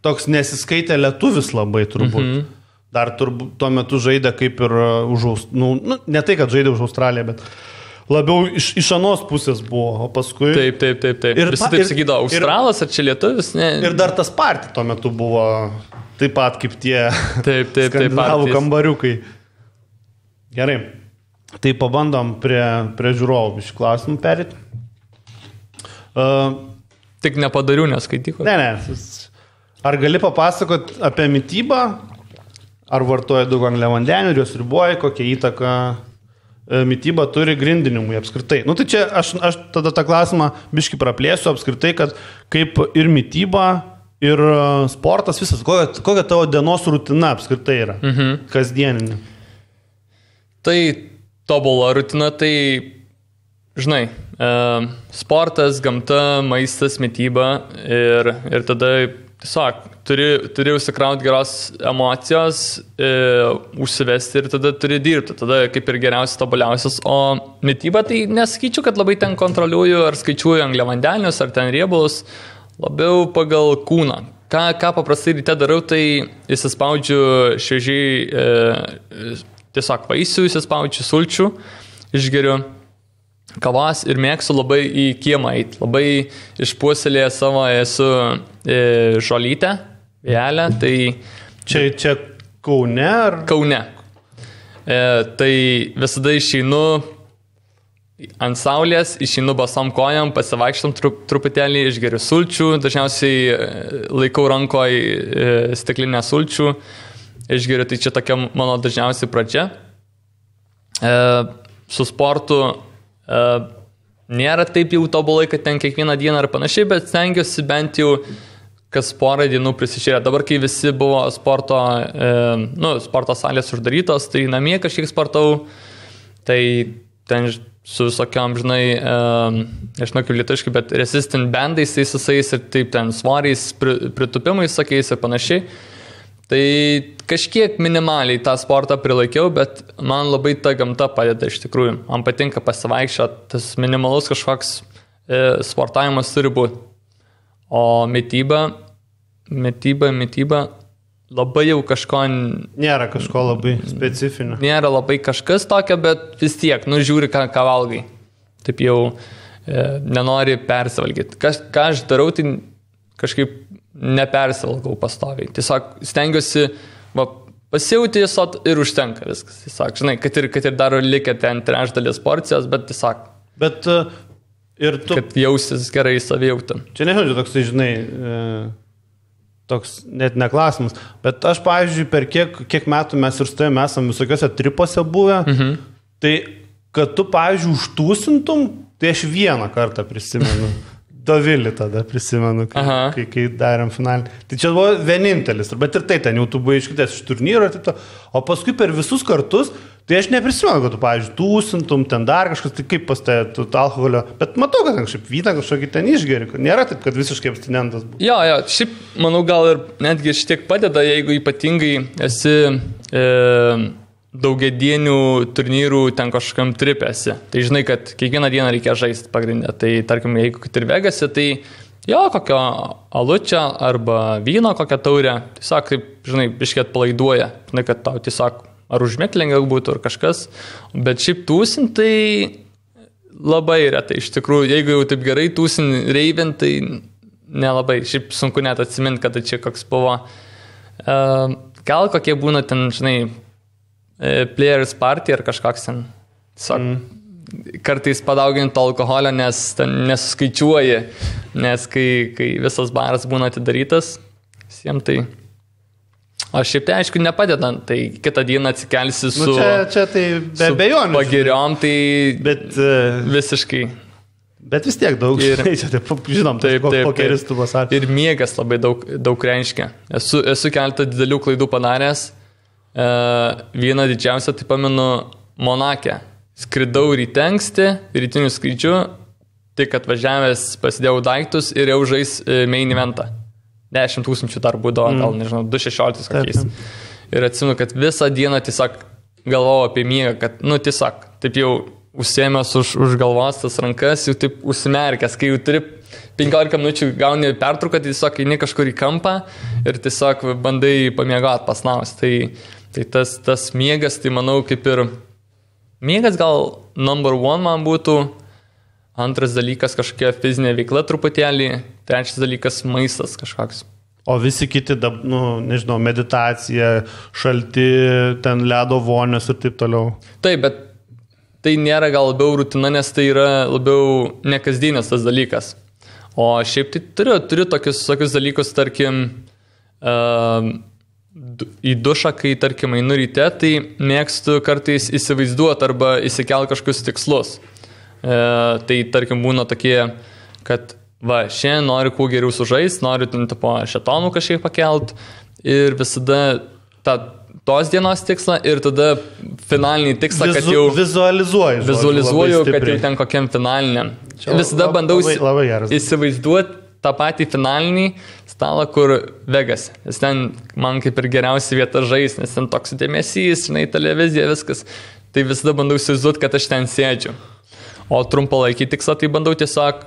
toks nesiskaitė lietuvis labai turbūt. Dar turbūt tuo metu žaidė kaip ir ne tai, kad žaidė už Australiją, bet labiau iš anos pusės buvo, o paskui... Taip. Ir visi taip sakydavo, Australas ar čia lietuvis? Ne. Ir dar tas partį tuo metu buvo taip pat kaip tie skandinavų partijas. Kambariukai. Gerai, tai pabandom prie žiūrovų iš klausimų perėti. Tik nepadariu, neskaityko. Ne. Ar gali papasakot apie mitybą? Ar vartoja daug angliavandenių ir jos riboja, kokią įtaką mityba turi grindinimui apskritai? Tai čia aš tada tą klausimą biškį praplėsiu apskritai, kad kaip ir mityba, ir sportas visas, kokia tavo dienos rutina apskritai yra, kasdieninė? Tai tobula rutina, tai, žinai, sportas, gamta, maistas, mityba ir tada tiesiog turi užsikrauti geros emocijos, užsivesti ir tada turi dirbti. Tada kaip ir geriausias, tobuliausias. O mityba, tai nesakyčiau, kad labai ten kontroliuoju ar skaičiuoju angliavandenius ar ten riebalus, labiau pagal kūną. Ką paprastai ryte darau, tai įsispaudžiu šviežiai tiesiog vaisių, įsispaudžiu sulčių, išgeriu kavos ir mėgstu labai į kiemą eiti. Labai išpuoselėję savo esu žolytę, vėjelę, tai... Čia Kaune ar? Kaune. Tai visada išeinu ant saulės, išeinu basom kojam, pasivaikštam truputėlį, išgeriu sulčių, dažniausiai laikau rankoje stiklinę sulčių, išgeriu, tai čia tokia mano dažniausiai pradžia. Su sportu nėra taip jau tobulai, kad ten kiekvieną dieną ar panašiai, bet stengiuosi bent jau kas porą dienų prisižiūrėti. Dabar, kai visi buvo sporto salės uždarytos, tai namie kažkiek sportau, tai ten su visokiam, žinai, nežinau kaip lietuviškai, bet resistant bandais, tai visais ir taip ten svoriais, pritupimais, sakiais ir panašiai. Tai kažkiek minimaliai tą sportą prilaikiau, bet man labai ta gamta padeda iš tikrųjų. Man patinka pasivaikščioti, tas minimalus kažkoks sportavimas turi būti. O mityba labai jau kažko... Nėra kažko labai specifinio. Nėra labai kažkas tokio, bet vis tiek, žiūri, ką valgai. Taip jau nenori persivalgyti. Ką aš darau, tai kažkaip nepersivalgau pastoviai. Tiesiog stengiuosi pasijauti ir užtenka viskas. Tiesiog, žinai, kad ir dar likę ten trečdalis porcijos, bet tiesiog. Bet ir tu... Kad jausis gerai savijautą. Čia nežinau, toks, žinai, toks net neklausimas. Bet aš, pavyzdžiui, per kiek metų mes ir stovėjome, esam visokiose tripose buvę, tai kad tu, pavyzdžiui, užtūsintum, tai aš vieną kartą prisimenu. Dovilį tada prisimenu, kai darėm finalį. Tai čia buvo vienintelis, bet ir tai ten jau tu buvai iškritęs iš turnyro ir taip to. O paskui per visus kartus, tai aš neprisimenu, kad tu, pavyzdžiui, tūsintum, ten dar kažkas, tai kaip pas tai alkoholio. Bet matau, kad kažkaip vyną kažkokį ten išgeri. Nėra taip, kad visiškai abstinentas buvo. Jo, šiaip, manau, gal ir netgi šitiek padeda, jeigu ypatingai esi daugiadienių turnyrų ten kažkam tripėsi. Tai žinai, kad kiekvieną dieną reikia žaisti pagrindę. Tai tarkim, jeigu ir Vegase, tai jo, kokio alučio arba vyno kokią taurę, tiesiog, kaip, žinai, biškiai atpalaiduoja. Žinai, kad tau tiesiog ar užmėgti lengviau būtų, ar kažkas. Bet šiaip tūsint, tai labai retai. Iš tikrųjų, jeigu jau taip gerai tūsint reivint, tai nelabai. Šiaip sunku net atsiminti, kad čia koks buvo. Gal kokie būna ten, žinai, players party ar kažkoks ten. Kartais padauginti alkoholio, nes ten nesuskaičiuoji, nes kai visas baras būna atidarytas, visiems tai... O šiaip tai aišku nepadeda, tai kitą dieną atsikelsi su... Čia tai be abejonių. Su pagiriom, tai bet, visiškai. Bet vis tiek daug, žinom, pokeris tu pasakė. Ir miegas labai daug reiškia. Esu keletą didelių klaidų padaręs. Vieną didžiausią, tai pamenu, Monake. Skridau ryte anksti, rytinių skrydžių, tik atvažiavęs pasidėjau daiktus ir jau žais main eventą. 10 000 dar būdavo, gal nežinau, 2.16 kokiais. Ir atsimenu, kad visą dieną tiesiog galvojau apie miegą, kad, tiesiog, taip jau užsiėmęs už galvos tas rankas, jau taip užsimerkęs, kai jau turi 15 minučių gauni pertrauką, tai tiesiog eini kažkur į kampą ir tiesiog bandai pamiegoti pasnaus. Tai tas miegas, tai manau, kaip ir miegas gal number one man būtų, antras dalykas kažkokia fizinė veikla truputėlį, trečias dalykas maistas kažkoks. O visi kiti, nežinau, meditacija, šalti, ten ledo vonios ir taip toliau. Taip, bet tai nėra gal labiau rutina, nes tai yra labiau nekasdienis tas dalykas. O šiaip tai turiu tokius dalykus, tarkim, į dušą, kai, tarkim, einu ryte, tai mėgstu kartais įsivaizduoti arba įsikelti kažkokius tikslus. Tai, tarkim, būna tokie, kad šiandien noriu kuo geriau sužaisti, noriu šetonų kažkiek pakelt ir visada tos dienos tikslą ir tada finalinį tikslą, kad jau vizualizuoju, kad jau ten kokiam finaliniam. Visada bandau įsivaizduoti tą patį finalinį stalą, kur Vegas. Nes ten man kaip ir geriausia vieta žaisti, nes ten toks dėmesys, televizija, viskas. Tai visada bandau įsivaizduoti, kad aš ten sėdžiu. O trumpalaikį tikslą tai bandau tiesiog,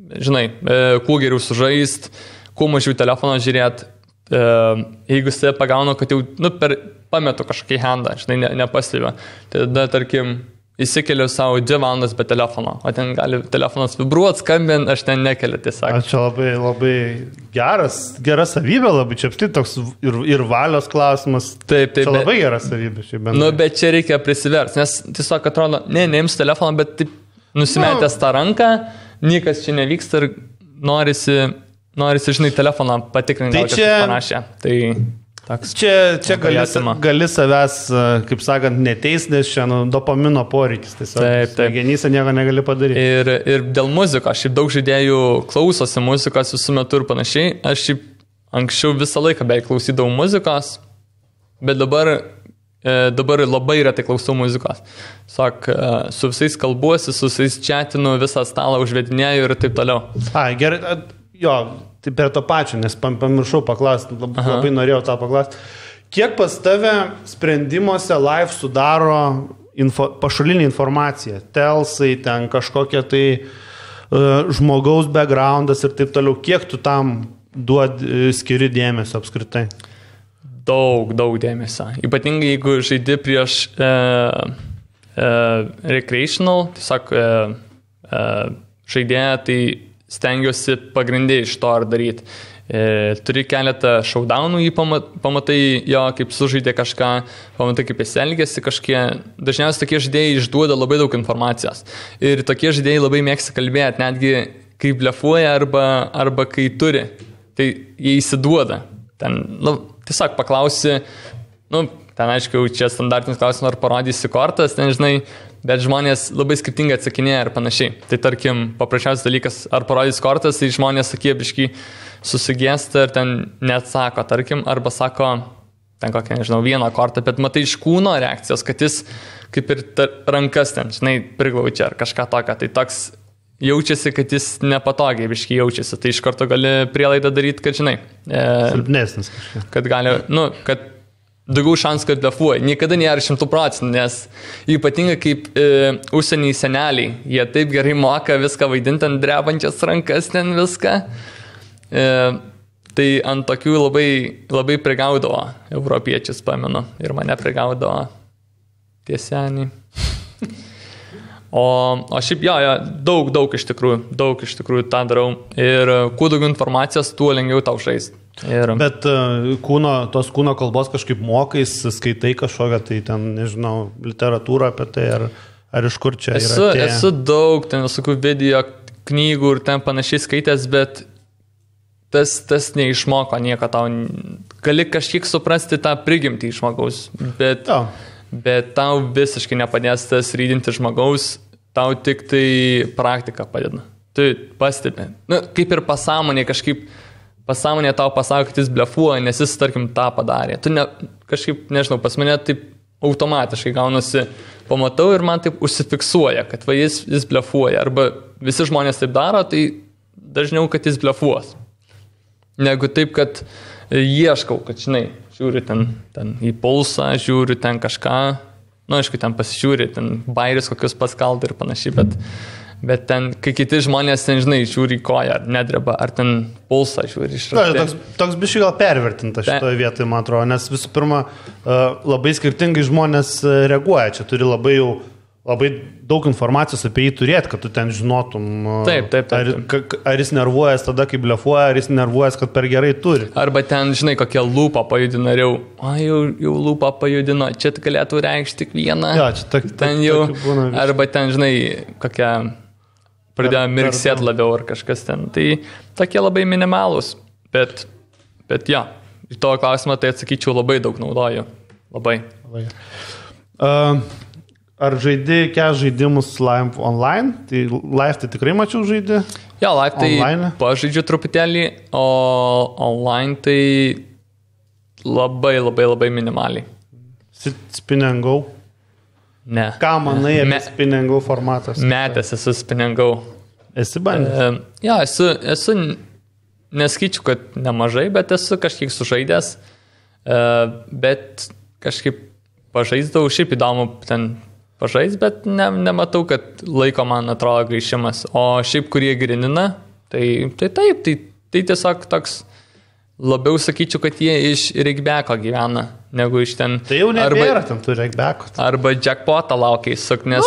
kuo geriau sužaist, kuo mažiau telefono žiūrėti. Jeigu save pagaunu, kad jau pametu kažkokį handą, nepastebiu. Tada, tarkim, įsikeliu savo 2 valandas be telefono, o ten gali telefonas vibruot, skambint, aš ten nekeliu tiesiog. Čia labai, labai gera savybė, labai čia apstai toks ir valios klausimas. Taip. Čia labai gera savybė. Bet čia reikia prisiversti, nes tiesiog atrodo, neimsiu telefoną, bet taip nusimetęs tą ranką, niekas čia nevyksta ir norisi, telefoną patikrinti, gal kažkas panašią. Tai toks. Čia gali savęs, kaip sakant, neteis, nes čia dopamino poreikis. Taip. Genyse nieko negali padaryti. Ir dėl muzikos, šiaip daug žaidėjų klausosi muzikos visų metų ir panašiai. Aš šiaip anksčiau visą laiką beveik klausydavau muzikos, bet dabar labai retai klausau muzikos. Su visais kalbuosi, su visais chatinu, visą stalą užvedinėju ir taip toliau. Gerai, tai per to pačiu, nes pamiršau paklausti, labai norėjau tą paklausti. Kiek pas tave sprendimuose live sudaro pašalinė informacija? Telsai, ten kažkokia tai žmogaus backgroundas ir taip toliau. Kiek tu tam skiri dėmesio apskritai? Daug dėmesio. Ypatingai jeigu žaidi prieš recreational, tiesiog žaidėją, tai stengiuosi pagrindai iš to ar daryti. Turi keletą showdownų, jį pamatai jo, kaip sužaidė kažką, pamatai kaip jis elgėsi kažkie. Dažniausiai tokie žaidėjai išduoda labai daug informacijos. Ir tokie žaidėjai labai mėgsta kalbėti, netgi kai blefuoja arba kai turi. Tai jie įsiduoda. Ten, tiesiog paklausi, ten aišku, čia standartinis klausimas, ar parodysi kortas, ten bet žmonės labai skirtingai atsakinėja ir panašiai. Tai tarkim, paprasčiausias dalykas, ar parodys kortas, tai žmonės sakie biškai susigėsta ir ten neatsako, tarkim, arba sako, ten kokią, vieną kortą, bet matai iš kūno reakcijos, kad jis kaip ir rankas ten, priglaučia ar kažką tokio. Tai toks jaučiasi, kad jis nepatogiai biškai jaučiasi. Tai iš karto gali prielaidą daryti, kad, silpnesnis kažkas. Kad gali, kad daugiau šansų, kad blefuoja. Niekada nėra 100%, nes ypatingai kaip užsieniai seneliai, jie taip gerai moka viską vaidinti ant drebančias rankas, ten viską. Tai ant tokių labai, labai prigaudavo europiečius, pamenu, ir mane prigaudavo tie seniai. O šiaip, daug iš tikrųjų tą darau. Ir kuo daugiau informacijos, tuo lengviau tau žaisti. Bet tos kūno kalbos kažkaip mokais, skaitai kažkokią, tai ten, literatūrą apie tai, ar iš kur čia yra? Esu daug ten visokių video, knygų ir ten panašiai skaitęs, bet tas neišmoko nieko tau. Gali kažkiek suprasti tą prigimtį žmogaus, bet tau visiškai nepadės tas rydinti žmogaus, tau tik tai praktika padeda. Tu pastebi. Kaip ir pasąmonė tau pasako, kad jis blefuoja, nes jis, tarkim, tą padarė. Tu kažkaip, pas mane taip automatiškai gaunasi, pamatau ir man taip užsifiksuoja, kad jis blefuoja. Arba visi žmonės taip daro, tai dažniau, kad jis blefuos. Negu taip, kad ieškau, kad, žiūri ten į pulsą, žiūri ten kažką, aišku, ten pasižiūri, ten bairis kokius paskaldą ir panašiai, Bet ten, kai kiti žmonės ten, žinai, žiūri koją, ar nedreba, ar ten pulsą žiūri iš arti. Toks biškai gal pervertinta šitoje vietoje, man atrodo, nes visų pirma, labai skirtingai žmonės reaguoja. Čia turi labai daug informacijos apie jį turėti, kad tu ten žinotum, taip. ar jis nervuojas tada, kai blefuoja, ar jis nervuojas, kad per gerai turi. Arba ten, žinai, kokią lūpą pajudino, jau lūpą pajudino, čia galėtų reikšti tik vieną. Ja, čia ten jau, arba ten, žinai, kokią pradėjo mirksėti labiau ar kažkas ten. Tai tokie labai minimalūs, bet ja, į to klausimą tai atsakyčiau labai daug naudoju. Labai. Ar žaidži žaidimus live online? Tai live tai tikrai mačiau žaidži? Jo, live tai online pažaidžiu truputėlį, o online tai labai minimaliai. Spin and go? Ne. Ką manai apie spin and go formatas? Metęs esu spin and go. Esi bandęs? Jo, esu neskaičiu, kad nemažai, bet esu kažkiek sužaidęs, bet kažkaip pažaisdavau, šiaip įdomu ten pažais, bet nematau, kad laiko man atrodo gaišimas. O šiaip, kurie grinina, tai taip, tai tiesiog toks, labiau sakyčiau, kad jie iš regbeko gyvena, negu iš ten... Tai jau nebėra ten tų regbeko. Arba jackpotą laukiai, nes...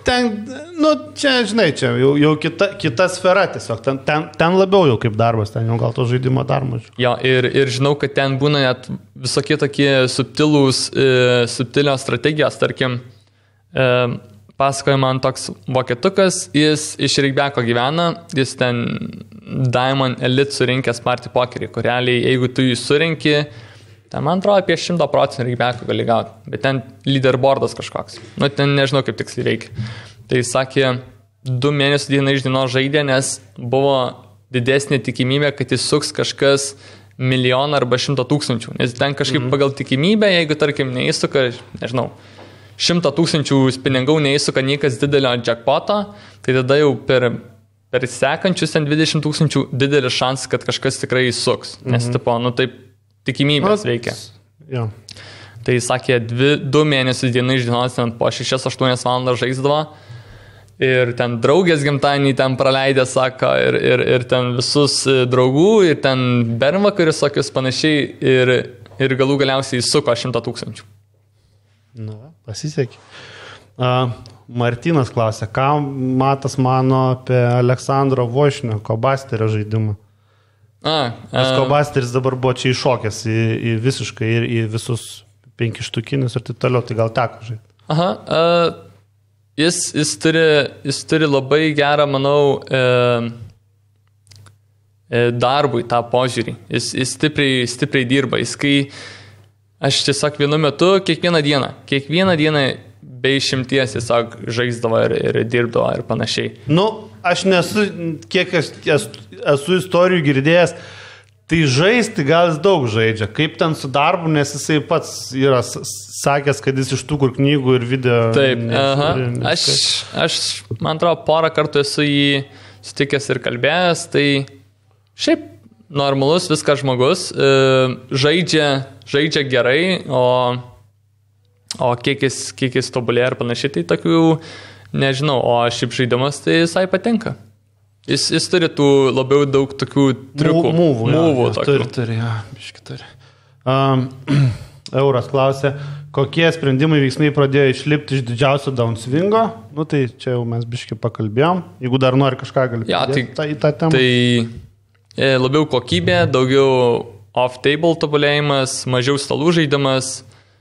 Čia, žinai, čia jau kita sfera tiesiog, ten labiau jau kaip darbas, ten jau gal to žaidimo dar mažiau. Jo, ir žinau, kad ten būna net visokie tokie subtilios strategijos, tarkim, pasakoja man toks vokietukas, jis iš regbeko gyvena, jis ten Diamond Elite surinkęs party pokerį, kur realiai, jeigu tu jį surinki, ten man atrodo apie 100% regbeko gali gauti, bet ten leaderboardas kažkoks. Ten nežinau, kaip tiksliai veikia. Tai sakė, 2 mėnesių dieną iš dienos žaidė, nes buvo didesnė tikimybė, kad jis suks kažkas 1 milijoną arba 100 000. Nes ten kažkaip pagal tikimybę, jeigu tarkim neįsuka, nežinau, 100 000 spiningau neįsuka niekas didelio jackpoto, tai tada jau per sekančius 20 000 didelis šansas, kad kažkas tikrai įsuks. Nes taip tikimybės veikia. Ja. Tai sakė, 2 mėnesius dieną iš dienos ten po 6-8 valandas žaisdavo ir ten draugės gimtadienį ten praleidė, sako, ir ten visus draugų, ir ten bernvakarius, tokius panašiai, ir galų galiausiai įsuko 100 000. Na, pasisekė. Martynas klausė, ką Matas mano apie Aleksandro Vošnio Kobasterio žaidimą? Nes Kobasteris dabar buvo čia iššokęs į visiškai ir į visus 5 štukinius ir taip toliau, tai gal teko žaisti. Jis turi labai gerą, manau, darbui tą požiūrį. Jis stipriai dirba. Aš tiesiog vienu metu kiekvieną dieną be išimties tiesiog žaisdavo ir dirbdavo ir panašiai. Aš nesu, kiek esu istorijų girdėjęs, tai žaisti gal jis daug žaidžia. Kaip ten su darbu, nes jisai pats yra sakęs, kad jis iš tų kur knygų ir video... Taip, aš, man atrodo, porą kartų esu jį sutikęs ir kalbėjęs, tai šiaip normalus viskas žmogus, žaidžia gerai, o kiek jis tobulėja ir panašiai, tai tokių nežinau, o šiaip žaidimas tai visai patinka. Jis turi tų labiau daug tokių triukų. Mūvų. Turi, biški turi. Euras klausė, kokie sprendimai veiksmai pradėjo išlipti iš didžiausio downswingo? Tai čia jau mes biški pakalbėjom. Jeigu dar nori kažką gali į tą temą. Tai labiau kokybė, daugiau off-table tobulėjimas, mažiau stalų žaidimas.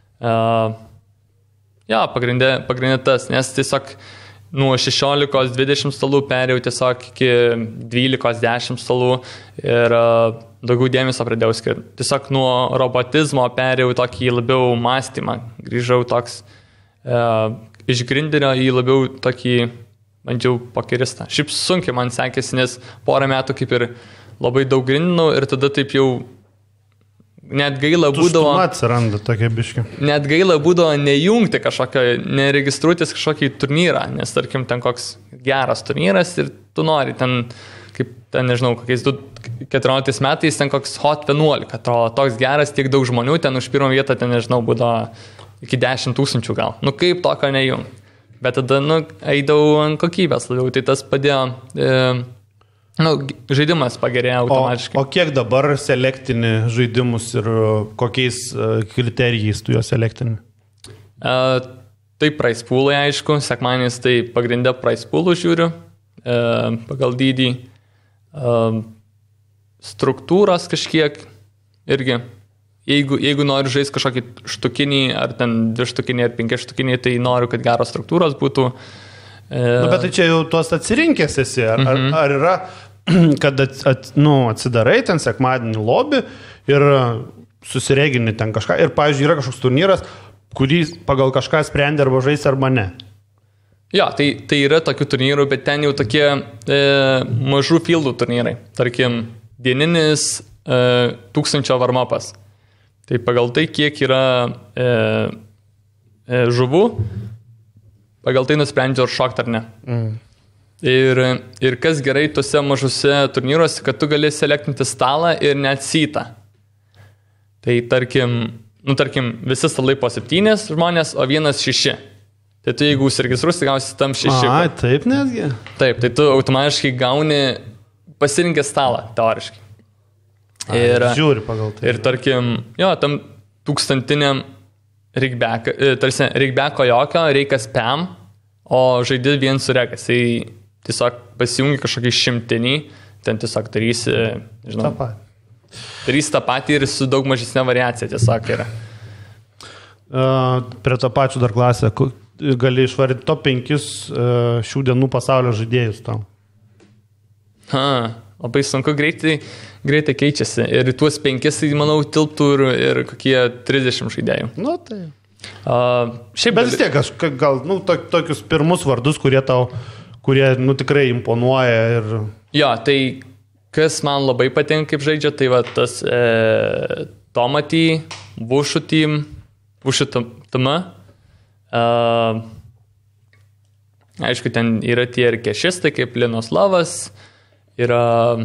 Pagrindė tas, nes tiesiog nuo 16-20 stalų perėjau tiesiog iki 12-10 stalų ir daugiau dėmesio pradėjau skirti. Tiesiog nuo robotizmo perėjau tokį labiau mąstymą. Grįžau toks iš grinderio į labiau tokį, bandžiau pokeristą. Šiaip sunkiai man sekėsi, nes porą metų kaip ir labai daug grindinau ir tada taip jau net gaila būdavo... atsiranda tokia biški. Net gaila būdavo nejungti kažkokio, neregistruotis kažkokį turnyrą, nes tarkim ten koks geras turnyras ir tu nori ten, kaip ten nežinau, kokiais 14 metais ten koks Hot 11, atrodo, toks geras, tiek daug žmonių, ten už pirmą vietą ten nežinau, būdavo iki 10 000 gal. Kaip tokio nejungti. Bet tada, eidavau ant kokybės labiau, tai tas padėjo, žaidimas pagerėjo automatiškai. O kiek dabar selektini žaidimus ir kokiais kriterijais tu juos selektini? Tai price poolai, aišku, sekmanis tai pagrindę price poolų žiūriu, pagal dydį, struktūras kažkiek irgi. Jeigu noriu žaisti kažkokį štukinį, ar ten 2 štukinį, ar 5 štukinį, tai noriu, kad geros struktūros būtų. Bet tai čia jau tuos atsirinkęs esi. Ar yra, kad atsidarai ten sekmadienį lobį ir susiregini ten kažką. Ir, pavyzdžiui, yra kažkoks turnyras, kurį pagal kažką sprendė arba žais arba ne. Jo, tai yra tokių turnyrų, bet ten jau tokie mažų fieldų turnyrai. Tarkim, dieninis 1000 warm-upas. Tai pagal tai, kiek yra žuvų, pagal tai nusprendžiu ar šokti ar ne. Ir kas gerai tuose mažuose turnyruose, kad tu gali selektinti stalą ir net sytą. Tai tarkim, visi stalai po 7 žmonės, o vienas 6. Tai tu jeigu užsiregistruosi, gausi tam 6. Taip netgi? Taip, tai tu automatiškai gauni pasirinkęs stalą, teoriškai. Žiūri pagal tai. Ir tarkim, tam 1000 rigbeko jokio reikia spam, o žaidži vien su regas. Tai tiesiog pasijungi kažkokį 100, ten tiesiog darysi, darysi tą patį ir su daug mažesnė variacija tiesiog yra. Prie to pačių dar klasę, gali išvardyti top 5 šių dienų pasaulio žaidėjus tau. Labai sunku, greitai keičiasi. Ir tuos 5, tai manau, tilptų ir kokie 30 žaidėjų. Tai. Bet vis tiek, gal tokius pirmus vardus, kurie tikrai imponuoja. Ir... Jo, tai kas man labai patinka, kaip žaidžia, tai va tas Tomatį, Vušutama. Aišku, ten yra tie ir kešistai, kaip Linoslavas. Yra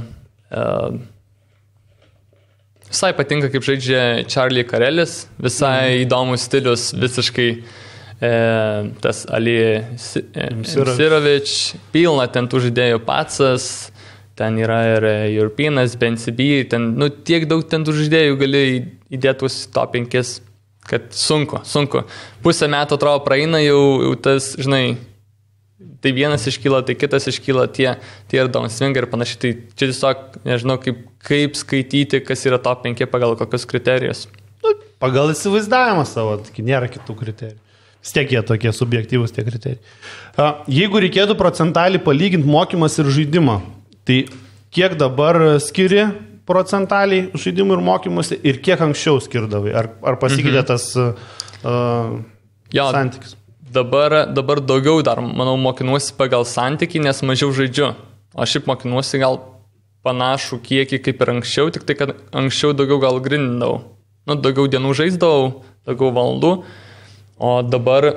visai patinka, kaip žaidžia Charlie Karelis, visai įdomus stilius, visiškai tas Ali Sirovič, pilna ten tų žaidėjų Patsas, ten yra ir Europeanas, BNCB, ten, tiek daug ten tų žaidėjų gali įdėtus top 5, kad sunku. Pusę metų atrodo praeina jau tas, žinai, tai vienas iškyla, tai kitas iškyla, tie ir downswing ir panašiai. Tai čia tiesiog, nežinau, kaip skaityti, kas yra top 5 pagal kokius kriterijus. Pagal įsivaizdavimą savo, tai nėra kitų kriterijų. Vis tiek jie tokie subjektyvūs tie kriterijai. Jeigu reikėtų procentaliai palyginti mokymas ir žaidimą, tai kiek dabar skiri procentaliai žaidimų ir mokymuose ir kiek anksčiau skirdavai? Ar pasikeitė tas santykis? Dabar daugiau dar, manau, mokinuosi pagal santykį, nes mažiau žaidžiu. O šiaip mokinuosi gal panašų kiekį kaip ir anksčiau, tik tai, kad anksčiau daugiau gal grindindavau. Daugiau dienų žaisdavau, daugiau valandų. O dabar,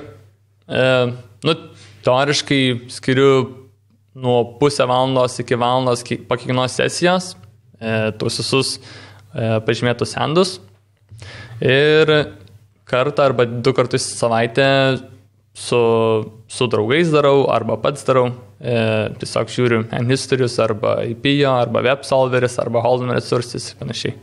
teoriškai skiriu nuo pusę valandos iki valandos po kiekvienos sesijos, tuos visus pažymėtus sendus. Ir kartą arba 2 kartus į savaitę su draugais darau, arba pats darau. Tiesiog žiūriu N-Histories, arba IPO, arba WebSolveris, arba Holden Resources ir panašiai.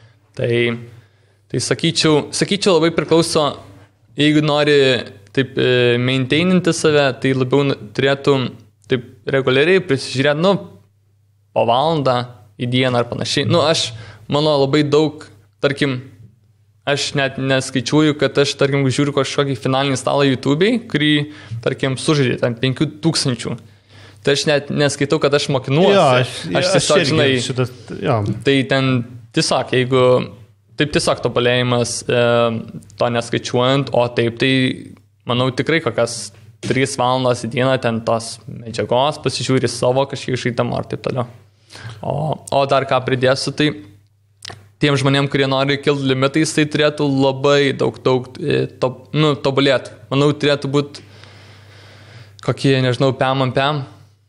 Tai sakyčiau labai priklauso, jeigu nori taip maintaininti save, tai labiau turėtų taip reguliariai prisižiūrėti, po valandą į dieną ar panašiai. Mano labai daug, tarkim, aš net neskaičiuoju, kad aš, tarkim, žiūriu kažkokį finalinį stalą YouTube'ai, kurį, tarkim, sužaidė ten 5000. Tai aš net neskaitau, kad aš mokinuosi. Aš tiesiog, žinai, tai ten tiesiog, jeigu taip tiesiog tobulėjimas to neskaičiuojant, o taip, tai manau tikrai kokias 3 valandas į dieną ten tos medžiagos pasižiūri savo kažkiek žaidimą ar taip toliau. O dar ką pridėsiu, tai tiem žmonėm, kurie nori kilti limitais, tai turėtų labai daug tobulėti. Manau, turėtų būti kokie, nežinau, pem.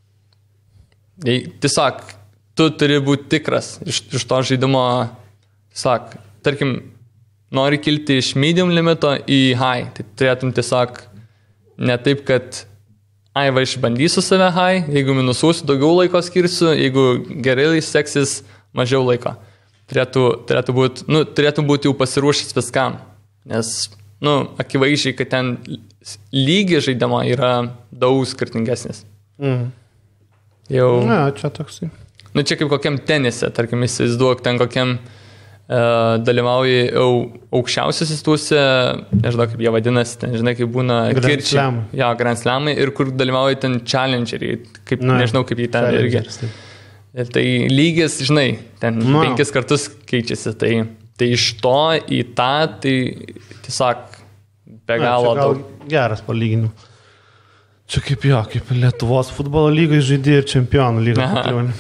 Tiesiog, tu turi būti tikras iš to žaidimo. Tiesiog, tarkim, nori kilti iš medium limito į high. Tai turėtum tiesiog ne taip, kad va, išbandysiu save, jeigu minusuosiu, daugiau laiko skirsiu, jeigu gerai seksis, mažiau laiko. Turėtų būti jau pasiruošęs viskam, nes, akivaizdžiai, kad ten lygi žaidimo yra daug skirtingesnis. Jau... Ne, čia toksai. Čia kaip kokiam tenise, tarkim, įsivaizduok, ten kokiam dalyvauji aukščiausiuose tuose, nežinau kaip jie vadinasi, ten, žinai, kaip būna kirčiai. Ja, Grand Slamai ir kur dalyvauji ten challengeriai, kaip, nežinau kaip jį ten irgi. Ir tai lygis, žinai, ten 5 kartus keičiasi, tai iš to į tą, tai tiesiog be galo daug. Geras palyginimas. Čia kaip Lietuvos futbolo lygai žaidė ir čempionų lygai.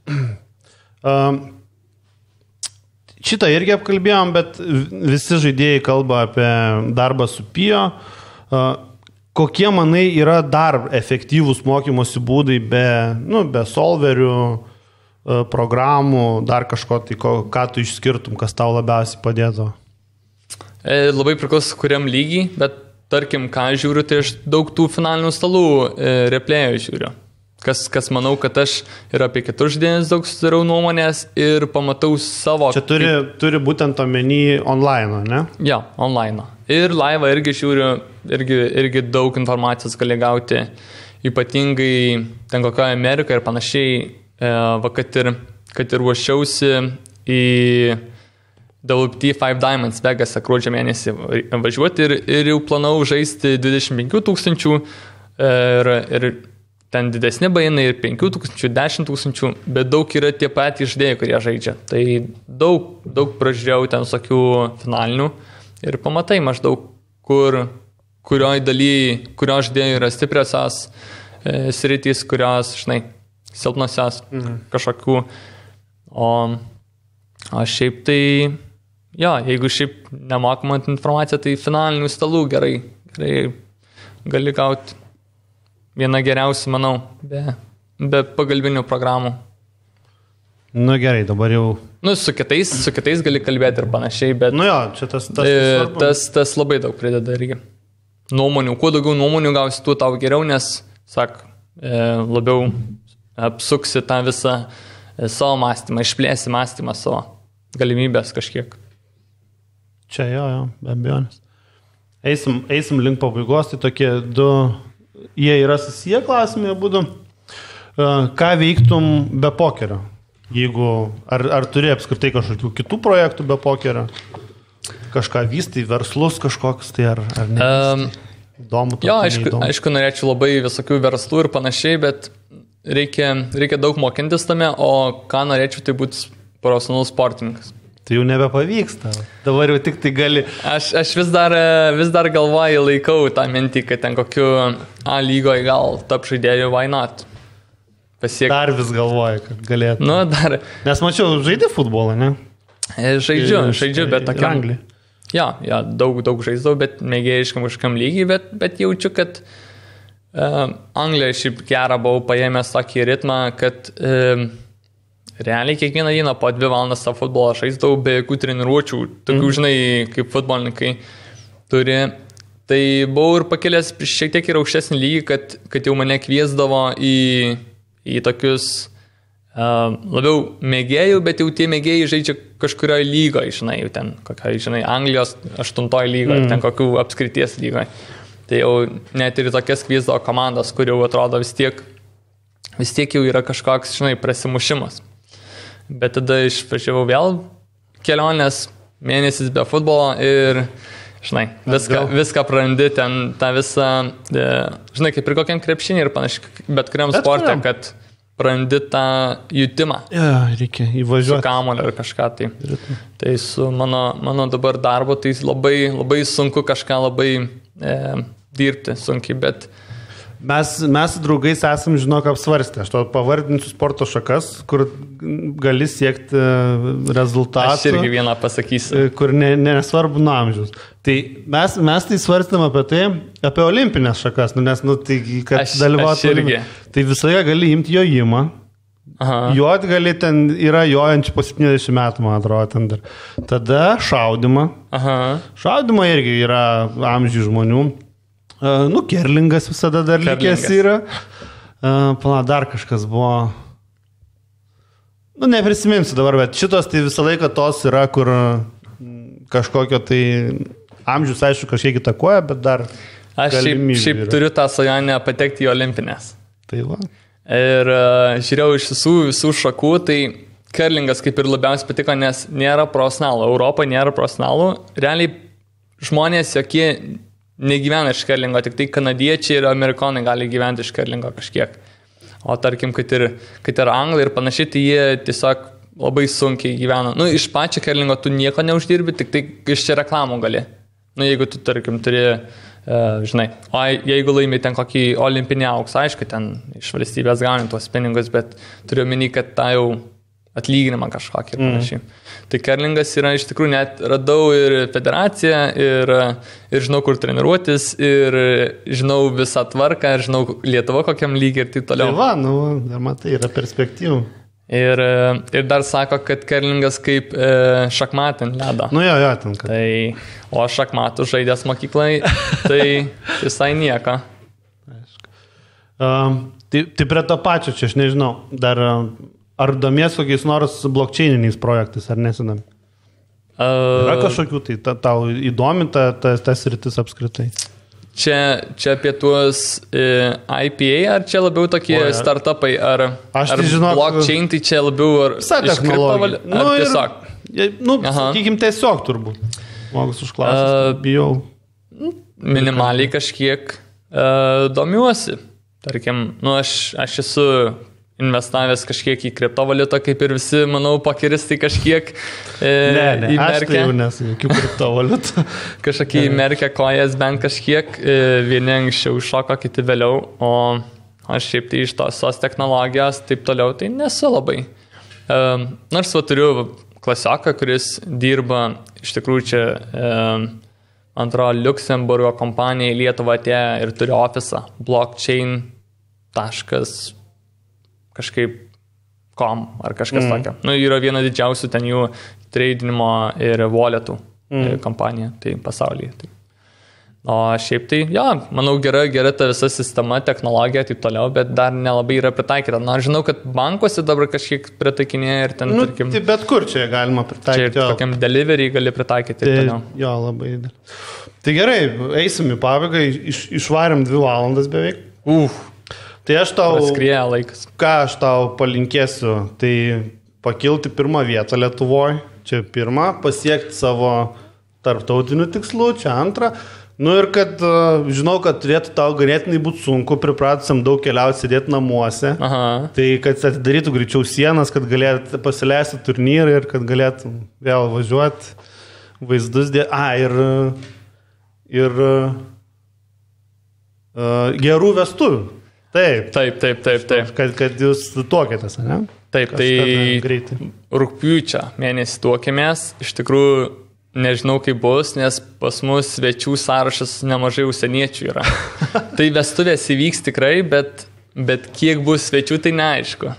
Šitą irgi apkalbėjom, bet visi žaidėjai kalba apie darbą su PIO. Kokie, manai, yra dar efektyvūs mokymosi būdai be solverių, programų, dar kažko, tai ką tu išskirtum, kas tau labiausiai padėtų? Labai priklauso kuriam lygiai, bet tarkim, ką žiūriu, tai aš daug tų finalinių stalų replėjų žiūriu. Kas manau, kad aš ir apie kitus žaidėjus daug sudarau nuomonės ir pamatau savo... Čia turi būtent omeny online, ne? Ja, online. Ir laivą irgi žiūriu, irgi daug informacijos gali gauti, ypatingai ten kokioje Amerikoje ir panašiai, kad ir ruošiausi į WPT 5 Diamonds Vegasą gruodžio mėnesį važiuoti ir jau planau žaisti 25 000 ir ten didesni bainai ir 5 000, 10 000, bet daug yra tie patys žaidėjai, kurie žaidžia. Tai daug pražiūrėjau ten tokių finalinių ir pamatai maždaug, kurioj daly, kurio žaidėjai yra stipriosios sritys, kurios, žinai, silpnosios kažkokių. O šiaip tai, jeigu šiaip nemokama informacija, tai finalinių stalų gerai gali gauti. Viena geriausia, manau, be pagalbinių programų. Gerai, dabar jau... Su kitais gali kalbėti ir panašiai, bet... čia tas labai daug prideda irgi. Nuomonių, kuo daugiau nuomonių gausi, tuo tau geriau, nes, labiau apsuksi tą visą savo mąstymą, išplėsi mąstymą savo galimybės kažkiek. Čia be abejonės. Eisim link pabaigos, tai tokie jie yra susiję klausimai, būdu. Ką veiktum be pokerio? Ar turi apskritai kažkokių kitų projektų be pokerio? Kažką vystai, verslus kažkoks, tai ar ne? Įdomu. Aišku, norėčiau labai visokių verslų ir panašiai, bet reikia daug mokintis tame, o ką norėčiau, tai būti profesionalus sportininkas. Tai jau nebepavyksta. Dabar jau tik tai gali... Aš vis dar galvoju, laikau tą mintį, kad ten kokiu A lygoje gal top žaidėjų, why not? Dar vis galvoju, kad galėtų. Dar. Nes mačiau, žaidži futbolą, ne? Žaidžiu, bet tokiam... Daug žaisdavau, bet mėgėjiškam kažkam lygiai, bet jaučiu, kad Anglijoje šiaip gerą buvau paėmęs tokį ritmą, kad... Realiai kiekvieną dieną po 2 valandas tą futbolą žaisdavau be jokių treniruočių, tokių, žinai, kaip futbolininkai turi. Tai buvau ir pakėlęs šiek tiek ir aukštesnį lygį, kad jau mane kviesdavo į tokius labiau mėgėjų, bet jau tie mėgėjai žaidžia kažkurioje lygoje, žinai, jau ten, žinai, Anglijos 8 lygoje, ten kokių apskrities lygoje. Tai jau net ir tokias kviesdavo komandos, kur jau atrodo vis tiek jau yra kažkoks, žinai, prasimušimas. Bet tada išvažiavau vėl kelionės, mėnesis be futbolo ir, žinai, viską prarandi ten, tą visą, žinai, kaip ir kokiam krepšinį ir panašiai, bet kuriam sporte, kad prarandi tą jutimą. Reikia įvažiuoti. Su kamuoliu ar kažką tai. Tai su mano dabar darbo, tai labai, labai sunku kažką labai dirbti sunkiai, bet... Mes draugais esam, žinok, apsvarstę. Aš to pavardinsiu sporto šakas, kur gali siekti rezultatų. Aš irgi vieną pasakysiu. Kur nesvarbu nuo amžiaus. Tai mes tai svarstėm apie olimpinės šakas, nes, tai, kad dalyvautų. Tai visoje gali imti jojimą. Jot gali, ten yra jojančių po 70 metų, man atrodo, ten dar. Tada šaudimą. Šaudimą irgi yra amžių žmonių. Kerlingas visada dar likęs yra. Dar kažkas buvo. Neprisiminsiu dabar, bet šitos tai visą laiką tos yra, kur kažkokio tai amžius, aišku, kažkiek įtakoja, bet dar... Aš šiaip turiu tą svajonę patekti į olimpinės. Tai va. Ir žiūrėjau iš visų šakų, tai kerlingas kaip ir labiausiai patiko, nes nėra profesionalų. Europoje nėra profesionalų. Realiai žmonės jokie negyvena iš kerlingo, tik tai kanadiečiai ir amerikonai gali gyventi iš kerlingo kažkiek. O tarkim, kad ir anglai ir panašiai, tai jie tiesiog labai sunkiai gyvena. Iš pačio kerlingo tu nieko neuždirbi, tik tai iš čia reklamų gali. Jeigu tu, tarkim, turi, žinai, o jeigu laimi ten kokį olimpinį auksą, aišku, ten iš valstybės gauni tuos pinigus, bet turiu omeny, kad tą jau atlyginimą kažkokį ir panašiai. Tai kerlingas yra iš tikrųjų, net radau ir federaciją, ir žinau, kur treniruotis, ir žinau visą tvarką, ir žinau Lietuva kokiam lygiai ir taip toliau. Tai va, dar matai, yra perspektyvų. Ir dar sako, kad kerlingas kaip šachmatin ledo. Jo, ten kad. O šachmatų žaidęs mokyklai, tai visai nieko. Tai prie to pačio čia, aš nežinau, dar... Ar domies kokiais nors blockchaininiais projektais, ar nesidam? Yra kažkokių, tai tau įdomi tas rytis apskritai? Čia apie tuos IPA, ar čia labiau tokie startupai, ar blockchain, tai čia labiau visą technologiją. Ar tiesiog? Sakykim, tiesiog turbūt. Žmogus užklausęs, bijau. Minimaliai kažkiek domiuosi. Tarkim, aš esu investavęs kažkiek į kriptovaliutą, kaip ir visi, manau, pakiristai kažkiek įmerkia. Aš tai jau nesu jokių kriptovaliutų. Kažkokį įmerkia kojas bent kažkiek, vieni anksčiau šoko, kiti vėliau, o aš šiaip tai iš tos technologijos taip toliau, tai nesu labai. Nors turiu klasioką, kuris dirba, iš tikrųjų čia, antro Liuksemburgo kompanija į Lietuvą atėjo ir turi ofisą blockchain. Kažkaip com ar kažkas tokio. Yra viena didžiausių ten jų tradinimo ir walletų kompanija, tai pasaulyje. Tai. O šiaip tai, manau, gera ta visa sistema, technologija, taip toliau, bet dar nelabai yra pritaikyta. Žinau, kad bankuose dabar kažkiek pritaikinėja ir ten, tarkim... Tai bet kur čia galima pritaikyti. Čia ir tokiam delivery gali pritaikyti ir toliau. Jo, labai. Tai gerai, eisim į pabaigą, išvarėm 2 valandas beveik. Tai aš tau, ką aš tau palinkėsiu, tai pakilti 1 vietą Lietuvoje, čia 1, pasiekti savo tarptautinių tikslų, čia 2, ir kad žinau, kad turėtų tau ganėtinai būti sunku, pripratusiam daug keliauti sėdėti namuose, tai kad atidarytų greičiau sienas, kad galėtų pasileisti turnyrą ir kad galėtų vėl važiuoti, vaizdus ir gerų vestuvių. Taip. Kad jūs tuokėtės, ne? Taip, tai rugpjūčio mėnesį tuokėmės. Iš tikrųjų, nežinau, kaip bus, nes pas mus svečių sąrašas nemažai užsieniečių yra. Tai vestuvės įvyks tikrai, bet kiek bus svečių, tai neaišku.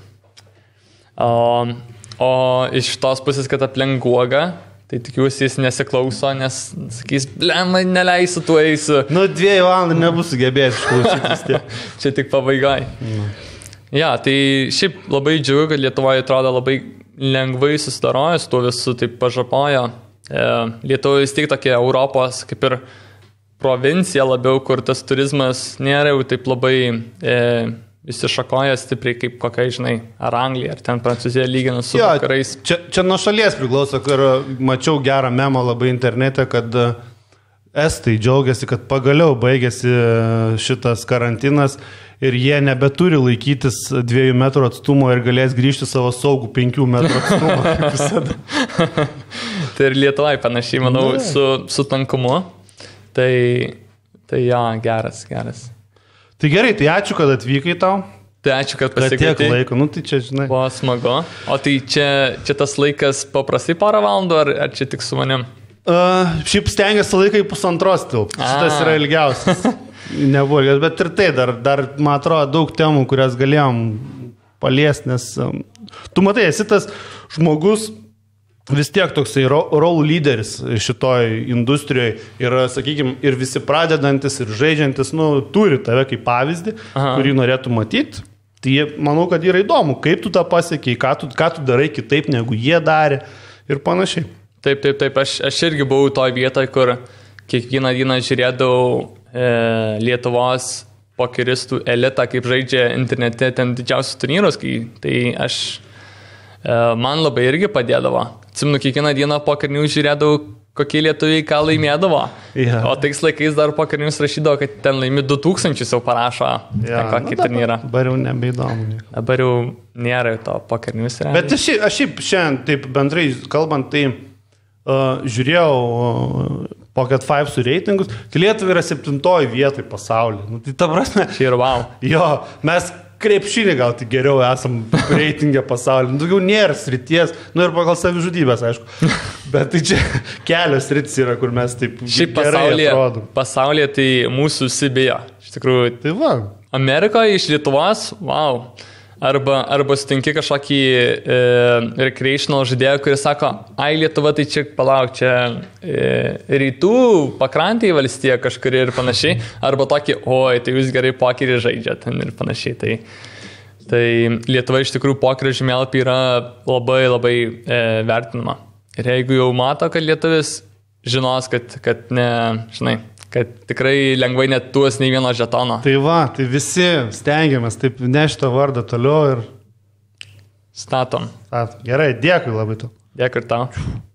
O iš tos pusės, kad aplink Guogą, tai tikiuosi jis nesiklauso, nes sakys, blemai, neleisiu, tu eisiu. 2 valandų nebus sugebėjęs išklausytis tie. Čia tik pabaigai. Tai šiaip labai džiugu, kad Lietuvoje atrodo labai lengvai susidaroja su tuo visu, taip pažapojo. Lietuvoje vis tik tokia Europos kaip ir provincija labiau, kur tas turizmas nėra jau taip labai įsišakoja stipriai kaip kokia, žinai, ar Anglija, ar ten Prancūzija lyginant su vakarais. Čia nuo šalies priklauso, kur mačiau gerą memą labai internete, kad estai džiaugiasi, kad pagaliau baigėsi šitas karantinas ir jie nebeturi laikytis 2 metrų atstumo ir galės grįžti savo saugų 5 metrų atstumo, kaip visada. Tai ir Lietuvai panašiai, manau, su tankumu. Tai geras. Tai gerai, tai ačiū, kad atvykai tau. Tai ačiū, kad pasikvietei. Tiek laiko, tai čia, žinai. Buvo smagu. O tai čia tas laikas paprastai 2 valandų, ar čia tik su manim? Šiaip stengiasi laikai 1,5 tilpti. Šitas yra ilgiausias. Nebuvo ilgiausias, bet ir tai dar, man atrodo, daug temų, kurias galėjom paliesti, nes tu matai, esi tas žmogus, vis tiek toksai role leaderis šitoj industrijoje ir, sakykime, ir visi pradedantis ir žaidžiantis, turi tave kaip pavyzdį, kurį norėtų matyti. Tai manau, kad yra įdomu, kaip tu tą pasiekiai, ką tu darai kitaip, negu jie darė ir panašiai. Taip, aš irgi buvau toje vietoje, kur kiekvieną dieną žiūrėdavau Lietuvos pokeristų elitą, kaip žaidžia internete ten didžiausius turnyrus, tai man labai irgi padėdavo. Atsimenu, kiekvieną dieną pokerinių žiūrėdavau, kokie lietuviai ką laimėdavo. Yeah. O tais laikais dar pokerinius rašydavo, kad ten laimi 2000 jau parašo kokį turnyrą. Dabar jau nebeįdomu. Dabar jau nėra to pokerinius. Bet aš šiaip šiandien, taip bendrai kalbant, tai žiūrėjau Pocket 5 su reitingus, tai Lietuva yra 7 vietoj pasaulyje. Tai ta prasme... Čia yra wow. Jo, mes krepšinį gal tik geriau esam reitingę pasaulyje. Daugiau nėra srities, ir pagal savižudybės, aišku. Bet tai čia kelios sritis yra, kur mes taip gerai atrodom. Pasaulyje tai mūsų Sibija. Iš tikrųjų. Tai va. Amerikoje iš Lietuvos, wow. Arba sutinki kažkokį recreational žaidėją, kuris sako, Lietuva, tai čia palauk, čia rytų pakrantėje valstija kažkuri ir panašiai. Arba tokį, tai jūs gerai pokerį žaidžiat ir panašiai. Tai Lietuva iš tikrųjų pokerio žemėlapį yra labai, labai vertinama. Ir jeigu jau mato, kad lietuvis žinos, kad ne, žinai, kad tikrai lengvai net tuos nei vieno žetono. Tai va, tai visi stengiamės taip nešti tą vardą toliau ir statom. Gerai, dėkui labai tu. Dėkui ir tau.